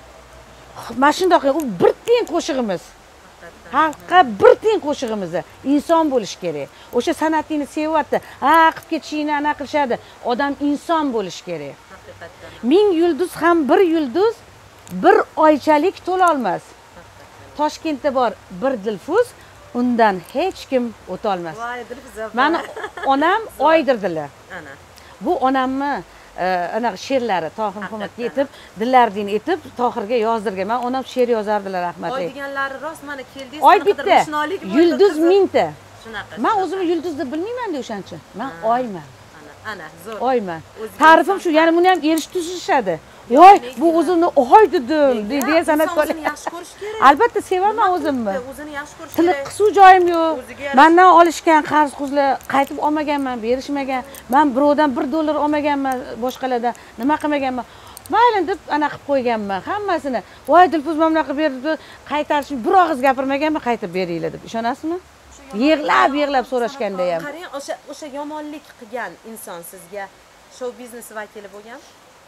Mana shunday, u bir teng qo'shig'imiz. Xalqqa bir teng qo'shig'imiz. Inson bo'lish kerak. O'sha san'atingni sevyapti. Qilib ketishingni ana qilishadi. Odam inson bo'lish kerak. Haqiqatdan. 1000 yulduz ham bir yulduz bir oychalik to'la olmas. Toshkentda bor bir Dilfuz, undan hech kim o'ta olmas. Voy Dilfuza. Meni onam oydirdilar. Ana. Bu onamni anaqa she'rlari Tohir Muhammadga yetib, dillardin etib, Tohirga yozdirgan. Men onam she'r yozardilar, rahmatli. Oy deganlari rost, mana keldingiz, oy bitta, yulduz mingta. Shunaqa. Men o'zimni yulduz deb bilmayman-da o'shancha. Men oyman. Ana, zo'r. Oyman. Ta'rifim shu, ya'ni buni ham erishtishadi. Voy, bu o'zimni oy dedim, degan san'atkor. O'zini yaxshi ko'rish kerak. Albatta sevaman o'zimni. O'zini yaxshi ko'rish kerak. Tiliq suv joyim yo'q. Mendan olishgan qarz-quzlar qaytib olmaganman, berishmagan. Men birovdan $1 olmaganman, boshqalardan nima qilmaganman. Mayli deb ana qilib qo'yganman hammasini. Voy Dilfuz mana bunaqa berdi, qaytarishni bir og'iz gapirmaganman, qaytib beringlar deb. Ishonasizmi? Yig'lab so'rashganda ham. Qarang, o'sha yomonlik qilgan inson sizga show biznes vakili bo'lgan.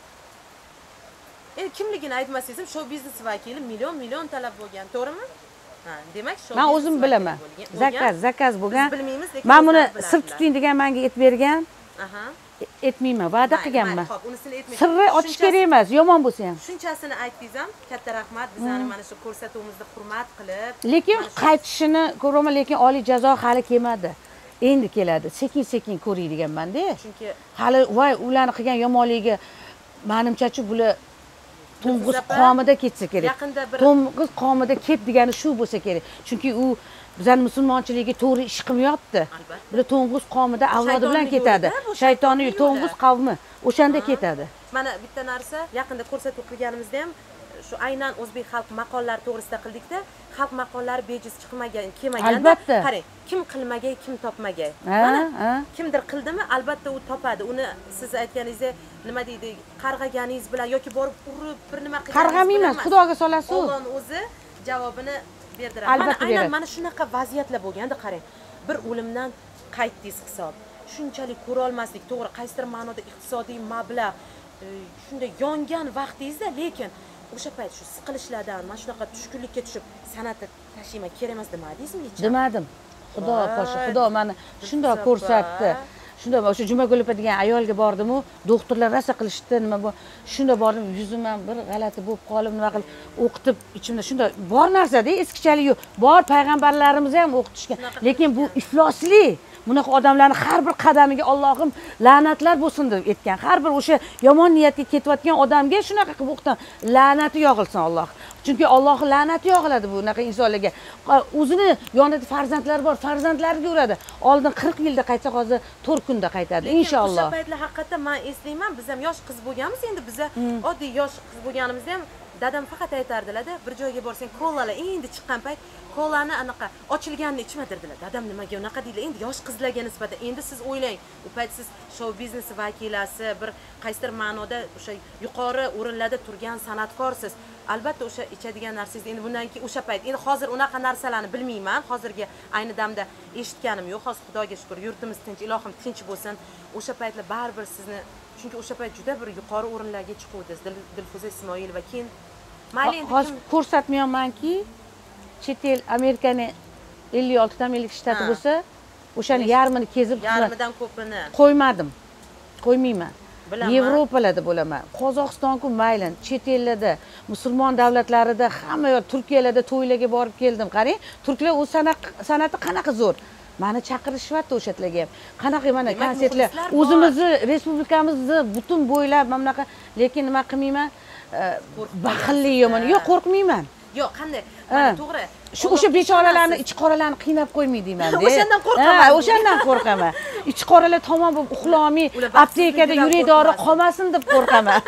Kimligini aytmasangiz ham show biznes vakili million talab bo'lgan, to'g'rimi? Ha, demak show. Men o'zim bilaman. Zakaz bo'lgan. Men buni sir tuting degan menga aytib bergan. Aha. Aytmayman, va'da qilganman. Xo'p, unisini aytmayman. Sirni ochish kerak emas, yomon bo'lsa ham. Shunchasini aytdingiz ham, katta rahmat. Bizani mana shu ko'rsatuvimizni hurmat qilib. Lekin qaytishini ko'raman, lekin oliy jazo hali kelmadi. Endi keladi. Sekin-sekin ko'ring deganman-da. Chunki hali voy ularni qilgan yomonligiga menimcha-chi bular to'ng'iz qomida ketsa kerak. To'ng'iz qomida ket degani shu bo'lsa kerak. Chunki u bizning musulmonchilikka to'g'ri ish qilmayapti. Bular to'ng'iz qomida avlodi bilan ketadi. Shaytoniy to'ng'iz qavmi o'shanda ketadi. Mana bitta narsa yaqinda ko'rsatuv qilganimizda ham shu aynan o'zbek xalq maqollari to'g'risida qildikda, xalq maqollari bejiz chiqmagan, kelmaganda, qarang, kim qilmagay, kim topmagay. Mana kimdir qildimi, albatta u topadi. Uni siz aytganingizdek, nima deydi, qarg'aganingiz bilan yoki borib urib bir nima qilganingiz bilan qarg'amayman, Xudoga solasiz. Alloh o'zi javobini berdiradi. Mana aynan mana shunaqa vaziyatlar bo'lganda, qarang, bir o'limdan qaytdingiz hisob. Shunchalik ko'ra olmaslik, to'g'ri, qaysidir ma'noda iqtisodiy mablag' shunday yongan vaqtingizda, lekin o'sha payt shu siqilishlardan mana shunaqa tushkunlikka tushib san'atni tashlayman kerak emas demadingizmi hech? Demadim. Xudo poshsha, Xudo meni shundoq ko'rsatdi. Shunda o'sha Jumagul opa degan ayolga bordim-u, doktorlar rosa qilishdi, nima bu. Shunda bordim, yuzim ham bir g'alati bo'lib qolib, nima qilib o'qitib, ichimda shunda bor narsa-da, eskichalik yo'q. Bor payg'ambarlarimiz ham o'qitishgan. Lekin bu iflosli. Bunaqa odamlarni har bir qadamiga Allohim la'natlar bo'lsin deb aytgan. Har bir o'sha yomon niyatga ketayotgan odamga shunaqa qilib o'qdan la'nati yog'ilsin Alloh. Chunki Alloh la'nati yog'iladi bunaqa insonlarga. O'zini yonida farzandlari bor, farzandlariga uradi. Oldin 40 yilda qaytsa, hozir 4 kunda qaytadi inshaalloh. O'sha paytlar haqiqatdan men eslayman, biz ham yosh qiz bo'lganmiz, endi biz oddiy yosh qiz bo'lganimizda ham dadam faqat aytardilar-da, bir joyga borsang, kolalar endi chiqqan payt kolani anaqa ochilganini ichmadirdilar. Dadam nimaga unaqa deydi? Endi yosh qizlarga nisbatan endi siz o'ylang, u payt siz shou biznesi vakilasi, bir qaysidir ma'noda o'sha yuqori o'rinlarda turgan san'atkorsiz. Albatta o'sha ichadigan narsangiz endi bundan keyin o'sha payt endi hozir unaqa narsalarni bilmayman. Hozirgi ayni damda eshitganim yo'q. Hozir Xudoga shukr, yurtimiz tinch, ilohim tinch bo'lsin. O'sha paytlar baribir sizni chunki o'sha payt juda bir yuqori o'rinlarga chiquvdingiz. Dilfuza Ismoilova keyin mayli endi hozir ko'rsatmayapmanki, chet el Amerikani 56 dan 50 shtati bo'lsa, o'shani yarmini kezib yarmidan ko'pini qo'ymadim. Qo'ymayman. Yevropalarda bo'laman. Qozog'iston-ku mayli, chet ellarda, musulmon davlatlarida, hamma yoq Turkiyalarda to'ylarga borib keldim. Qarang, turklar o'z san'ati qanaqa zo'r. Meni chaqirishyapti o'shatlarga ham. Qanaqa mana konsertlar, o'zimizni respublikamizni butun bo'ylab mana bunaqa, lekin nima qilmayman? Baxilli yomon. Yo'q, qo'rqmayman. Yo'q, qanday? Mana to'g'ri. O'sha bechoralarni, ichki qoralarni qiynab qo'ymay deyman-da. O'shandan qo'rqaman. O'shandan qo'rqaman. Ichki qoralar tomon bo'lib uxlolmay, aptekada yurak dori qolmasin deb qo'rqaman.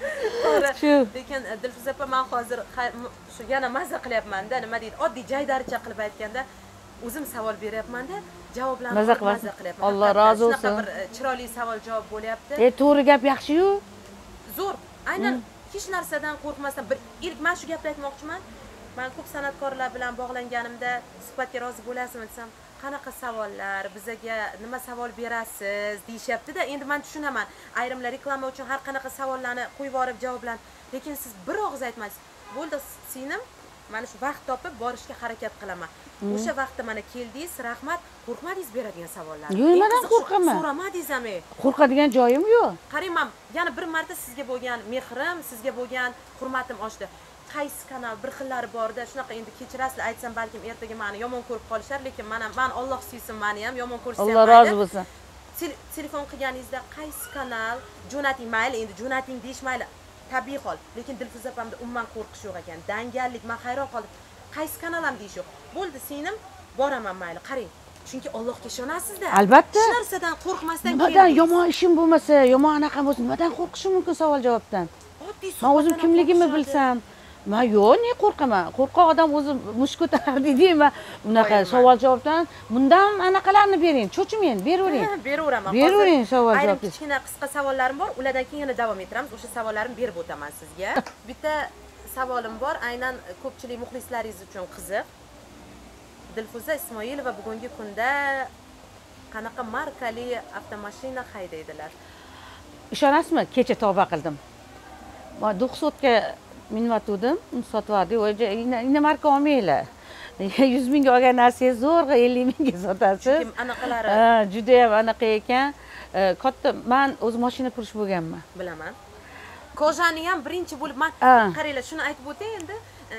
Shu. Lekin Dilfuza opa, men hozir shu yana mazza qilyapman-da, nima deydi? Oddiy jaydaricha qilib aytganda, o'zim savol beryapman-da, javoblarni mazza qilyapman. Alloh rozi bo'lsin. Shunaqa bir chiroyli savol-javob bo'lyapti. To'g'ri gap yaxshi-yu. Zo'r. Aynan hech narsadan qo'rqmasdan bir ilk men shu gapni aytmoqchiman. Men ko'p san'atkorlar bilan bog'langanimda suhbatga rozi bo'lasizmi desam, qanaqa savollar, bizga nima savol berasiz deyishyapti-da. Endi men tushunaman. Ayrimlar reklama uchun har qanaqa savollarni qo'yib yorib javoblan. Lekin siz bir og'iz aytmaysiz. Bo'ldi, singlim, mana shu vaqt topib borishga harakat qilaman. O'sha vaqtda mana keldingiz, rahmat. Qo'rqmadingiz beradigan savollarni. Yo'q, nimadan qo'rqaman? So'ramadingiz ham. Qo'rqadigan joyim yo'q. Qarang, men yana bir marta sizga bo'lgan mehrim, sizga bo'lgan hurmatim oshdi. Qaysi kanal bir xillari bor-da, shunaqa endi kechirasizlar, aytsam balkim ertaga meni yomon ko'rib qolishar, lekin men Alloh suysin meni ham, yomon ko'rsa ham Alloh rozi bo'lsin. Telefon qilganingizda qaysi kanal jo'nating, mayli endi jo'nating deyish mayli, tabiiy hol, lekin Dilfuza opamda umuman qo'rqish yo'q ekan. Dangallik, men hayron qoldim. Qaysi kanal ham deyish yo'q. Bo'ldi, singlim, boraman mayli, qarang. Chunki Allohga ishonasizda. Albatta. Hech narsadan qo'rqmasdan keling. Nimadan yomon ishim bo'lmasa, yomon anaqa bo'lsa, nimadan qo'rqishim mumkin savol-javobdan? Oddiy Men o'zim kimligimni bilsam, men yo'q, ne qo'rqaman. Qo'rqoq odam o'zi mush ko'tarar deydi-ma. Bunaqa savol-javobdan bundan anaqalarni bering, cho'chimang, beravering. Beraveraman. Beravering savol-javob. Kichkina qisqa savollarim bor, ulardan keyin yana davom ettiramiz. O'sha savollarimni berib o'taman sizga. Bitta savolim bor, aynan ko'pchilik muxlislaringiz uchun qiziq. Dilfuza Ismoilova bugungi kunda qanaqa markali avtomashina haydaydilar? Ishonasizmi? Kecha tavba qildim. Men 900 ga minvatdim, uni sotib yubordik. O'ja marka olmaylar. 100 mingga olgan narsangiz zo'rg'a 50 mingga sotasiz. Chunki anaqalari juda ham anaqa ekan. Katta, men o'z mashina qurish bo'lganman. Bilaman. Kojani ham birinchi bo'lib men qaranglar, shuni aytib o'tay endi.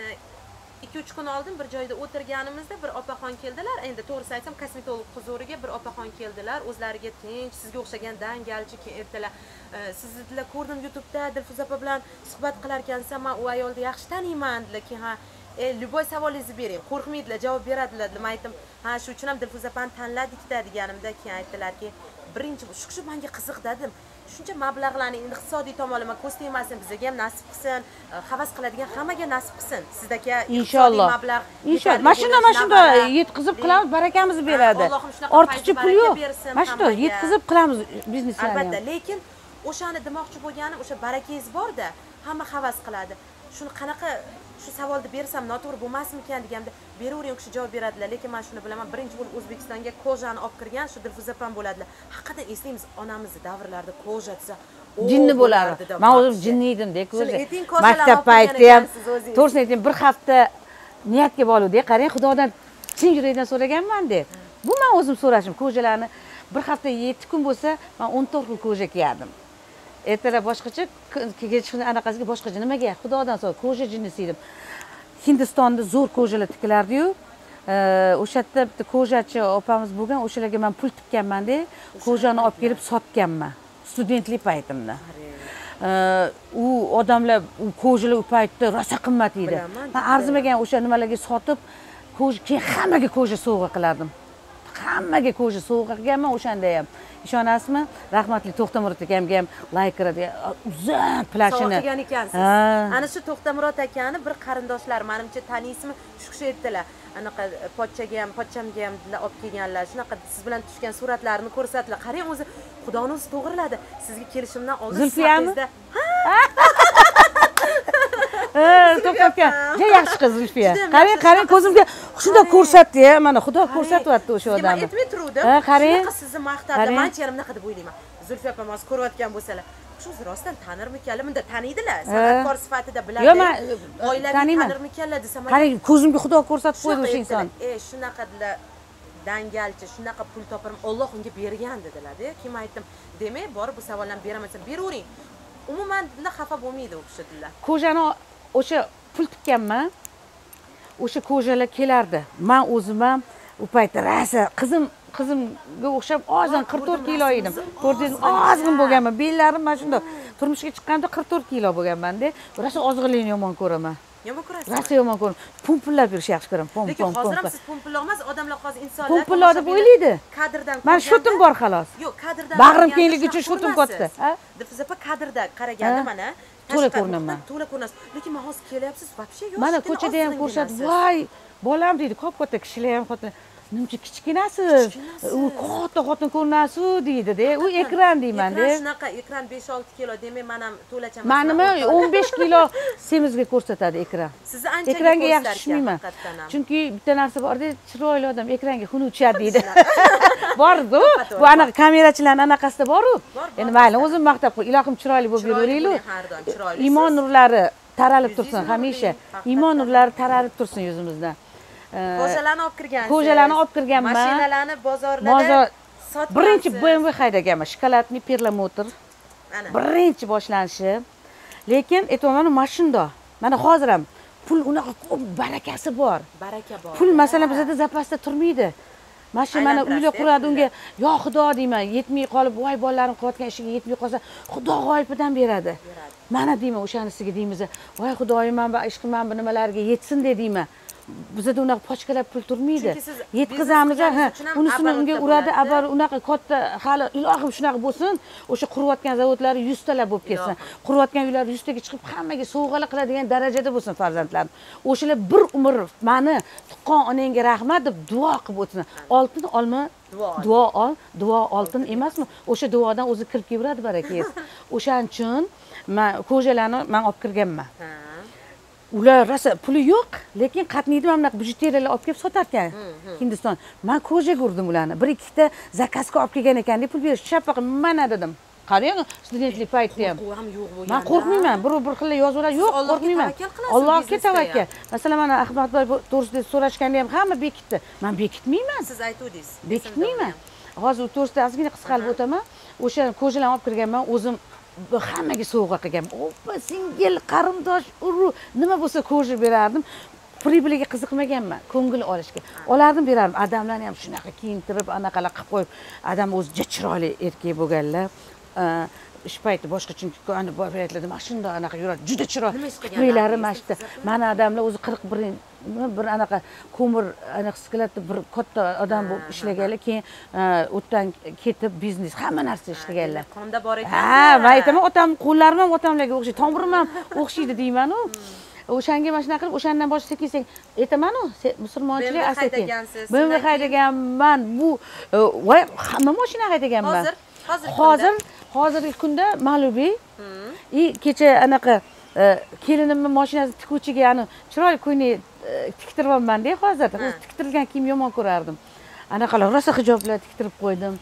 2-3 kun oldin bir joyda o'tirganimizda bir opaxon keldilar. Endi to'g'risi aytsam, kosmetolog huzuriga bir opaxon keldilar. O'zlariga tinch, sizga o'xshagan dangalchi ertalar. Sizni dedilar, ko'rdim YouTube'da Dilfuza opa bilan suhbat qilar ekansiz, men u ayolni yaxshi taniyman dedilar. Keyin любой savolingizni bering, qo'rqmaydilar, javob beradilar. Men aytdim, ha, shu uchun ham Dilfuza opani tanladik-da deganimda, keyin aytdilarki, birinchi shu menga qiziq dedim. Shuncha mablag'larni iqtisodiy tomonlama ko'z tegmasin, bizga ham nasib qilsin, havas qiladigan hammaga nasib qilsin. Sizdagi iqtisodiy mablag', inshaalloh. Mana shunda yetkazib qilamiz, barakamizni beradi. Ortiqcha pul yo'q. Mana shunda yetkazib qilamiz bizneslarni. Albatta, lekin o'shani demoqchi bo'lganim, o'sha barakangiz bor-da, hamma havas qiladi. Shuni qanaqa shu savolni bersam noto'g'ri bo'lmasmikan deganda beravering, u kishi javob beradilar. Lekin men shuni bilaman, birinchi bo'lib O'zbekistonga kojani olib kirgan shu Dilfuza opam bo'ladilar. Haqiqatan eslaymiz, onamiz davrlarida koja desa jinni bo'lardi. Men o'zim jinni edim-da, ko'zi. Maktab payti ham to'g'risini aytaymi, bir hafta niyatga boruvdik. Qarang, Xudodan chin yurakdan so'raganman-da. Bu men o'zim so'rashim, kojalarni bir hafta 7 kun bo'lsa, men 14 kun koja kiyardim. Ertalab boshqacha, kechqurun anaqasiga boshqacha. Nimaga? Xudodan so'ra, koja jinnisi edim. Hindistonda zo'r kojalar tikilardi-yu. O'sha yerda bitta kojachi opamiz bo'lgan, o'shalarga men pul tikkanman-da, kojani olib kelib sotganman. Studentlik paytimda. U odamlar u kojalar u paytda rosa qimmat edi. Men arzimagan o'sha nimalarga sotib, keyin hammaga koja sovg'a qilardim. Hammaga koja sovg'a qilganman o'shanda ham. Ishonasizmi? Rahmatli To'xtamurod akamga ham like qiladi. Uzun plashini qilgan ekansiz. Ana shu To'xtamurod akani bir qarindoshlari, menimcha taniysizmi, shu kishi aytdilar. Anaqa pochchamga ham olib kelganlar. Shunaqa siz bilan tushgan suratlarini ko'rsatdilar. Qarang, o'zi Xudoni o'zi to'g'riladi. Sizga kelishimdan oldin Zulfiyami? To'xtatga. Juda yaxshi qiz Zulfiya. Qarang, ko'zimga shunday ko'rsatdi, mana Xudo ko'rsatyapti o'sha odamni. Men aytmay turdim. Qarang. Shunaqa sizni maqtadi. Men ham bunaqa deb o'ylayman. Zulfiya opam hozir ko'rayotgan bo'lsalar, shu rostdan tanirmikanlar, bunda taniydilar. San'atkor sifatida biladi. Yo'q, men oilaviy tanirmikanlar desam, qarang, ko'zimga Xudo ko'rsatib qo'ydi o'sha inson. Shunaqadilar. Dangalchi, shunaqa pul topirim, Alloh unga bergan dedilar-da. Keyin aytdim, demak, borib bu savollarni beraman, beravering. Umuman dinda xafa bo'lmaydi u kishi dinda. Kojani o'sha pul tikkanman. O'sha kojalar kelardi. Men o'zim ham u paytda rasa qizimga o'xshab ozg'in 44 kilo edim. Ko'rdingiz, ozg'in bo'lganman. Bellarim mana shunday. Turmushga chiqqanda 44 kilo bo'lganman-da. Rasa ozg'inlikni yomon ko'raman. Yomon ko'rasiz? Rasa yomon ko'raman. Pumpillab yurish yaxshi ko'raman. Lekin hozir ham siz pumpilloq emas, odamlar hozir insonlar pumpilloq deb o'ylaydi. Kadrdan men shutim bor xolos. Yo'q, kadrdan bag'rim kengligi uchun shutim katta. Dilfuza opa kadrda qaraganda mana to'la ko'rinaman. To'la ko'rinasiz. Lekin men hozir kelyapsiz, вообще yo'q. Mana ko'chada ham ko'rsatib, voy, bolam deydi, katta kishilar ham xotin. Nimcha kichkinasiz, u katta xotin ko'rinasiz deydi-da. U ekran deyman-da. Shunaqa ekran 5-6 kilo, demak men ham to'lachaman. Menimi 15 kilo semizga ko'rsatadi ekran. Sizni ancha ekranga yaxshi tushmayman. Chunki bitta narsa bor-da, chiroyli odam ekranga xun uchadi deydi. Bor-ku. Bu anaqa kamerachilarning anaqasida bor-ku. Endi mayli, o'zim maqtab qo'y. Ilohim chiroyli bo'lib yuraveraylik. Iymon nurlari taralib tursin hamisha. Iymon nurlari taralib tursin yuzimizdan. Kojalarni olib kirgansiz. Kojalarni olib kirganman. Mashinalarni bozorlarda sotgansiz. Birinchi BMW haydaganman, shokoladli perlamotor. Birinchi boshlanishi. Lekin aytmoqman, mashinada. Mana hozir ham pul unaqa ko'p barakasi bor. Baraka bor. Pul masalan bizda zapasda turmaydi. Mashina mana uylar quradi, unga yo Xudo deyman, yetmay qolib, voy bolalarim qilayotgan ishiga yetmay qolsa, Xudo g'oyibidan beradi. Mana deyman, o'shanisiga deymiz, voy Xudoyim, men bu ishqim, men bu nimalarga yetsin deyman. Bizda unaqa pochkalab pul turmaydi. Yetkazamiz, unisini unga uradi, abar unaqa katta hali ilohim shunaqa bo'lsin, o'sha qurayotgan zavodlari 100 talab bo'lib ketsin. Qurayotgan uylar 100 taga chiqib, hammaga sovg'alar qiladigan darajada bo'lsin farzandlarim. O'shalar bir umr meni tuqqan onangga rahmat deb duo qilib o'tsin. Oltin olma, duo ol, duo oltin emasmi? O'sha duodan o'zi kirib kelaveradi barakangiz. O'shaning uchun men kojalarni men olib kirganman. Ular rosa puli yo'q, lekin qatnaydi, mana bunaqa bijuteriyalar olib kelib sotarkan Hindiston. Men kojaga urdim ularni. Bir ikkita zakazga olib kelgan ekan deb pul berish. Chapaq mana dedim. Qarang, studentlik paytida ham. Men qo'rqmayman. Bir xil yozaveradi, yo'q, qo'rqmayman. Allohga tavakkal. Masalan, mana Ahmadboy to'g'risida so'rashganda ham hamma bekitdi. Men bekitmayman. Siz aytdingiz. Bekitmayman. Hozir u to'g'risida ozgina qisqalib o'taman. O'sha kojalarni olib kirganman, o'zim hammaga sovg'a qilganman. Oppa, singil, qarindosh, uru, nima bo'lsa koja berardim. Pribiliga qiziqmaganman, ko'ngil olishga. Olardim, berardim. Odamlarni ham shunaqa kiyintirib, anaqalar qilib qo'yib, odam o'zi chiroyli erkak bo'lganlar. Ish payti boshqa, chunki ana borayotlarda mashinada anaqa yuradi. Juda chiroyli. Kipriklari mashta. Mana odamlar o'zi 41 bir anaqa ko'mir anaqasilarda bir katta odam bo'lib ishlaganlar, keyin o'tdan ketib biznes, hamma narsa ishlaganlar. Qonda bor ekan. Ha, men aytaman, otam qo'llarim ham otamlarga o'xshaydi, tomirim ham o'xshaydi deyman-ku. O'shanga mana shunaqa qilib, o'shandan bosh sekin-sekin aytaman-ku, musulmonchilik asta-sekin. Men haydaganman, bu voy, hamma mashina haydaganman. Hozirgi kunda Malibu kecha anaqa kelinimni mashinasini tikuvchiga ani chiroyli ko'ylak tiktiryapman-da hozir. Tiktirilgan kiyim yomon ko'rardim. Anaqalar rosa hijoblar tiktirib qo'ydim.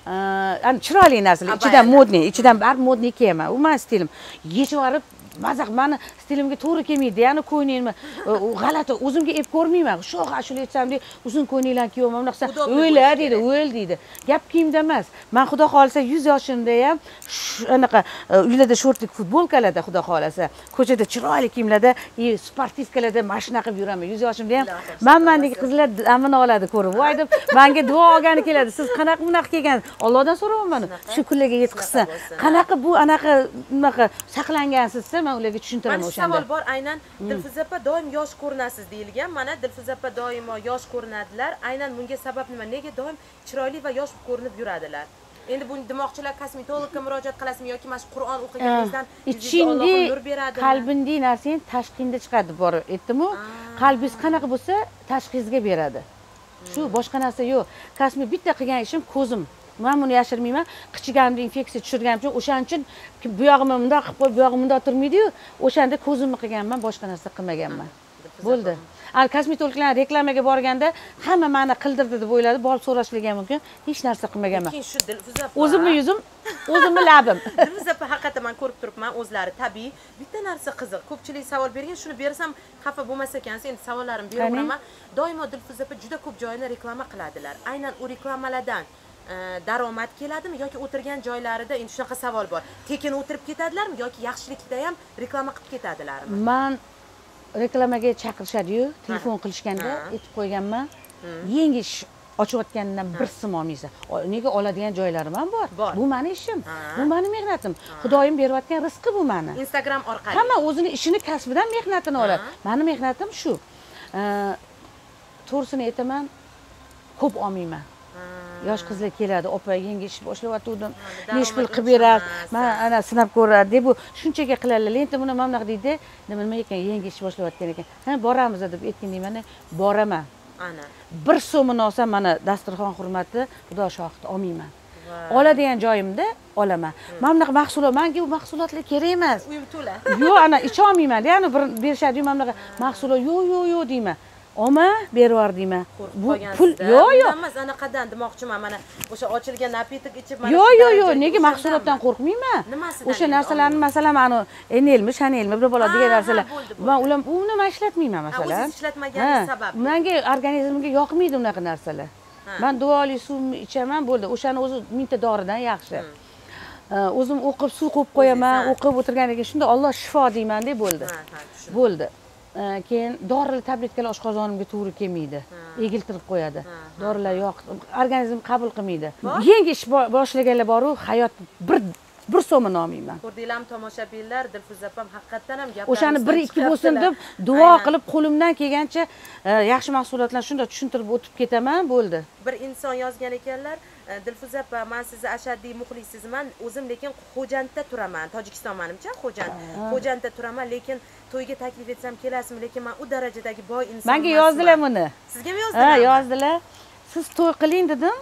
Ani chiroyli narsalar, ichidan modniy, ichidan bar modniy kiyaman. U men stilim. Yechib olib mazaq meni stilimga to'g'ri kelmaydi. Ya'ni ko'ylakni g'alati o'zimga ep ko'rmayman. Shu ashula aytsam deb uzun ko'ylaklarni kiyaman. Unaqa o'yla deydi, o'yl deydi. Gap kiyimda emas. Men xudo xolasa 100 yoshimda ham anaqa uylarda shortlik futbolkalarda xudo xolasa, ko'chada chiroyli kiyimlarda, sportivkalarda mashina qilib yuraman. 100 yoshimda ham mendek qizlar amini oladi ko'rib. Voy deb menga duo olgani keladi. Siz qanaqa bunaqa kelgan? Allohdan so'rayman. Shu kunlarga yetkazsa. Qanaqa bu anaqa unaqa saqlangansiz? Men ularga tushuntiraman o'shanda. Savol bor, aynan Dilfuza opa doim yosh ko'rinasiz deyilgan. Mana Dilfuza opa doimo yosh ko'rinadilar. Aynan bunga sabab nima? Nega doim chiroyli va yosh ko'rinib yuradilar? Endi bu demoqchilar kosmetologga murojaat qilasizmi yoki mana shu Qur'on o'qiganingizdan ichingda nur beradimi? Qalbingda narsang tashqingda chiqadi bor aytdim-ku. Qalbingiz qanaqa bo'lsa, tashqingizga beradi. Shu boshqa narsa yo'q. Kosmet bitta qilgan ishim ko'zim. Men buni yashirmayman. Qichiganimda infeksiya tushirganim uchun o'shaning uchun bu yog'imni bundoq qilib qo'yib, bu yog'im bundoq turmaydi-yu, o'shanda ko'zimni qilganman, boshqa narsa qilmaganman. Bo'ldi. Al kosmetologlar reklamaga borganda hamma meni qildirdi deb o'yladi, borib so'rashligi ham mumkin. Hech narsa qilmaganman. Lekin shu Dilfuza opa. O'zimni yuzim, o'zimni labim. Dilfuza opa haqiqatan men ko'rib turibman, o'zlari tabiiy. Bitta narsa qiziq. Ko'pchilik savol bergan, shuni bersam xafa bo'lmas ekansiz. Endi savollarimni beraveraman. Doimo Dilfuza opa juda ko'p joyini reklama qiladilar. Aynan u reklamalardan daromad keladimi yoki o'tirgan joylarida endi shunaqa savol bor. Tekin o'tirib ketadilarmi yoki yaxshilikda ham reklama qilib ketadilarmi? Men reklamaga chaqirishadi-yu, telefon qilishganda aytib qo'yganman. Yangi ish ochayotgandan bir sim olmaysan. Nega oladigan joylarim ham bor. Bu meni ishim. Bu meni mehnatim. Xudoyim berayotgan rizqi bu meni. Instagram orqali. Hamma o'zini ishini, kasbidan mehnatini oladi. Meni mehnatim shu. To'g'risini aytaman, ko'p olmayman. Yosh qizlar keladi, opa yangi ish boshlayotgandim. Nesh pul qilib beradi. Men ana sinab ko'radi deb bu shunchaga qiladilar. Endi buni mana bunaqa deydi. Nima ekan yangi ish boshlayotgan ekan. Ha, boramiz deb aytgan deyman, boraman. Ana. Bir so'mini olsam mana dasturxon hurmati, Xudo shohid olmayman. Oladigan joyimda olaman. Mana bunaqa mahsulot, menga bu mahsulotlar kerak emas. Uyim to'la. Yo'q, ana icha olmayman. Ya'ni bir berishadi, mana bunaqa mahsulot yo'q deyman. Oma berib yubor deyman. Bu pul yo'q. Emas, anaqadan demoqchiman, mana o'sha ochilgan napitok ichib mana. Yo'q, nega mahsulotdan qo'rqmayman? O'sha narsalarni masalan, mana enelmi, shanelmi, bir bola degan narsalar. Men ular uni men ishlatmayman masalan. O'zingiz ishlatmaganingiz sabab. Menga organizmimga yoqmaydi unaqa narsalar. Men duoli suvni ichaman, bo'ldi. O'shani o'zi mingta doridan yaxshi. O'zim o'qib suv qo'yib qo'yaman, o'qib o'tirganiga shunda Alloh shifo deyman deb bo'ldi. Bo'ldi. Keyin dorilar tabletkalar oshqozonimga to'g'ri kelmaydi. Egiltirib qo'yadi. Dorilar yo'q, organizm qabul qilmaydi. Yangi ish boshlaganlar bor-ku, hayot bir so'mini olmayman. Ko'rdinglarmi tomoshabinlar, Dilfuza opam haqiqatan ham gaplarni o'shani 1-2 bo'lsin deb duo qilib qo'limdan kelgancha yaxshi mahsulotlarni shunda tushuntirib o'tib ketaman, bo'ldi. Bir inson yozgan ekanlar, Dilfuza opa, men sizni ashaddiy muxlisizman, o'zim lekin Xo'jandda turaman. Tojikiston menimcha Xo'jand. Xo'jandda turaman, lekin to'yga taklif etsam kelasizmi, lekin men u darajadagi boy inson emasman. Menga yozdilar buni. Sizga ham yozdilar? Ha, yozdilar. Siz to'y qiling dedim.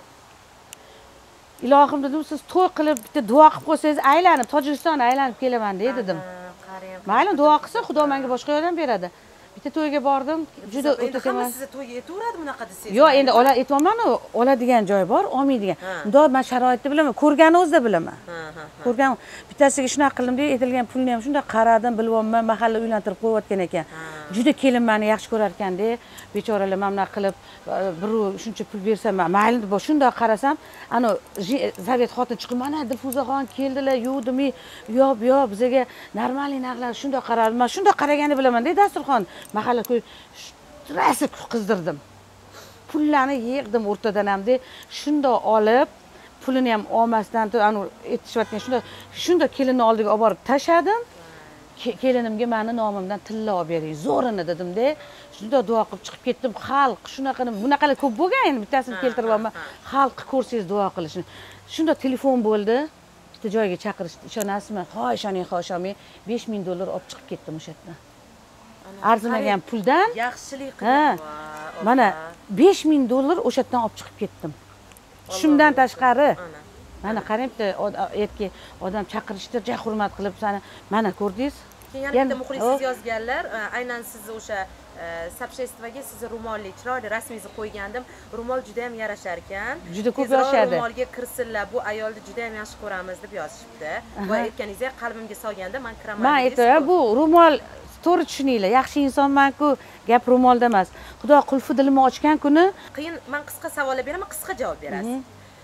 Ilohim dedim, siz to'y qilib bitta duo qilib qo'ysangiz, aylanib Tojikistonni aylanib kelaman dedim. Mayli, duo qilsa Xudo menga boshqa yordam beradi. Bitta to'yga bordim, juda o'ta hamma sizni to'yga aytaveradi bunaqa desangiz. Yo'q, endi aytmayman-ku, oladigan joy bor, olmaydigan. Bundoq men sharoitni bilaman, ko'rgani o'zida bilaman. Ko'rgan bittasiga shunaqa qildim deb aytilgan pulni ham shunda qaradim, bilmayman, mahalla uylantirib qo'yayotgan ekan. Juda kelin meni yaxshi ko'rar ekan-da, bechoralar mana bunaqa qilib, birov shuncha pul bersa, mayli deb shundoq qarasam, ana zavet xotin chiqib, mana Dilfuzaxon keldilar, yo'dimi, yo'q, bizga normalniy narxlar shundoq qaradim. Men shundoq qaragani bilaman-da, dasturxon mahalla ko'y rosa qizdirdim. Pullarni yig'dim o'rtadan hamda shundoq olib, pulini ham olmasdan ana aytishayotgan shundoq kelinni oldiga olib borib tashladim. Kelinimga meni nomimdan tilla olib bering, zo'rini dedim-da. Shundoq duo qilib chiqib ketdim. Xalq shunaqani, bunaqalar ko'p bo'lgan, endi bittasini keltiribman. Xalq ko'rsangiz duo qilishni. Shundoq telefon bo'ldi. Bitta joyga chaqirishdi. Ishonasizmi? Xo'shaning, 5000 dollar olib chiqib ketdim o'sha yerdan. Arzimagan puldan yaxshilik qilib. Mana 5000 dollar o'sha yerdan olib chiqib ketdim. Shundan tashqari mana qarang, bitta erkak odam chaqirishdi, ja hurmat qilib, sani mana ko'rdingiz, keyin yana bitta muxlisingiz yozganlar, aynan siz o'sha sabshestvaga sizni ro'molli chiroyli rasmingizni qo'ygandim. Ro'mol juda ham yarashar ekan. Juda ko'p yoshadi. Ro'molga kirsinlar, bu ayolni juda ham yaxshi ko'ramiz deb yozishibdi. Va aytganingizga qalbimga solganda men kiraman. Men aytayman, bu ro'mol to'g'ri tushuninglar. Yaxshi insonman-ku, gap ro'molda emas. Xudo qulfi dilimni ochgan kuni qiyin, men qisqa savollar beraman, qisqa javob berasiz.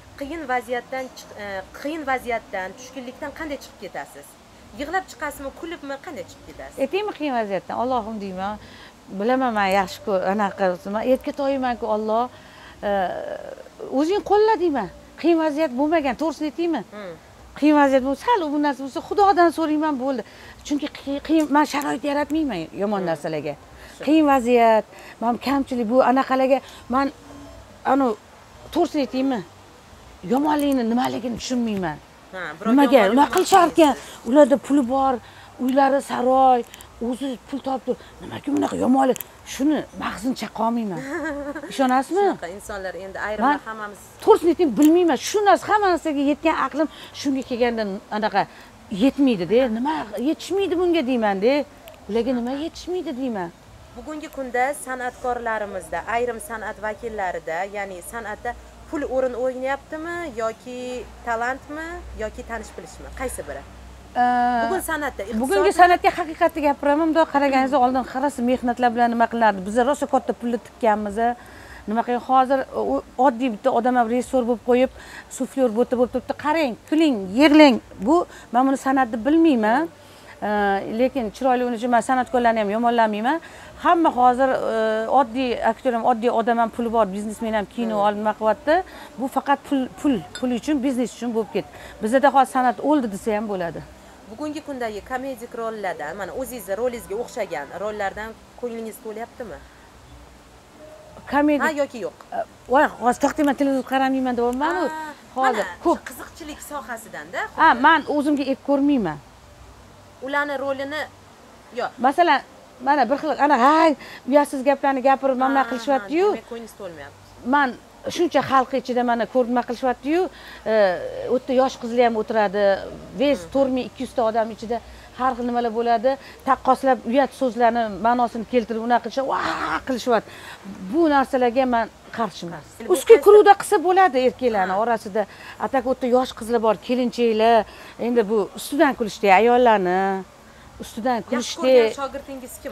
Qiyin vaziyatdan, tushkunlikdan qanday chiqib ketasiz? Yig'lab chiqasizmi, kulibmi, qanday chiqib ketasiz? Aytaymi qiyin vaziyatdan? Allohim deyman. Bilaman men yaxshi-ku, anaqa qilsam, erka to'ymanku, Alloh o'zing qo'lla deyman. Qiyin vaziyat bo'lmagan, to'g'risini aytaymi? Qiyin vaziyat bo'lsa, sal bu narsa bo'lsa, Xudodan so'rayman bo'ldi. Chunki qiyin, men sharoit yaratmayman yomon narsalarga. Qiyin vaziyat, men kamchilik bu anaqalarga men to'g'risini aytaymi? Yomonlikni nimaligini tushunmayman. Nimaga unaqa qilishar ekan? Ularda puli bor, uylari saroy, o'zi pul topdi. Nimaga bunaqa yomonlik? Shuni mag'zini chaqolmayman. Ishonasizmi? Insonlar endi ayrimlar hammamiz to'g'risini aytaymi, bilmayman. Shu narsa hamma narsaga yetgan aqlim shunga kelganda anaqa yetmaydi-da. Nima yetishmaydi bunga deyman-da. Ularga nima yetishmaydi deyman. Bugungi kunda san'atkorlarimizda, ayrim san'at vakillarida, ya'ni san'atda pul o'rin o'ynayaptimi yoki talantmi yoki tanish bilishmi? Qaysi biri? Bugun san'atda, bugungi san'atga haqiqatni gapiraman. Bunday qaraganingizda oldin qarasa mehnatlar bilan nima qilardi? Biz rosa katta pulni tikkanmiz. Nima qiling, hozir oddiy bitta odam ham rejissor bo'lib qo'yib, suflyor bo'lib turibdi. Qarang, kuling, yig'lang. Bu men buni san'atni bilmayman. Lekin chiroyli o'ynashi, men san'atkorlarni ham yomonlamayman. Hamma hozir oddiy aktyor ham, oddiy odam ham puli bor, biznesmen ham kino olib nima qilyapti. Bu faqat pul uchun, biznes uchun bo'lib ketdi. Bizda hozir san'at o'ldi desa ham bo'ladi. Bugungi kundagi komedik rollardan, mana o'zingizning rolingizga o'xshagan rollardan ko'nglingiz to'layaptimi? Komedik yoki yo'q? Voy, hozir to'xtayman, televizor qaramayman deyapman-ku. Hozir ko'p qiziqchilik sohasidan-da. Men o'zimga ep ko'rmayman. Ularni rolini yo'q. Masalan, mana bir xil uyasiz gaplarni gapirib mana qilishyapti-yu. Demak, ko'nglingiz to'lmayapti. Men shuncha xalq ichida mana ko'rma qilishyapti-yu, o'tda yosh qizlar ham o'tiradi, ves 4200 ta odam ichida har xil nimalar bo'ladi. Taqqoslab uyat so'zlarni ma'nosini keltirib unaqa qilishyapti. Bu narsalarga men qarshiman. Uski kuruvda qilsa bo'ladi erkaklarning orasida. Atak o'tda yosh qizlar bor, kelinchaklar. Endi bu ustidan kulishdi, ayollarni ustidan kulishdi. Yaxshi ko'rgan shogirdingiz kim?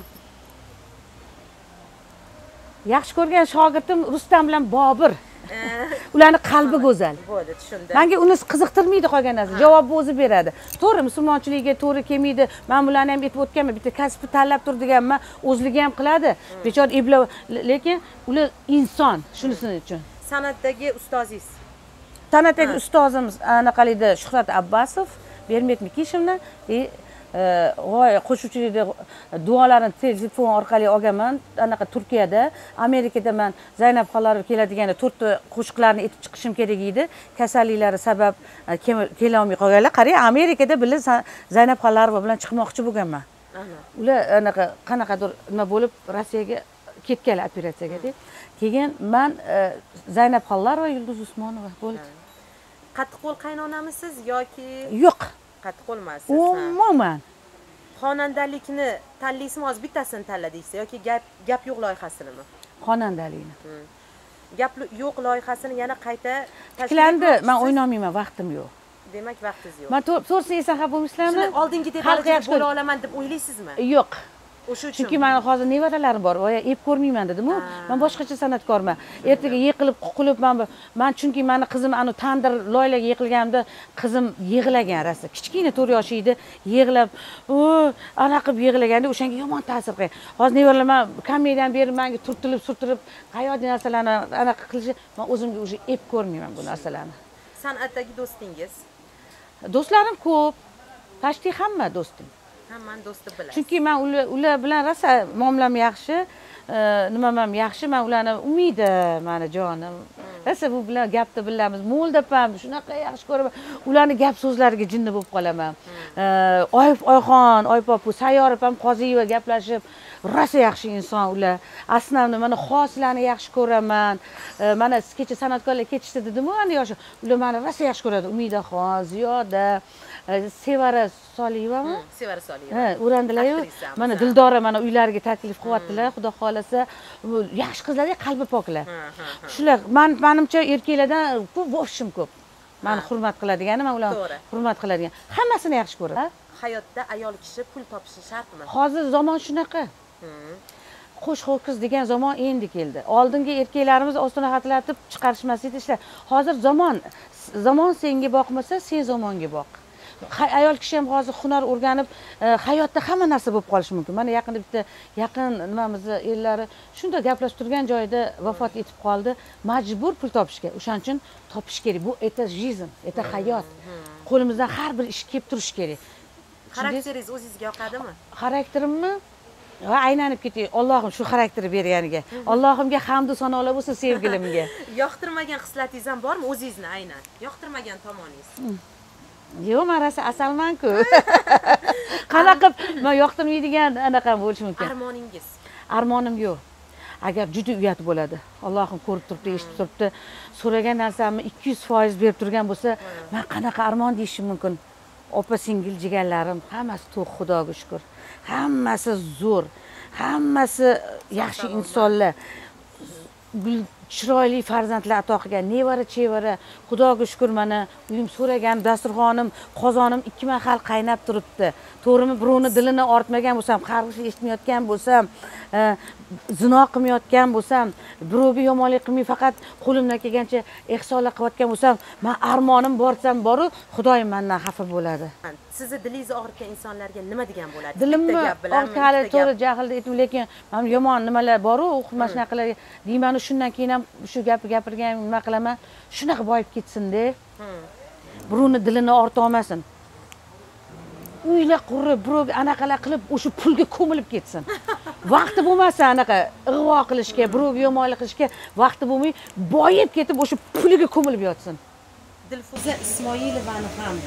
Yaxshi ko'rgan shogirdim Rustam bilan Bobur. Ularning qalbi go'zal. Bo'ldi, tushundim. Menga unisi qiziqtirmaydi qolgan narsa. Javobni o'zi beradi. To'g'ri, musulmonchilikka to'g'ri kelmaydi. Men bularni ham aytib o'tganman. Bitta kasbni tanlab tur deganman. O'zligi ham qiladi. Bechora ibla, lekin ular inson, shunisini uchun. San'atdagi ustozingiz. San'atdagi ustozimiz anaqalikda Shuhrat Abbasov, Bermet Mikishevna qo'shuvchilikda duolarini telefon orqali olganman. Anaqa Turkiyada, Amerikada men Zaynab Xollarov keladigan 4 ta qo'shiqlarni aytib chiqishim kerak edi. Kasalliklari sabab kela olmay qolganlar. Qarang, Amerikada bilan Zaynab Xollarov bilan chiqmoqchi bo'lganman. Ular anaqa qanaqadir nima bo'lib Rossiyaga ketganlar operatsiyaga deb. Keyin men Zaynab Xollarova, Yulduz Usmonova bo'ldi. Qattiqqo'l qaynonamisiz yoki? Yo'q. Qattiqqo'l emassiz. Umuman. Xonandalikni tanlaysizmi, hozir bittasini tanladingiz yoki gap yo'q loyihasinimi? Xonandalikni. Gap yo'q loyihasini yana qayta tiklandi. Men o'ynolmayman, vaqtim yo'q. Demak, vaqtingiz yo'q. Men to'g'risini aytsam xafa bo'lmaysizlarmi? Oldingidek darajada bo'la olaman deb o'ylaysizmi? Yo'q. O'sha uchun. Chunki men hozir nevaralarim bor, voya ep ko'rmayman dedim-ku. Men boshqacha san'atkorman. Ertaga yiqilib, quqilib men chunki meni qizim tandir loyilaga yiqilganimda qizim yig'lagan rasa. Kichkina 4 yosh edi, yig'lab, ana qilib yig'laganda o'shanga yomon ta'sir qilgan. Hozir nevaralar komediyadan beri menga surtilib, hayot narsalarni anaqa qilishi, men o'zimga o'sha ep ko'rmayman bu narsalarni. San'atdagi do'stingiz? Do'stlarim ko'p. Tashti hamma do'stim. Hammani do'sti bilasiz. Chunki men ular bilan rosa muomalam yaxshi. nima ham yaxshi, men ularni umidi, mani jonim. Rosa bu bilan gapni bilamiz. Mo'ldapam, shunaqa yaxshi ko'raman. Ularni gap so'zlariga jinni bo'lib qolaman. Oyxon, Oypopu, Sayyorov ham Qoziyeva gaplashib, rosa yaxshi inson ular. Asnavni mana xoslarni yaxshi ko'raman. Mana kecha san'atkorlar ketishdi dedim-ku, ana yoshi. Ular meni rosa yaxshi ko'radi. Umidaxon, Ziyoda, Sevara Soliyevami? Sevara Soliyeva. Ha, o'randilar-yu. Mana Dildora mana uylariga taklif qilyaptilar, xudo xolasa. Yaxshi qizlar, qalbi poklar. Shular menimcha erkaklardan ko'p voshim ko'p. Meni hurmat qiladigan, men ularni hurmat qiladigan. Hammasini yaxshi ko'raman. Hayotda ayol kishi pul topishi shartmi? Hozir zamon shunaqa. Qo'sh ho'kiz degan zamon endi keldi. Oldingi erkaklarimiz ostona xatlatib chiqarishmasdi ishlar. Hozir zamon senga boqmasa, sen zamonga boq. Ayol kishi ham hozir hunar o'rganib, hayotda hamma narsa bo'lib qolishi mumkin. Mana yaqinda bitta yaqin nimamizni erlari shunda gaplashib turgan joyda vafot etib qoldi. Majbur pul topishga. O'shaning uchun topish kerak. Bu это жизнь, это hayot. Qo'limizdan har bir ish kelib turish kerak. Xarakteringiz o'zingizga yoqadimi? Xarakterimmi? Va aylanib ketay. Allohim shu xarakterni berganiga. Allohimga hamd va sanolar bo'lsin sevgilimga. Yoqtirmagan xislatingiz ham bormi o'zingizni aynan? Yoqtirmagan tomoningiz? Yo'q, men rosa asalman-ku. Qanaqa men yoqtirmaydigan anaqa bo'lishi mumkin. Armoningiz? Armonim yo'q. Agar juda uyat bo'ladi. Allohim ko'rib turibdi, eshitib turibdi. So'ragan narsamni 200% berib turgan bo'lsa, men qanaqa armon deyishim mumkin? Opa singil jigarlarim hammasi to'q, Xudoga shukr. Hammasi zo'r. Hammasi yaxshi insonlar. Chiroyli farzandlar ato qilgan, nevara chevara, Xudoga shukr, mana uyim so'ragan, dasturxonim, qozonim 2 mahal qaynab turibdi. To'g'rimi, birovni dilini ortmagan bo'lsam, qarg'ish eshitmayotgan bo'lsam, zino qilmayotgan bo'lsam, birovga yomonlik qilmay faqat qo'limdan kelgancha ehsonlar qilayotgan bo'lsam, men armonim borsam boru, Xudoyim mendan xafa bo'ladi. Sizni dilingizni og'ritgan insonlarga nima degan bo'ladi? Dilimni orqali to'g'ri jahlda aytdim, lekin men yomon nimalar bor-ku, o'qimash naqalar deyman, shundan keyin ham shu gapni gapirgan nima qilaman, shunaqa boyib ketsin-da. Birovni dilini orta olmasin. Uylar qurib, birovga anaqalar qilib, o'sha pulga ko'milib ketsin. Vaqti bo'lmasa anaqa ig'vo qilishga, birovga yomonlik qilishga vaqti bo'lmay, boyib ketib o'sha puliga ko'milib yotsin. Dilfuza Ismoilovani ham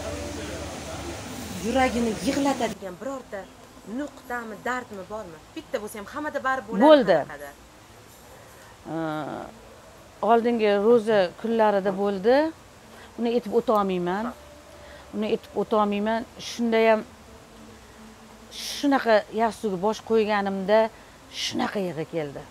yuragini yig'latadigan birorta nuqtami, dardmi bormi? Bitta bo'lsa ham hammada bari bo'ladi. Bo'ldi. Oldingi ro'za kunlarida bo'ldi. Uni aytib o'ta olmayman. Shunda ham shunaqa yassuga bosh qo'yganimda shunaqa yig'i keldi.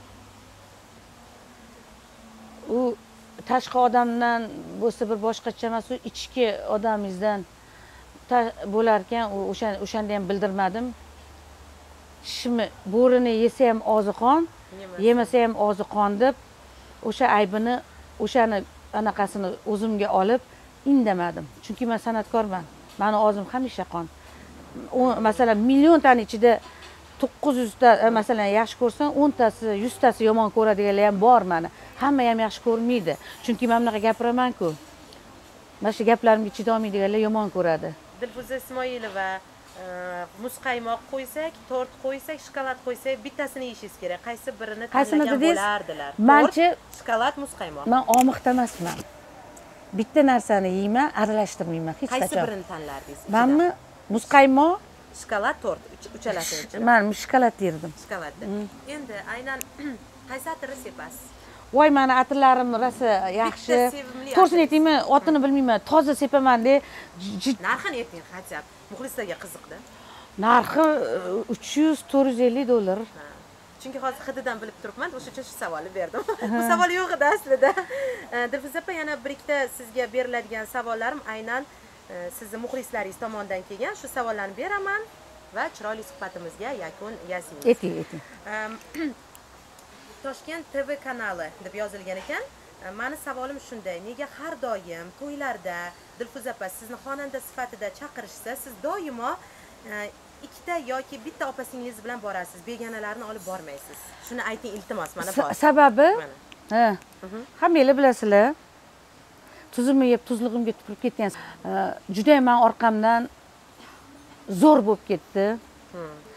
U tashqi odamdan bo'lsa bir boshqacha emas, u ichki odamingizdan bo'lar ekan, o'shanda ham bildirmadim. Tishimni bo'rini yesa ham og'zi qon, yemasa ham og'zi qon deb o'sha aybini, o'shani anaqasini o'zimga olib indamadim. Chunki men san'atkorman. Meni og'zim hamisha qon. Masalan, milliontani ichida 900 ta masalan yaxshi ko'rsam, 10 tasi, 100 tasi yomon ko'radiganlar ham bor meni. Hamma ham yaxshi ko'rmaydi. Chunki men bunaqa gapiraman-ku. Mana shu gaplarimga chidolmaydiganlar yomon ko'radi. Dilfuza Ismoilova, muzqaymoq qo'ysak, tort qo'ysak, shokolad qo'ysak, bittasini yeyishingiz kerak. Qaysi birini tanlagan bo'lardilar? Menchi shokolad, muzqaymoq. Men omiqda emasman. Bitta narsani yeyman, aralashtirmayman hech qachon. Qaysi birini tanlardingiz? Menmi muzqaymoq, shokolad, tort, uchalasini ichida. Men shokolad yerdim. Shokoladda. Endi aynan qaysi atirni sepasiz? Voy, meni atirlarim rosa yaxshi. To'g'risini aytaymi, otini bilmayman, toza sepaman-da. Narxini ayting, xatchab. Muxlislarga qiziqdi. Narxi $300-450. Chunki hozir hididan bilib turibman, o'sha uchun shu savolni berdim. Bu savol yo'q edi aslida. Dilfuza opa, yana bir ikkita sizga beriladigan savollarim aynan sizni muxlislaringiz tomonidan kelgan. Shu savollarni beraman va chiroyli suhbatimizga yakun yasaymiz. Ayting. Toshkent TV kanali deb yozilgan ekan. Meni savolim shunday: nega har doim to'ylarda Dilfuza opa sizni xonanda sifatida chaqirishsa, siz doimo ikkita yoki bitta opa-singlingiz bilan borasiz, begonalarni olib bormaysiz? Shuni ayting, iltimos, mana bor. Sababi? Ha. Hammanglar bilasizlar. Tuzimni yeb tuzlig'imga tupurib ketgan. Juda ham men orqamdan zo'r bo'lib ketdi.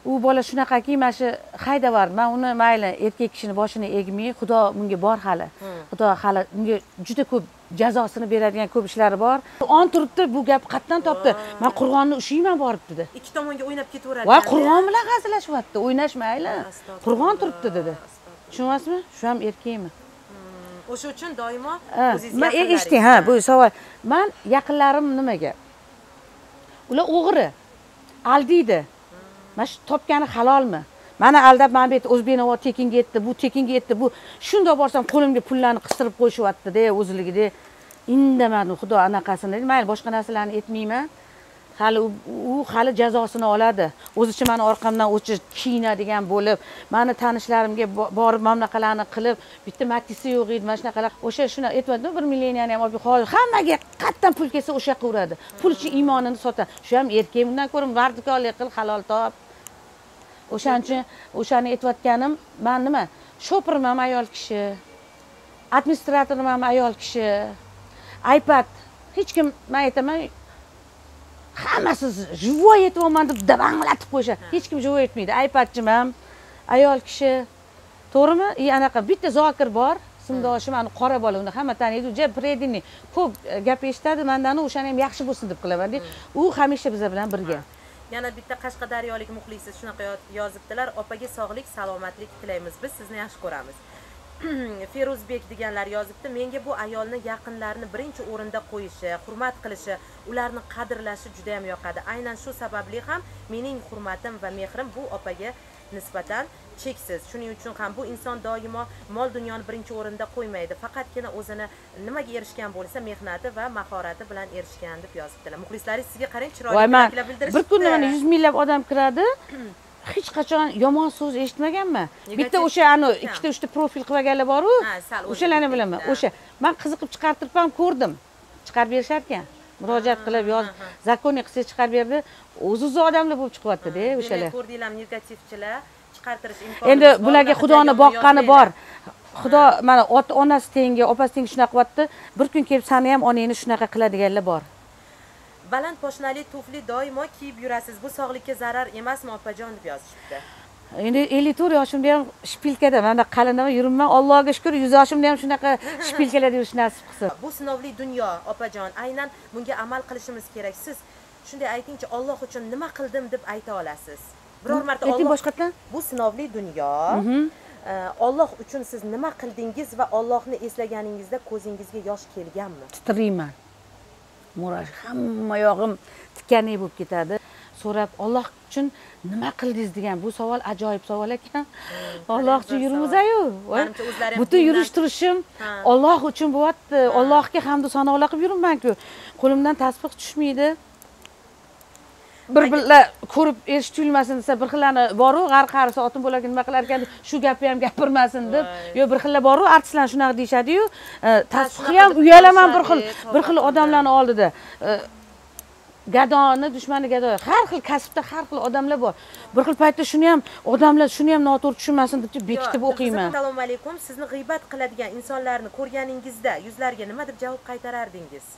u bola shunaqaki, mana shu haydavor, men uni mayli erkak kishini boshini egmay, Xudo bunga bor hali. Xudo hali bunga juda ko'p jazosini beradigan ko'p ishlari bor. On turibdi, bu gap qatdan topdi. Men Qur'onni ushlayman borib dedi. Ikki tomonga o'ynab ketaveradi. Voy, Qur'on bilan hazillashyapti, o'ynashmayli. Qur'on turibdi dedi. Tushunyapsizmi? Shu ham erkakmi? O'sha uchun doimo men eshiting, ha, bu savol. Men yaqinlarim nimaga? Ular o'g'ri. Aldaydi. Mana shu topgani halolmi? Mana aldab, mana bu yerda O'zbeknavo tekinga yetdi, bu tekinga yetdi, bu shundoq borsam qo'limga pullarni qistirib qo'yishyapti-da, o'zligida. Indamadim, Xudo anaqasini. Mayli, boshqa narsalarni aytmayman. Hali u hali jazosini oladi. O'zicha meni orqamdan o'chi kiyinadigan bo'lib, meni tanishlarimga borib mamlaqalarni qilib, bitta matisi yo'q edi, mana shunaqalar. Shuni aytmadim, 1 millioniyani ham olib, hozir hammaga qatdan pul kelsa o'sha yoqqa uradi. Pul uchun iymonini sotadi. Shu ham erkak, bundan ko'ra mardikorlik qil, halol top. O'shaning uchun o'shani aytayotganim, men nima? Sho'pirman ayol kishi. Administratorman ham ayol kishi. iPad hech kim, men aytaman, hammasi живой aytibman deb dabanglatib qo'yishadi. Hech kim живой aytmaydi. iPadchim ham ayol kishi. To'g'rimi? Anaqa bitta Zokir bor, simdoshim, ani qora bola, uni hamma taniydi. Juda predinniy, ko'p gap eshitadi, mendan o'shani ham yaxshi bo'lsin deb qilaman. U hamisha bizlar bilan birga. Yana bitta Qashqadaryolik muxlisiz shunaqa yozibdilar. Opaga sog'lik, salomatlik tilaymiz. Biz sizni yaxshi ko'ramiz. Feruzbek deganlar yozibdi. Menga bu ayolni yaqinlarini birinchi o'rinda qo'yishi, hurmat qilishi, ularni qadrlashi juda ham yoqadi. Aynan shu sababli ham mening hurmatim va mehrim bu opaga nisbatan cheksiz. Shuning uchun ham bu inson doimo mol dunyoni birinchi o'rinda qo'ymaydi. Faqatgina o'zini nimaga erishgan bo'lsa, mehnati va mahorati bilan erishgan deb yozibdilar. Muxlislaringiz sizga qarang, chiroyli tilaklar bildirishdi. Bir kunda mana 100 minglab odam kiradi. Hech qachon yomon so'z eshitmaganman. Bitta o'sha ikkita uchta profil qilganlar bor-ku. O'shalarni bilaman. O'sha men qiziqib chiqartirib ko'rdim. Chiqarib berishar ekan. Murojaat qilib yoz, zakonni qilsa chiqarib berdi. O'z-o'zi odamlar bo'lib chiqyapti-da o'shalar. Ko'rdinglar, negativchilar chiqartirish imkoni. Endi bularga Xudoni boqqani bor. Xudo mana ota-onasi tengi, opasi tengi shunaqa qilyapti. Bir kun kelib seni ham onangni shunaqa qiladiganlar bor. Baland poshnali tufli doimo kiyib yurasiz. Bu sog'likka zarar emasmi, opajon deb yozishibdi. Endi 54 yoshimda ham shpilkada mana qalinaman yuribman. Allohga shukr, 100 yoshimda ham shunaqa shpilkalarda yurish nasib qilsin. Bu sinovli dunyo, opajon. Aynan bunga amal qilishimiz kerak. Siz shunday aytingchi, Alloh uchun nima qildim deb ayta olasiz? Biror marta Alloh boshqatdan bu sinovli dunyo. Alloh uchun siz nima qildingiz va Allohni eslaganingizda ko'zingizga yosh kelganmi? Titrayman. Murash hamma yog'im tikanay bo'lib ketadi. So'rab, Alloh uchun nima qildingiz degan bu savol ajoyib savol ekan. Alloh uchun yurimiz-ayu. Butun yurish turishim Alloh uchun bo'lyapti. Allohga hamd sanolar qilib yuribman-ku. Qo'limdan tasbih tushmaydi. Bir-birlar ko'rib erish tuyulmasin desa, bir xillarni bor-ku, g'ar-qari soatim bo'larkan nima qilar ekan, shu gapni ham gapirmasin deb. Yo, bir xillar bor-ku, artistlar shunaqa deyshadi-yu, tasbih ham uyalaman bir xil odamlarning oldida. Gadoni, dushmani gado. Har xil kasbda har xil odamlar bor. Bir xil paytda shuni ham odamlar shuni ham noto'g'ri tushunmasin deb bekitib o'qiyman. Assalomu alaykum. Sizni g'iybat qiladigan insonlarni ko'rganingizda yuzlariga nima deb javob qaytarardingiz?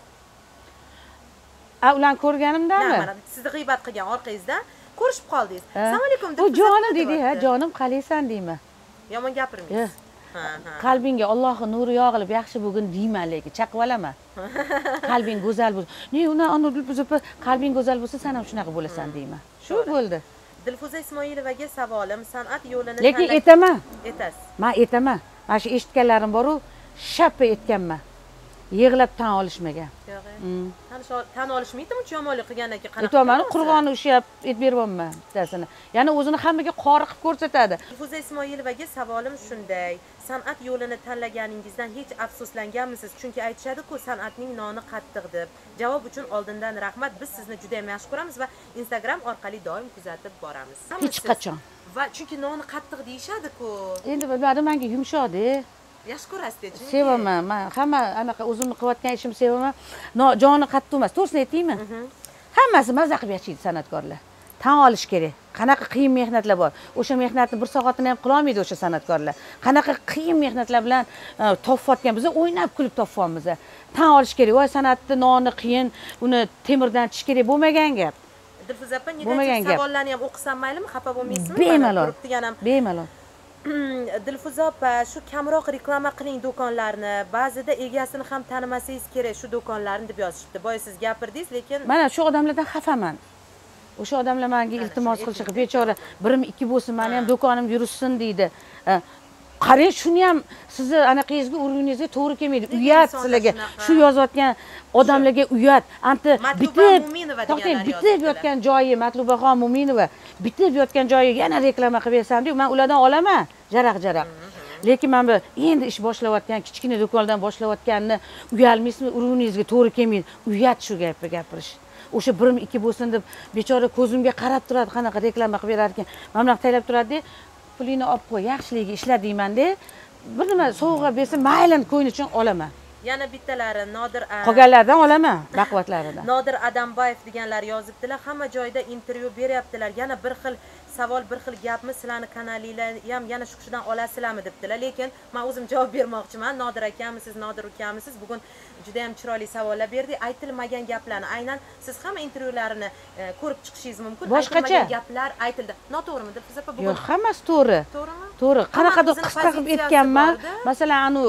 Ularni ko'rganimdami? Mana sizni g'iybat qilgan orqangizda ko'rishib qoldingiz. Assalomu alaykum deb. Bu jonim dedi, ha, jonim qalaysan deyman. Yomon gapirmaysiz. Qalbingga Allohning nuri yog'ilib yaxshi bugun deyman, lekin chaqib olaman. Qalbing go'zal bo'lsa, "Ne, uni buzib, qalbing go'zal bo'lsa, sen ham shunaqa bo'lasan" deyman. Shu bo'ldi. Dilfuza Ismoilovaga savolim, san'at yo'lini lekin aytaman. Aytasiz. Men aytaman. Mana shu eshitganlarim bor-ku, shappa aytganman. Yig'lab tan olishmagan. Yo'q. Tan olishmaydimi, yomonlik qilgandan keyin qanaqa? Aytaman, Qur'onni ushab aytib beryapman bittasini. Ya'ni o'zini hammaga qori qilib ko'rsatadi. Dilfuza Ismoilovaga savolim shunday. San'at yo'lini tanlaganingizdan hech afsuslanganmisiz? Chunki aytishadi-ku, san'atning noni qattiq deb. Javob uchun oldindan rahmat. Biz sizni juda ham yaxshi ko'ramiz va Instagram orqali doim kuzatib boramiz. Hech qachon. Va chunki noni qattiq deyshadi-ku. Endi bilmadim, menga yumshoqdi. Yaxshi ko'rasiz-chi? Sevaman. Men hamma anaqa o'zimni qilayotgan ishimni sevaman. Joni qattiq emas. To'g'risini aytaymi? Hammasi maza qilib yashaydi san'atkorlar. Tan olish kerak. Qanaqa qiyin mehnatlar bor. O'sha mehnatni bir soatini ham qila olmaydi o'sha san'atkorlar. Qanaqa qiyin mehnatlar bilan topayotgan, biz o'ynab kulib topyapmiz. Tan olish kerak. Voy, san'atni noni qiyin, uni temirdan tish kerak bo'lmagan gap. Dilfuza opa, negativ savollarni ham o'qisam maylimi? Xafa bo'lmaysizmi? Bemalol. Bemalol. Dilfuza opa, shu kamroq reklama qiling do'konlarni, ba'zida egasini ham tanimasangiz kerak shu do'konlarni deb yozishibdi. Boya siz gapirdingiz, lekin mana shu odamlardan xafaman. O'sha odamlar menga iltimos qilishadi, bechora birim ikki bo'lsin, meni ham do'konim yurishsin deydi. Qarang, shuni ham sizni anaqangizga urguningizga to'g'ri kelmaydi. Uyat sizlarga. Shu yozayotgan odamlarga uyat. Anta bitib yotgan joyi Matlubaxon Mo'minova, bitib yotgan joyi yana reklama qilib bersam deb, men ulardan olaman, jaraq-jaraq. Lekin men bu endi ish boshlayotgan, kichkina do'kondan boshlayotganni uyalmaysizmi, urguningizga to'g'ri kelmaydi. Uyat shu gapni gapirish. O'sha birim ikki bo'lsin deb bechora ko'zimga qarab turadi, qanaqa reklama qilib berar ekan. Mana bunaqa taylab turadi-da, pulini olib qo'y, yaxshiligiga ishla deyman-da. Bir nima sovg'a bersa, maylini ko'ngli uchun olaman. Yana bittalari Nodir qolganlardan olaman, baquvvatlaridan. Nodir Adambayev deganlar yozibdilar, hamma joyda intervyu beryaptilar. Yana bir xil savol, bir xil gapmi, sizlarni kanalinglar ham yana shu kishidan olasizlarmi debdilar. Lekin men o'zim javob bermoqchiman. Nodir akamisiz, Nodir ukamisiz? Bugun juda ham chiroyli savollar berdi. Aytilmagan gaplarni, aynan siz hamma intervyularini ko'rib chiqishingiz mumkin. Boshqacha gaplar aytildi. Noto'g'rimi Dilfuza opa? Yo'q, hammasi to'g'ri. To'g'rimi? To'g'ri. Qanaqadir qisqa qilib aytganman. Masalan, anu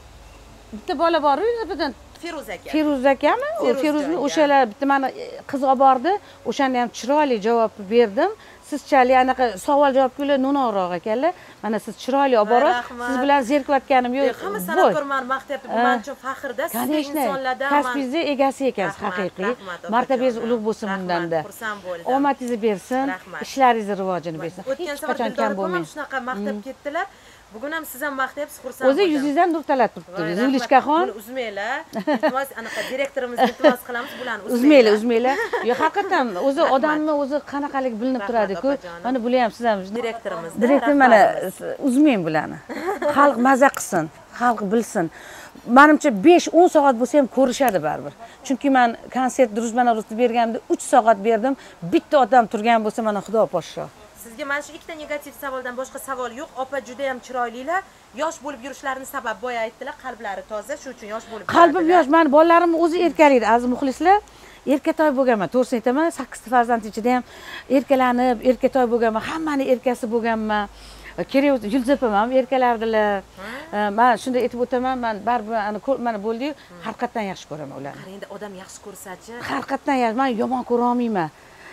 bitta bola bor-ku, birdan Feruza aka. Feruza akami? Feruzni o'shalar bitta meni qiz olib bordi. O'shanda ham chiroyli javob berdim. Sizchalik anaqa savol javoblar no'noqroq ekanlar. Mana siz chiroyli olib borib, siz bilan zerikayotganim yo'q. Hamma san'atkor meni maqtayapti. Bu men uchun faxrda. Siz insonlardan kasbingizni egasi ekansiz, haqiqiy. Martabangiz ulug' bo'lsin bundanda. Xursand bo'ldim. Omadingizni bersin, ishlaringizni rivojini bersin. O'tgan safar qachon bo'lmang. Shunaqa maqtab ketdilar. Bugun ham siz ham maqtayapsiz, xursand bo'ldim. O'zi yuzingizdan nur talatib turibdi. Zulishkaxon. Uzmanglar. Iltimos, anaqa direktorimizga iltimos qilamiz, bularni uzmanglar. Uzmanglar. Yo'q, haqiqatan o'zi odamni o'zi qanaqalik bilinib turadi-ku. Mana bular ham siz ham direktorimiz. Direktor mana uzmang bularni. Xalq maza qilsin, xalq bilsin. Menimcha 5-10 soat bo'lsa ham ko'rishadi baribir. Chunki men konsert Drujmana Rusni berganimda 3 soat berdim. Bitta odam turgan bo'lsa, mana Xudo poshsho. Sizga mana shu ikkita negativ savoldan boshqa savol yo'q. Opa juda ham chiroylilar. Yosh bo'lib yurishlarini sabab boya aytdilar, qalblari toza, shu uchun yosh bo'lib. Qalbim yosh, meni bolalarim o'zi erkalik, aziz muxlislar. Erkatoy bo'lganman, to'g'risini aytaman. 8 ta farzand ichida ham erkalanib, erkatoy bo'lganman, hammani erkasi bo'lganman. Kerak bo'lsa Yulduz opam ham erkalardilar. Men shunday aytib o'taman, men baribir mana bo'ldi-yu, haqiqatan yaxshi ko'raman ularni. Qarang, endi odam yaxshi ko'rsa-chi. Haqiqatan yaxshi, men yomon ko'ra olmayman.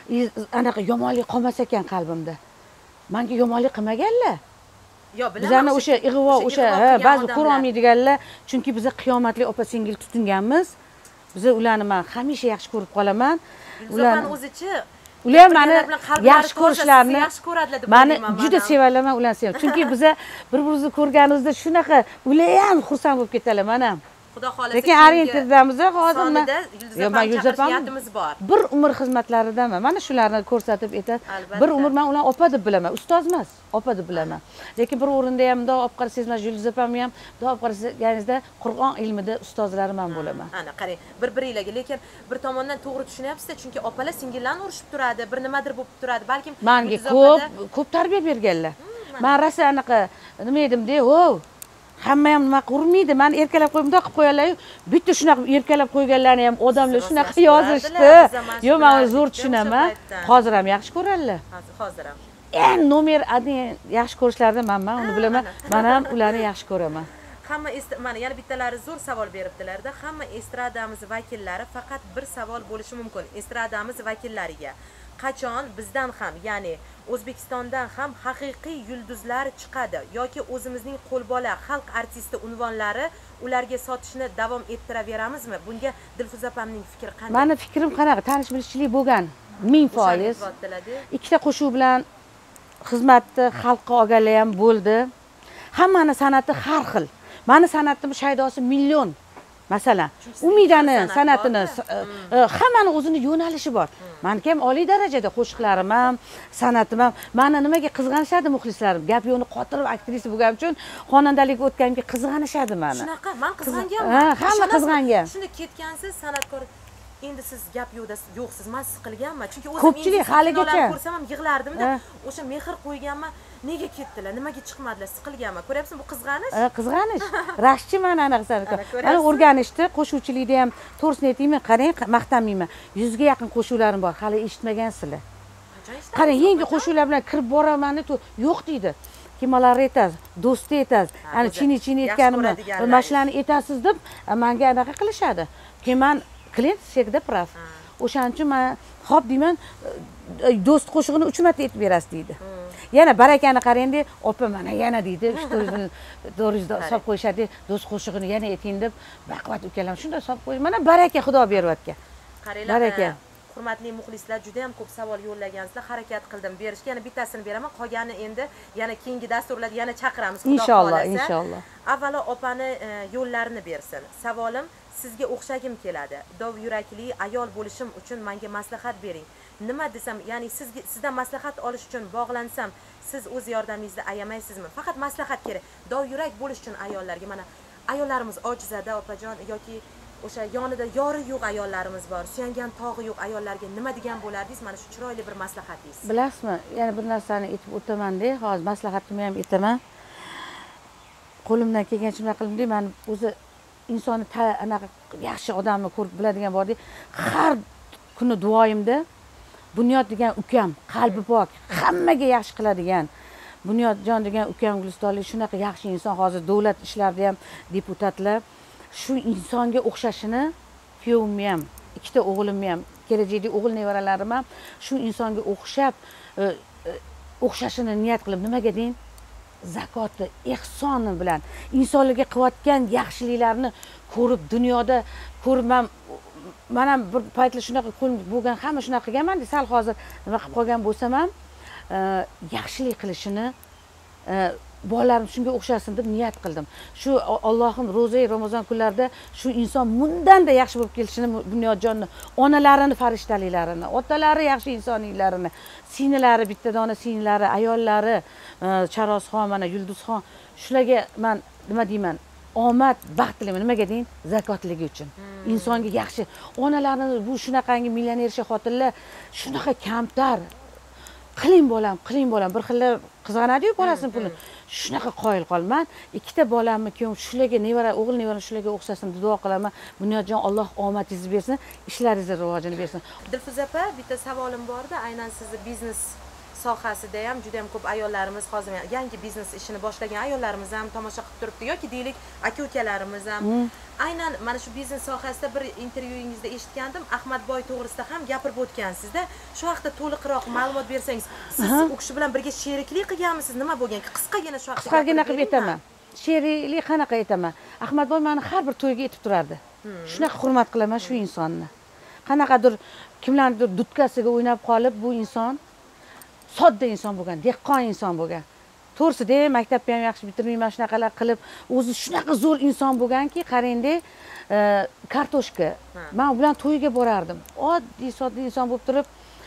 Anaqa yomonlik qolmas ekan qalbimda. Menga yomonlik qilmaganlar. Yo, bilaman. Bizlarni o'sha ig'vo, o'sha ba'zi ko'ra olmaydiganlar, chunki biz qiyomatli opa-singil tutinganmiz. Biz ularni men hamisha yaxshi ko'rib qolaman. Ularni o'zichi ular meni yaxshi ko'rishlarini meni juda sevalaman, ularni sevaman. Chunki biz bir-birimizni ko'rganimizda shunaqa ular ham xursand bo'lib ketadilar, mana. Xudo xolasa. Lekin orienterdamiz hozir men Yulduz opamiz bor. Bir umr xizmatlaridaman. Mana shularni ko'rsatib aytadi. Bir umr men ularni opa deb bilaman. Ustoz emas, opa deb bilaman. Lekin bir o'rinda ham mundoq olib qarasangiz, mana Yulduz opamni ham mundoq olib qarasangiz, Qur'on ilmida ustozlari men bo'laman. Ana qarang, bir-biringlarga, lekin bir tomondan to'g'ri tushunyapsiz-da, chunki opalar singillarni urishib turadi, bir nimadir bo'lib turadi. Balkim menga ko'p tarbiya berganlar. Men rosa anaqa nima edim-da, hamma ham nima qurmaydi. Men erkalab qo'yib bundoq qilib qo'yganlar-yu, bitta shunaqa erkalab qo'yganlarni ham odamlar shunaqa yozishdi. Yo'q, men zo'r tushunaman. Hozir ham yaxshi ko'radilar. Hozir ham. Eng nomer 1 yaxshi ko'rishlaridan men uni bilaman. Men ham ularni yaxshi ko'raman. Hamma mana yana bittalari zo'r savol beribdilar-da. Hamma estradamiz vakillari faqat bir savol bo'lishi mumkin. Estradamiz vakillariga qachon bizdan ham, ya'ni O'zbekistondan ham haqiqiy yulduzlar chiqadi yoki o'zimizning qo'lbola xalq artisti unvonlari ularga sotishni davom ettiraveramizmi? Bunga Dilfuza opamning fikri qanday? Meni fikrim qanaqa? Tanish-bilishchilik bo'lgan 1000%. Ikkita qo'shuv bilan xizmatni xalqqa olganlar ham bo'ldi. Hammani san'ati har xil. Meni san'atim shaydosi million. Masalan, Umidani san'atini hammani o'zini yo'nalishi bor. Menga ham oliy darajada qo'shiqlarim ham, san'atim ham. Meni nimaga qizg'anishadi muxlislarim? Gap yo'qni qotirib aktrisa bo'lganim uchun xonandalikka o'tganimga qizg'anishadi meni. Shunaqa, men qizg'anganman. Hamma qizg'angan. Shunda ketgansiz san'atkor endi siz gap yo'qsiz, men siqilganman, chunki o'zim ko'pchilik haligacha ko'rsam ham yig'lardimda, o'sha mehr qo'yganman, nega ketdilar, nimaga chiqmadilar, siqilganman. Ko'ryapsizmi, bu qizg'anish? Qizg'anish. Rashchiman anaqa. Mana o'rganishdi, qo'shuvchilikda ham to'g'risini aytaymi, qarang, maqtanmayman. 100 ga yaqin qo'shuvlarim bor, hali eshitmagansizlar. Qarang, yangi qo'shuvlar bilan kirib boraman, yo'q deydi. Kemalar aytasiz, do'sti aytasiz, ana chini aytganimni, mana shularni aytasiz deb menga anaqa qilishadi. Keyin men klient всегда прав. O'shaning uchun men xo'p deyman, do'st qo'shig'ini 3 marta aytib berasiz deydi. Yana barakani qarang-da, opa mana yana deydi, 400 hisob qo'yishadi, do'st qo'shig'ini yana ayting deb, baquvvat ukalam shunday hisob qo'yish. Mana baraka Xudo beryapti. Qaranglar, baraka. Hurmatli muxlislar, juda ham ko'p savol yo'llagansizlar, harakat qildim berishga. Yana bittasini beraman, qolgani endi yana keyingi dasturlarda yana chaqiramiz, Xudo inshaalloh, inshaalloh. Avvalo opani yo'llarini bersin. Savolim, sizga o'xshagim keladi. Dov yurakli ayol bo'lishim uchun menga maslahat bering. Nima desam, ya'ni sizdan maslahat olish uchun bog'lansam, siz o'z yordamingizni ayamaysizmi? Faqat maslahat kerak. Dov yurak bo'lish uchun ayollarga, mana ayollarimiz ojizada opajon yoki o'sha yonida yori yo'q ayollarimiz bor, suyangan tog'i yo'q ayollarga nima degan bo'lardingiz? Mana shu chiroyli bir maslahatingiz. Bilasizmi, yana bir narsani aytib o'taman-da, hozir maslahatimni ham aytaman. Qo'limdan kelgancha nima qildim men o'zi insonni anaqa yaxshi odamni ko'rib biladigan bordi. Har kuni duoyimda Bunyod degan ukam, qalbi pok, hammaga yaxshi qiladigan Bunyodjon degan ukam Gulistonlik shunaqa yaxshi inson, hozir davlat ishlarida ham deputatlar. Shu insonga o'xshashini kuyovim ham, ikkita o'g'lim ham, kelajakda o'g'il nevaralarim ham shu insonga o'xshashini niyat qilib, nimaga deyin? Zakoti, ehsoni bilan insonlarga qilayotgan yaxshiliklarini ko'rib, dunyoda ko'rib men ham bir paytlar shunaqa bo'lgan, hamma shunaqa qilganman-da, sal hozir nima qilib qolgan bo'lsam ham yaxshilik qilishini bolalarim shunga o'xshasin deb niyat qildim. Shu Allohim ro'za Ramazon kunlarida shu inson bundan-da yaxshi bo'lib kelishini, Bunyodjonni onalarini, farishtaliklarini, otalari yaxshi insonliklarini, singlari, bitta dona singlari, ayollari, Charosxon, mana Yulduzxon, shularga men nima deyman? Omad, baxt tilayman. Nimaga deyin? Zakotligi uchun. Insonga yaxshi. Onalarni bu shunaqangi millionercha xotinlar shunaqa kamtar. Qiling bolam, bir xillar qizg'anadi-yu bolasini pulini. Shunaqa qoyil qolman. Ikkita bolamni kuyov shularga nevara, o'g'il nevara shularga o'xshasin duo qilaman. Bunyodjon Alloh omadingizni bersin, ishlaringizni rivojini bersin. Dilfuza opa, bitta savolim bor-da, aynan sizni biznes sohasida ham juda ham ko'p ayollarimiz hozir yangi biznes ishini boshlagan ayollarimiz ham tomosha qilib turibdi yoki deylik aka-ukalarimiz ham. Aynan mana shu biznes sohasida bir intervyuingizda eshitgandim, Ahmadboy to'g'risida ham gapirib o'tgansizda. Shu haqida to'liqroq ma'lumot bersangiz, siz u kishi bilan birga sheriklik qilganmisiz? Nima bo'lgan? Qisqagina shu haqida. Qisqagina qilib aytaman. Sheriklik qanaqa aytaman? Ahmadboy meni har bir to'yga yetib turardi. Shunaqa hurmat qilaman shu insonni. Qanaqadir kimlarnidir dutkasiga o'ynab qolib, bu inson sodda inson bo'lgan, dehqon inson bo'lgan. To'g'risida maktabni ham yaxshi bitirmayman, shunaqalar qilib, o'zi shunaqa zo'r inson bo'lganki, qarang-da, kartoshka. Men u bilan to'yga borardim. Oddiy, sodda inson bo'lib turib,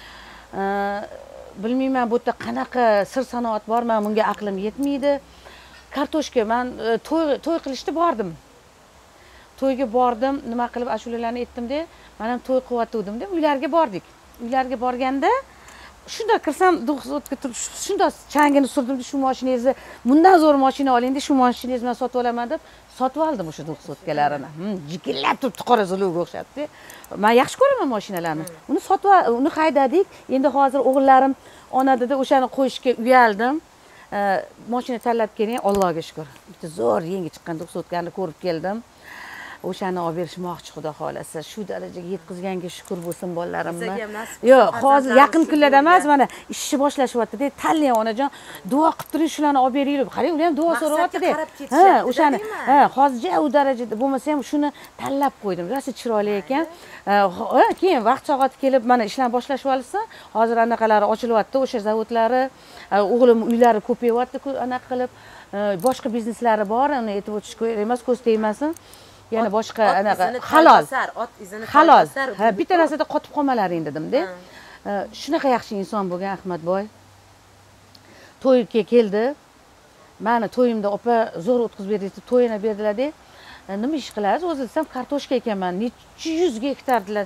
bilmayman bu yerda qanaqa sir sanoat bor, men bunga aqlim yetmaydi. Kartoshka, men to'y qilishda bordim. To'yga bordim, nima qilib ashulalarni aytdim-da, men ham to'y qilyotgandim-da, uylarga bordik. Uylarga borganda shunda kirsam, o'tga turib, shunda changini surdim, shu mashinangizni, bundan zo'r mashina oling-da, shu mashinangizni men sotib olaman deb, sotib oldim o'sha 900 jigillab turibdi, qora zuluvga o'xshatdi. Men yaxshi ko'raman mashinalarni. Uni sotib, uni haydadik. Endi hozir o'g'illarim onadada o'shani qo'yishga uyaldim. Mashina tanlab keling, Allohga shukr. Bitta zo'r yangi chiqqan 900 ni ko'rib keldim. O'shani olib berishmoqchi Xudo xolasa. Shu darajaga yetkazganga shukr bo'lsin bolalarimni. Yo'q, hozir yaqin kunlarda emas, mana ishni boshlashyapti-da. Tanlang onajon, duo qilib turing, shularni olib beringlar. Qarang, ular ham duo so'rayapti-da. Ha, o'shani. Ha, hozircha u darajada bo'lmasa ham shuni tanlab qo'ydim. Rosa chiroyli ekan. Keyin vaqt soati kelib, mana ishlarni boshlashib olsa, hozir anaqalari ochilyapti, o'sha zavodlari, o'g'lim uylari ko'payyapti, anaqa qilib, boshqa bizneslari bor, uni aytib o'tish kerak emas, ko'z tegmasin. Yana boshqa anaqa halol. Halol. Ha, bitta narsada qotib qolmalaring dedim-da. Shunaqa yaxshi inson bo'lgan Ahmadboy. To'yga keldi. Meni to'yimda opa zo'r o'tkazib berdi, to'yini berdilar-da. Nima ish qilasiz? O'zi desam, kartoshka ekanman. Necha 100 gektardilar.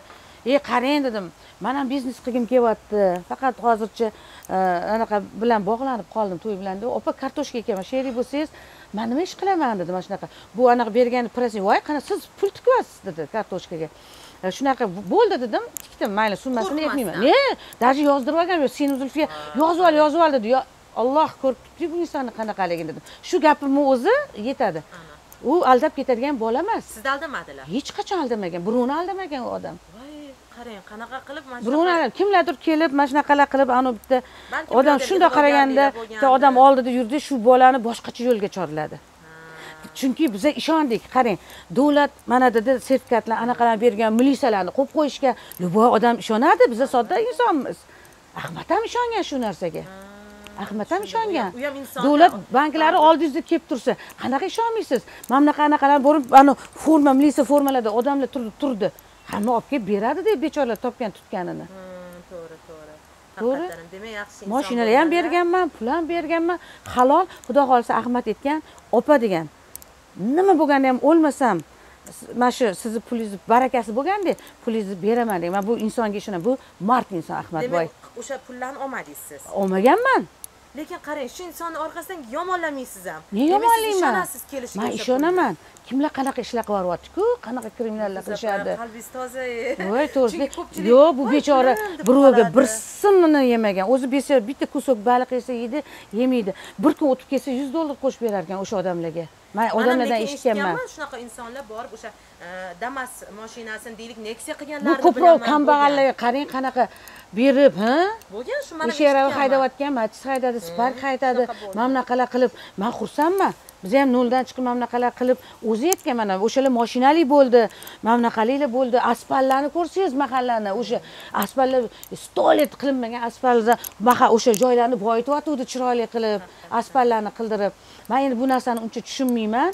qarang dedim, men ham biznes qilgim kelyapti. Faqat hozircha anaqa bilan bog'lanib qoldim, to'y bilan. Opa, kartoshka ekaman, sherik bo'lsangiz, men nima ish qilaman dedi, mana shunaqa. Bu anaqa bergan prasni, voy, qana siz pul tikyapsiz dedi kartoshkaga. Shunaqa bo'ldi dedim, tikdim, mayli, summasini aytmayman. Даже yozdirib olgan, sen Zulfiya yozib ol dedi. Yo, Alloh ko'rib turibdi bu insonni qanaqaligini dedim. Shu gapimni o'zi yetadi. U aldab ketadigan bola emas. Sizni aldamadilar. Hech qachon aldamagan, birovni aldamagan u odam. Voy, qarang, qanaqa qilib mana birovni kimlardir kelib, mana shunaqalar qilib, ana bitta odam shunday qaraganda, bitta odam oldida yurdi, shu bolani boshqacha yo'lga chorladi. Chunki biz ishondik, qarang, davlat mana dedi sertifikatlar anaqalarni bergan, militsiyalarni qo'yib qo'yishga, любой odam ishonadi, biz sodda insonmiz. Ahmad ham ishongan shu narsaga. Ahmad ham ishongan. Davlat banklari oldingizda kelib tursa, qanaqa ishonmaysiz? Mana anaqalar borib, ana forma, militsiya formalarda odamlar turdi. Hamma olib kelib beradi deb bechoralar topgan tutganini. To'g'ri. To'g'ri. Demak, yaxshi inson. Mashinalar ham berganman, pul ham berganman. Halol, Xudo xolsa Ahmad aytgan, opa degan. Nima bo'lganda ham o'lmasam, mana shu sizni pulingiz barakasi bo'lganda, pulingizni beraman degan. Men bu insonga ishonaman. Bu mard inson Ahmadboy. Demak, o'sha pullarni olmadingiz siz. Olmaganman. Lekin qarang, shu insonni orqasidan yomonlamaysiz ham. Men yomonlayman. Ishonasiz kelishiga. Men ishonaman. Kimlar qanaqa ishlar qilib yuryapti-ku, qanaqa kriminallar qilishadi. Qalbingiz toza. Voy, to'g'ri. Yo'q, bu bechora birovga bir simni yemagan. O'zi bitta kusok baliq yesa yeydi, yemaydi. Bir kun o'tib kelsa $100 qo'shib berar ekan o'sha odamlarga. Men odamlardan eshitganman. Shunaqa insonlar bor, o'sha Damas mashinasini deylik, Nexia qilganlarni bilaman. Bu ko'proq kambag'allarga qarang qanaqa berib, ha? Bo'lgan shu mana Ishara haydayotgan, Matiz haydadi, Spark haydadi. Mana bunaqalar qilib, men xursandman. Biz ham noldan chiqib mana bunaqalar qilib, o'zi aytgan mana o'shalar mashinali bo'ldi, mana bunaqaliklar bo'ldi. Asfaltlarni ko'rsangiz mahallani, o'sha asfaltlar 100 yil qilinmagan asfaltda o'sha joylarni boyityapti chiroyli qilib, asfaltlarni qildirib. Men endi bu narsani uncha tushunmayman.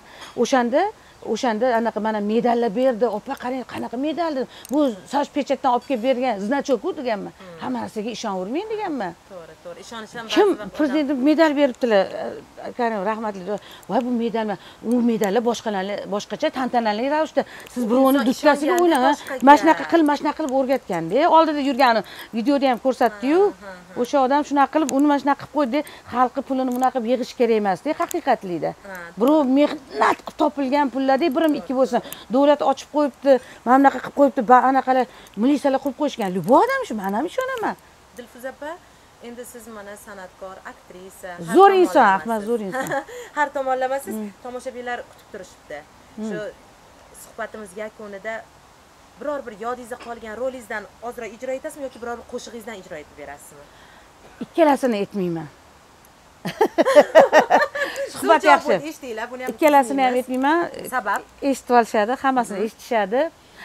O'shanda anaqa mana medallar berdi. Opa, qarang, qanaqa medal. Bu soch pechatdan olib kelib bergan znachok-ku deganman. Hamma narsaga ishonavermang deganman. To'g'ri, ishonish ham kim prezident medal beribdilar? Karim rahmatli. Voy, bu medalmi? U medallar boshqacha tantanali ravishda siz birovni dutkasiga o'ylang. Mana shunaqa qilib o'rgatganda, oldida yurgani videoda ham ko'rsatdi-yu. O'sha odam shunaqa qilib, uni mana shunaqa qilib qo'ydi. Xalqi pulini bunaqa qilib yig'ish kerak emas-da, haqiqatlikda. Birov mehnat qilib topilgan pullar birim ikki bo'lsin. Davlat ochib qo'yibdi, mana bunaqa qilib qo'yibdi, anaqalar militsiyalar qo'yib qo'yishgan. Bu odam shu, men ham ishonaman. Dilfuza opa, endi siz mana san'atkor, aktrisa, zo'r inson, Ahmad zo'r inson. Har tomonlama siz tomoshabinlar kutib turishibdi. Shu suhbatimiz yakunida biror bir yodingizda qolgan rolingizdan ozroq ijro etasizmi yoki biror bir qo'shig'ingizdan ijro etib berasizmi? Ikkalasini aytmayman. Suhbat yaxshi. Eshtinglar, buni ham ikkalasini ham aytmayman. Sabab eshitib olishadi, hammasini eshitishadi.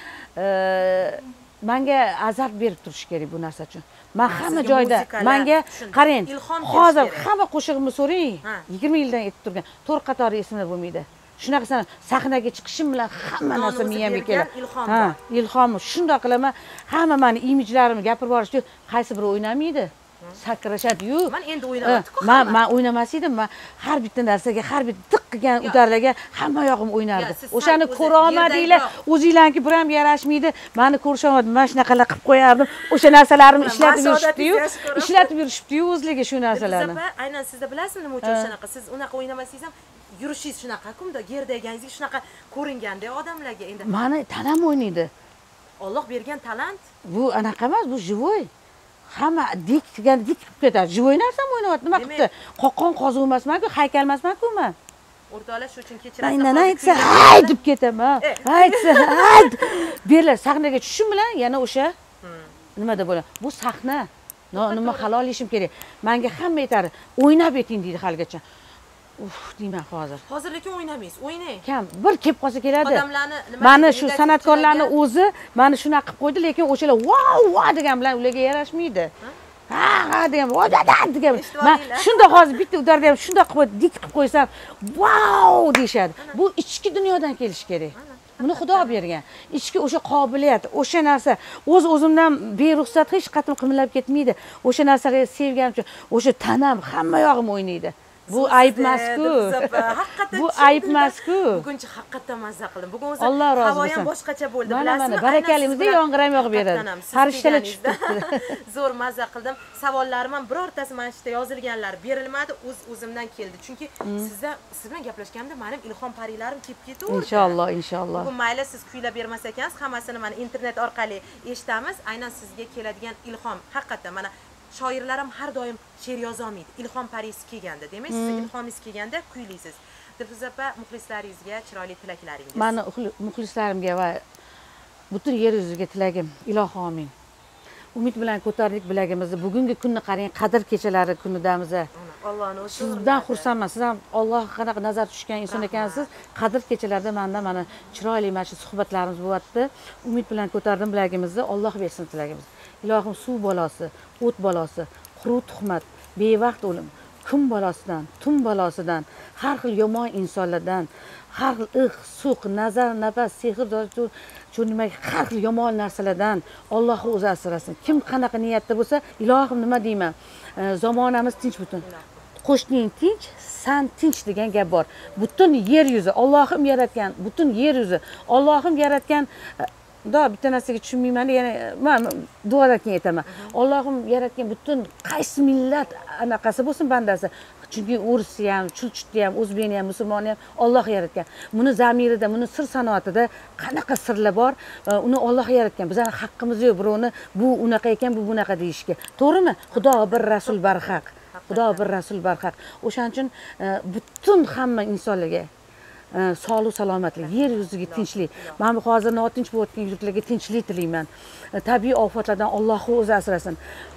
Menga azart berib turish kerak bu narsa uchun. Men hamma joyda menga qarang, hozir hamma qo'shig'imni so'rang, 20 yildan aytib turgan, to'rt qatori esimda bo'lmaydi. Shunaqa sahnaga chiqishim bilan hamma narsa miyamga keladi. Ha, ilhom. Shunday qilaman, hamma meni imijlarimni gapirib borishdi, qaysi biri o'ynamaydi? Sakrashadi-yu. Men endi o'ynayapti-ku. Men o'ynamas edim, men har bitta narsaga, har bitta tiq qilgan udarlarga hamma yog'im o'ynardi. O'shani ko'ra olmadinglar, o'zinglarga bir ham yarashmaydi. Meni ko'risha olmadi, men shunaqalar qilib qo'yardim. O'sha narsalarimni ishlatib yurishibdi-yu o'zligi shu narsalarni. Aynan sizda bilasizmi nima uchun shunaqa? Siz unaqa o'ynamasangiz ham yurishingiz shunaqa-ku-da, gerdaganingizga shunaqa ko'ringanda odamlarga endi. Meni tanam o'ynaydi. Alloh bergan talant. Bu anaqa emas, bu живой. Hamma dik qilib ketadi. Живой narsam o'ynayapti. Nima qilibdi? Qo'qon qozuv emasman-ku, haykal emasman-ku men. O'rtoqlar shu uchun kechirasiz. Aynan aytsa, hay deb ketaman. Aytsa, hay. Berlar sahnaga tushishim bilan yana o'sha nimada bo'ladi. Bu sahna. Nima halol yeyishim kerak. Menga hamma aytadi, o'ynab eting deydi haligacha. Deyman hozir. Hozir lekin o'ynamaysiz, o'ynang. Kam bir kelib qolsa keladi. Odamlarni Mani shu san'atkorlarni o'zi meni shunaqa qilib qo'ydi, lekin o'shalar wow degan bilan ularga yarashmaydi. Ha degan, degan. Men shunda hozir bitta udarda ham shunda qilib dik qilib qo'ysam, wow deyshadi. Bu ichki dunyodan kelish kerak. Buni Xudo bergan. Ichki o'sha qobiliyat, o'sha narsa o'z-o'zimdan beruxsat hech qatm qimillab ketmaydi. O'sha narsaga sevganim uchun o'sha tanam hamma yog'im o'ynaydi. Bu ayb emas-ku. Haqiqatan Bu ayb emas-ku. Buguncha haqiqatan mazza qildim. Bugun o'zi Alloh rozi havo ham bo'lsin. boshqacha bo'ldi, Mana bilasizmi? barakalimizda yomg'ir ham yog'ib beradi. Farishtalar tushib turibdi. Zo'r mazza qildim. Savollarim ham birortasi mana shu yerda yozilganlar berilmadi, o'zimdan keldi. Chunki siz bilan gaplashganda mening ilhom parilarim kelib ketdi. Inshaalloh, inshaalloh. Bugun mayli siz kuylab bermas ekansiz, hammasini mana internet orqali eshitamiz. Aynan sizga keladigan ilhom haqiqatan mana shoirlar ham har doim she'r yozolmaydi. Ilhom parisi kelganda, demak, siz ilhomingiz kelganda kuylaysiz. Dilfuza opa, muxlislaringizga chiroyli tilaklaringiz. Mani muxlislarimga va butun yer yuziga tilagim, ilohi amin. Umid bilan ko'tardik bilagimizni. Bugungi kunni qarang, qadr kechalari kunidamiz. Allohning o'zi. Sizdan xursandman. Siz ham Alloh qanaqa nazar tushgan inson ekansiz. Qadr kechalarda menda mana chiroyli mana shu suhbatlarimiz bo'lyapti. Umid bilan ko'tardim bilagimizni. Alloh bersin tilagimizni. Ilohim suv balosi, o't balosi, quruq tuhmat, bevaqt o'lim, kun balosidan, tun balosidan, har xil yomon insonlardan, har xil suq, nazar, nafas, sehr, cho'nimak, har xil yomon narsalardan Alloh o'zi asrasin. Kim qanaqa niyatda bo'lsa, ilohim nima deyman? Zamonamiz tinch butun. Qo'shning tinch, san tinch degan gap bor. Butun yer yuzi Allohim yaratgan, butun yer yuzi Allohim yaratgan. Bitta narsaga tushunmayman, yana men duodan keyin aytaman. Allohim yaratgan butun qaysi millat anaqasi bo'lsin bandasi. Chunki o'risi ham, chulchutni ham, o'zbekni ham, musulmonni ham Alloh yaratgan. Buni zamirida, buni sir sanoatida qanaqa sirlar bor, uni Alloh yaratgan. Bizning haqqimiz yo'q birovni bu unaqa ekan, bu bunaqa deyishga. To'g'rimi? Xudo bir rasul barhaq. Xudo bir rasul barhaq. O'shaning uchun butun hamma insonlarga sog'lik, salomatlik, yer yuziga tinchlik. Mana hozir notinch bo'layotgan yurtlarga tinchlik tilayman. Tabiiy ofatlardan Alloh o'zi asrasin.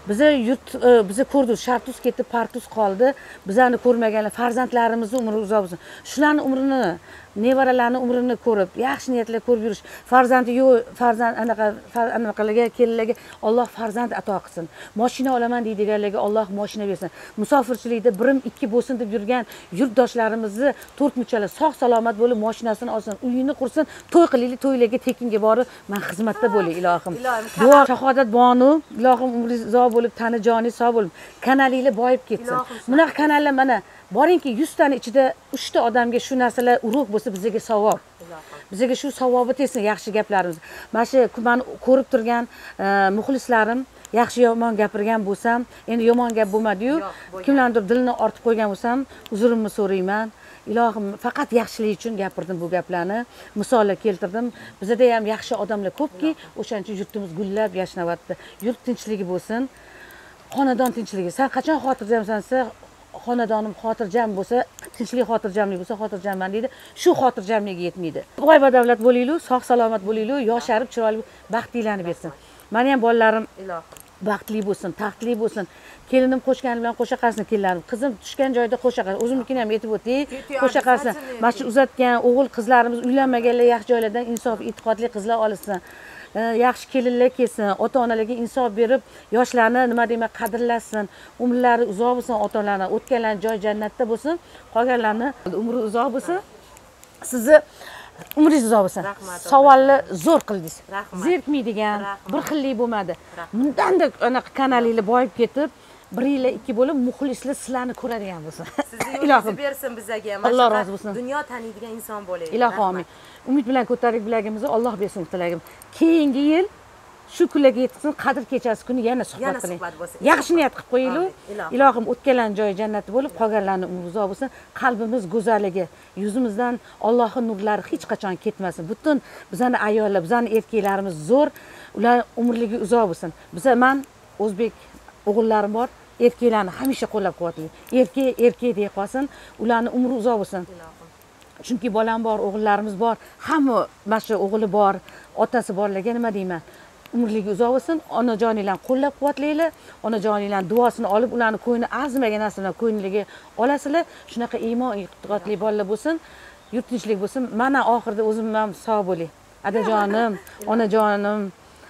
Bizni ko'rdik, shartuz ketdi, partuz qoldi. Bizani ko'rmaganlar, farzandlarimizni umri uzoq bo'lsin. Shularning umrini, nevaralarning umrini ko'rib, yaxshi niyatlar ko'rib yurish. Farzandi yo'q, farzand anaqalarga, kelinlarga Alloh farzand ato qilsin. Mashina olaman deydiganlarga Alloh mashina bersin. Musofirchilikda birim ikki bo'lsin deb yurgan yurtdoshlarimizni to'rtmuchala sog' salomat bo'lib, mashinasini olsin, uyini qursin, to'y qilaylik, to'ylarga tekinga borib, men xizmatda bo'lay, ilohim. Duo shahodat bonu, ilohim umringiz uzoq bo'lib, tani joningiz sog' bo'lib, kanalinglar boyib ketsin. Bunaqa kanallar mana boringki 100 tani ichida 3 ta odamga shu narsalar urug' bo'lsa, bizga savob. Bizga shu savobni tegsin yaxshi gaplarimiz. Mana shu meni ko'rib turgan muxlislarim yaxshi yomon gapirgan bo'lsam, endi yomon gap bo'lmadi-yu, kimlardir dilini ortib qo'ygan bo'lsam, uzurimni so'rayman. Ilohim, faqat yaxshilik uchun gapirdim bu gaplarni, misollar keltirdim. Bizda ham yaxshi odamlar ko'pki, o'shaning uchun yurtimiz gullab yashnayapti. Yurt tinchligi bo'lsin, xonadon tinchligi. Sen qachon xotirjamsansa, xonadonim xotirjam bo'lsa, tinchlik xotirjamlik bo'lsa, xotirjamman deydi. Shu xotirjamligiga yetmaydi. Boy badavlat bo'laylik, sog' salomat bo'laylik, yosharib, chiroyli, baxtlilarni bersin. Meni ham bolalarim baxtli bo'lsin, taxtli bo'lsin. Kelinim qo'shgani bilan qo'sha qarsin kelinlarim. Qizim tushgan joyda qo'sha qarsin. O'zimnikini ham aytib o'tay, qo'sha qarsin. Mana shu uzatgan o'g'il qizlarimiz uylanmaganlar yaxshi joylardan insof, e'tiqodli qizlar olsin. Yaxshi kelinlar kelsin, ota-onalarga insof berib, yoshlarni nima deyman, qadrlasin. Umrlari uzoq bo'lsin, ota-onalarni o'tganlarning joy jannatda bo'lsin, qolganlarni umri uzoq bo'lsin. Sizni umringiz uzoq bo'lsin. Savolni zo'r qildingiz. Zerikmaydigan, bir xillik bo'lmadi. Bundanda anaqa kanalinglar boyib ketib, 1 yil 2 bo'lib muxlislar sizlarni ko'radigan bo'lsin. Sizni yo'lingizni bersin bizga. Alloh rozi bo'lsin. Dunyo taniydigan inson bo'laylik. Ilohim amin. Umid bilan ko'tardik bilagimizni, Alloh bersin tilagim. Keyingi yil shu kunlarga yetsin, qadr kechasi kuni yana suhbat qiling. Yaxshi niyat qilib qo'yaylik. Ilohim o'tganlarning joyi jannatda bo'lib, qolganlarning umri uzoq bo'lsin. Qalbimiz go'zalligi, yuzimizdan Allohning nurlari hech qachon ketmasin. Butun bizani ayollar, bizani erkaklarimiz zo'r, ular umrligi uzoq bo'lsin. Men o'zbek o'g'illarim bor, erkaklarni hamisha qo'llab-quvvatlayman. Erkak deya qolsin, ularning umri uzoq bo'lsin. Chunki bolam bor, o'g'illarimiz bor, hamma mana shu o'g'ili bor, otasi borlarga nima deyman? Umrligi uzoq bo'lsin, onajoninglarni qo'llab-quvvatlaylar, onajoninglarni duosini olib, ularni ko'ngli arzimagan narsalarni ko'ngliga olasizlar. Shunaqa iymon, e'tiqodli bolalar bo'lsin, yurt tinchlik bo'lsin. Mana oxirida o'zim ham sog' bo'ling. Adajonim, onajonim,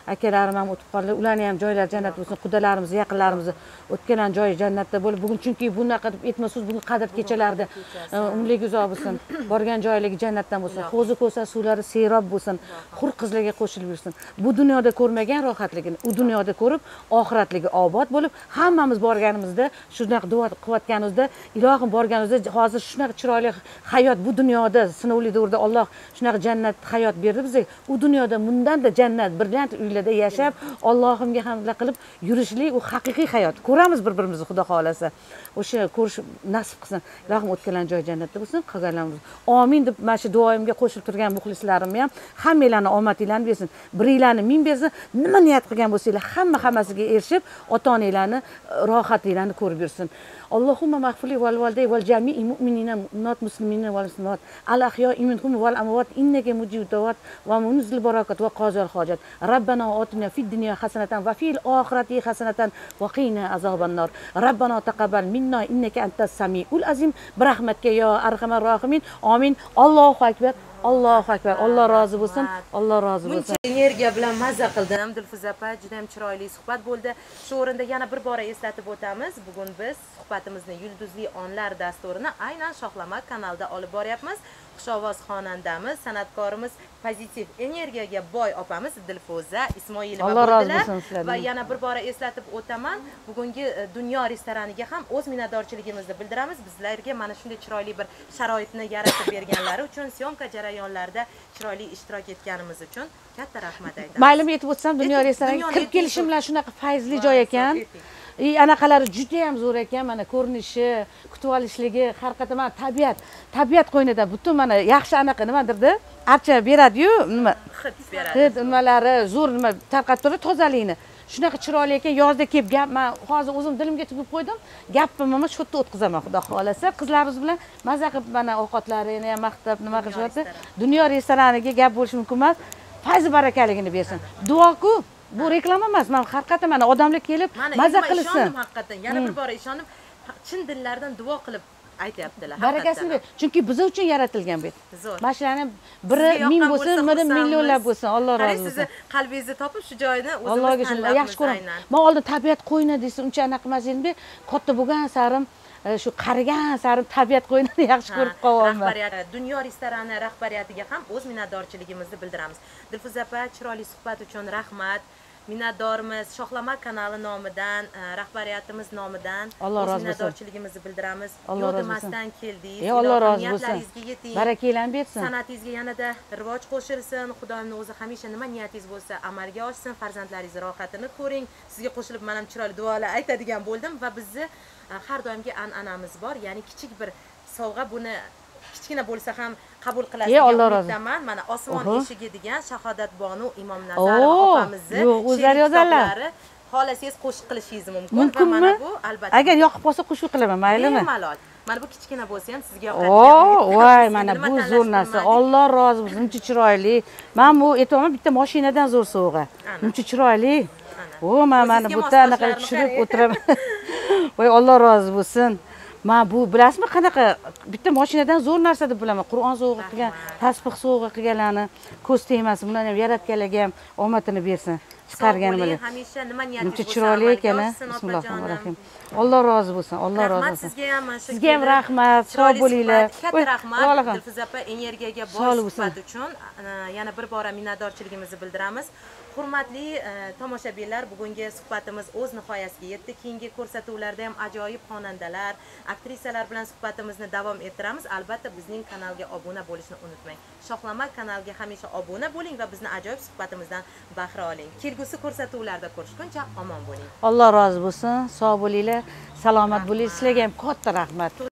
akalarim ham o'tib qoldi. Ularning ham joylari jannat bo'lsin. Qudalarimiz, yaqinlarimiz o'tgan joyi jannatda bo'lib, bugun chunki bunaqa deb aytmasiz, bugun qadr kechalarida umrlik uzoq bo'lsin. Borgan joyligi jannatdan bo'lsin. Qo'zi ko'sa suvlari serob bo'lsin. Hur qizlarga qo'shilib yursin. Bu dunyoda ko'rmagan rohatligini, u dunyoda ko'rib, oxiratligi obod bo'lib, hammamiz borganimizda, shunaqa duo qilayotganimizda, ilohim borganimizda hozir shunaqa chiroyli hayot bu dunyoda sinovli davrda Alloh shunaqa jannat hayot berdi bizga. U dunyoda bundan-da jannat, brilliant uylarda yashab, Allohimga hamdlar qilib yurishlik u haqiqiy hayot. Ko'ramiz bir-birimizni Xudo xolasa. O'sha ko'rish nasib qilsin. Ilohim o'tgan joy jannatda bo'lsin, qilganlarimiz. Amin deb mana shu duoyimga qo'shib turgan muxlislarimni ham hammalarni omadinglarni bersin. Biringlarni ming bersin. Nima niyat qilgan bo'lsanglar, hammasiga erishib, ota-onalarni rohatliklarini ko'rib yursin. Allohumma maghfirli val valday val jami'i mu'minina mu'minat muslimina val muslimat al ahya'i minhum val amwat innaka mujibud da'wat va munzil barakat va qazil hojat. Rabbana atina fid dunya hasanatan va fil oxirati hasanatan va qina azoban nar. Rabbana taqabbal minna innaka antas samiul azim. Birahmatga yo arhamar rohimin. Amin. Allohu akbar. Allohu akbar. Alloh rozi bo'lsin. Alloh rozi bo'lsin. Energiya bilan mazza qildim. Dilfuza opa, juda ham chiroyli suhbat bo'ldi. Shu o'rinda yana bir bora eslatib o'tamiz. Bugun biz suhbatimizni Yulduzli onlar dasturini aynan Shohlamak kanalida olib boryapmiz. Xushovoz xonandamiz, san'atkorimiz, pozitiv energiyaga boy opamiz Dilfuza Ismoilova bo'ldilar. Va yana bir bora eslatib o'taman, bugungi Dunyo restoraniga ham o'z minnatdorchiligimizni bildiramiz. Bizlarga mana shunday chiroyli bir sharoitni yaratib berganlari uchun, syomka jarayonlarida chiroyli ishtirok etganimiz uchun katta rahmat aytamiz. Maylimi yetib o'tsam, Dunyo restoraniga kirib kelishim bilan shunaqa fayzli joy ekan. Anaqalari juda ham zo'r ekan, mana ko'rinishi, kutib olishligi, har qanday mana tabiat qo'ynida butun mana yaxshi anaqa nimadirda, archa beradi-yu, nima? Hid beradi. Hid nimalari zo'r nima tarqatib turadi tozalikni. Shunaqa chiroyli ekan, yozda kelib gap, men hozir o'zim dilimga tugib qo'ydim. Gapimni mana shu yerda o'tkazaman, Xudo xolasa. Qizlarimiz bilan maza qilib mana ovqatlarini ham maqtab, nima qilishyapti. Dunyo restoraniga gap bo'lishi mumkin emas. Fayz barakaligini bersin. Duo-ku bu reklama emas. Men har qanday mana odamlar kelib maza qilsin. Ishondim haqiqatan. Yana bir bora ishondim. Chin dillardan duo qilib aytyaptilar. Barakasini ber. Chunki biz uchun yaratilgan bu. Zo'r. Mashlarni biri ming bo'lsin, biri millionlab bo'lsin. Alloh rozi bo'lsin. Sizni qalbingizni topib shu joyni o'zimiz Allohga shukr. Yaxshi ko'raman. Men oldin tabiat qo'yini desa uncha anaqa emas edim. Katta bo'lgan sarim shu qarigan sarim tabiat qo'yinini yaxshi ko'rib qolyapman. Rahbariyat, Dunyo restorani rahbariyatiga ham o'z minnatdorchiligimizni bildiramiz. Dilfuza opa, chiroyli suhbat uchun rahmat. Minnatdormiz. Shohlamak kanali nomidan, rahbariyatimiz nomidan o'z minnatdorchiligimizni bildiramiz. Yo'lmasdan keldingiz. Alloh rozi bo'lsin. Niyatlaringizga yeting. Barakanglarni bersin. San'atingizga yanada rivoj qo'shilsin. Xudoning o'zi hamisha nima niyatingiz bo'lsa amalga oshsin. Farzandlaringiz rohatini ko'ring. Sizga qo'shilib men ham chiroyli duolar aytadigan bo'ldim va bizni har doimgi an'anamiz bor. Ya'ni kichik bir sovg'a, buni kichkina bo'lsa ham qabul qilasiz. Umiddaman. Mana Osmon eshigi degan Shahodat Bonu Imom Nazarov opamizni o'zlari yozadilar. Xolasangiz qo'shiq qilishingiz mumkin. Mumkinmi? Mana bu albatta. Agar yoqib qolsa qo'shiq qilaman, maylimi? Bemalol. Mana bu kichkina bo'lsa ham sizga yoqadi. Voy, mana bu zo'r narsa. Alloh rozi bo'lsin. Uncha chiroyli. Men bu aytamaman, bitta mashinadan zo'r sovg'a. Uncha chiroyli. Mana bu yerda anaqa tushirib o'tiraman. Voy, Alloh rozi bo'lsin. Men bu bilasizmi qanaqa bitta mashinadan zo'r narsa deb bilaman. Qur'on sovg'a qilgan, tasbih sovg'a qilganlarni ko'z tegmasin. Bularni ham yaratganlarga ham omadini bersin. Chiqargani bilan. Hamisha nima niyatingiz bo'lsa, chiroyli ekan. Bismillahirrohmanirrohim. Alloh rozi bo'lsin. Alloh rozi bo'lsin. Sizga ham rahmat. Sog' bo'linglar. Katta rahmat. Dilfuza opa, energiyaga boy suhbat uchun yana bir bora minnatdorchiligimizni bildiramiz. Hurmatli tomoshabinlar, bugungi suhbatimiz o'z nihoyasiga yetdi. Keyingi ko'rsatuvlarda ham ajoyib xonandalar, aktrisalar bilan suhbatimizni davom ettiramiz. Albatta bizning kanalga obuna bo'lishni unutmang. Shohlamak kanaliga hamisha obuna bo'ling va bizni ajoyib suhbatimizdan bahra oling. Kelgusi ko'rsatuvlarda ko'rishguncha omon bo'ling. Alloh rozi bo'lsin. Sog' bo'linglar, salomat bo'ling. Sizlarga ham katta rahmat.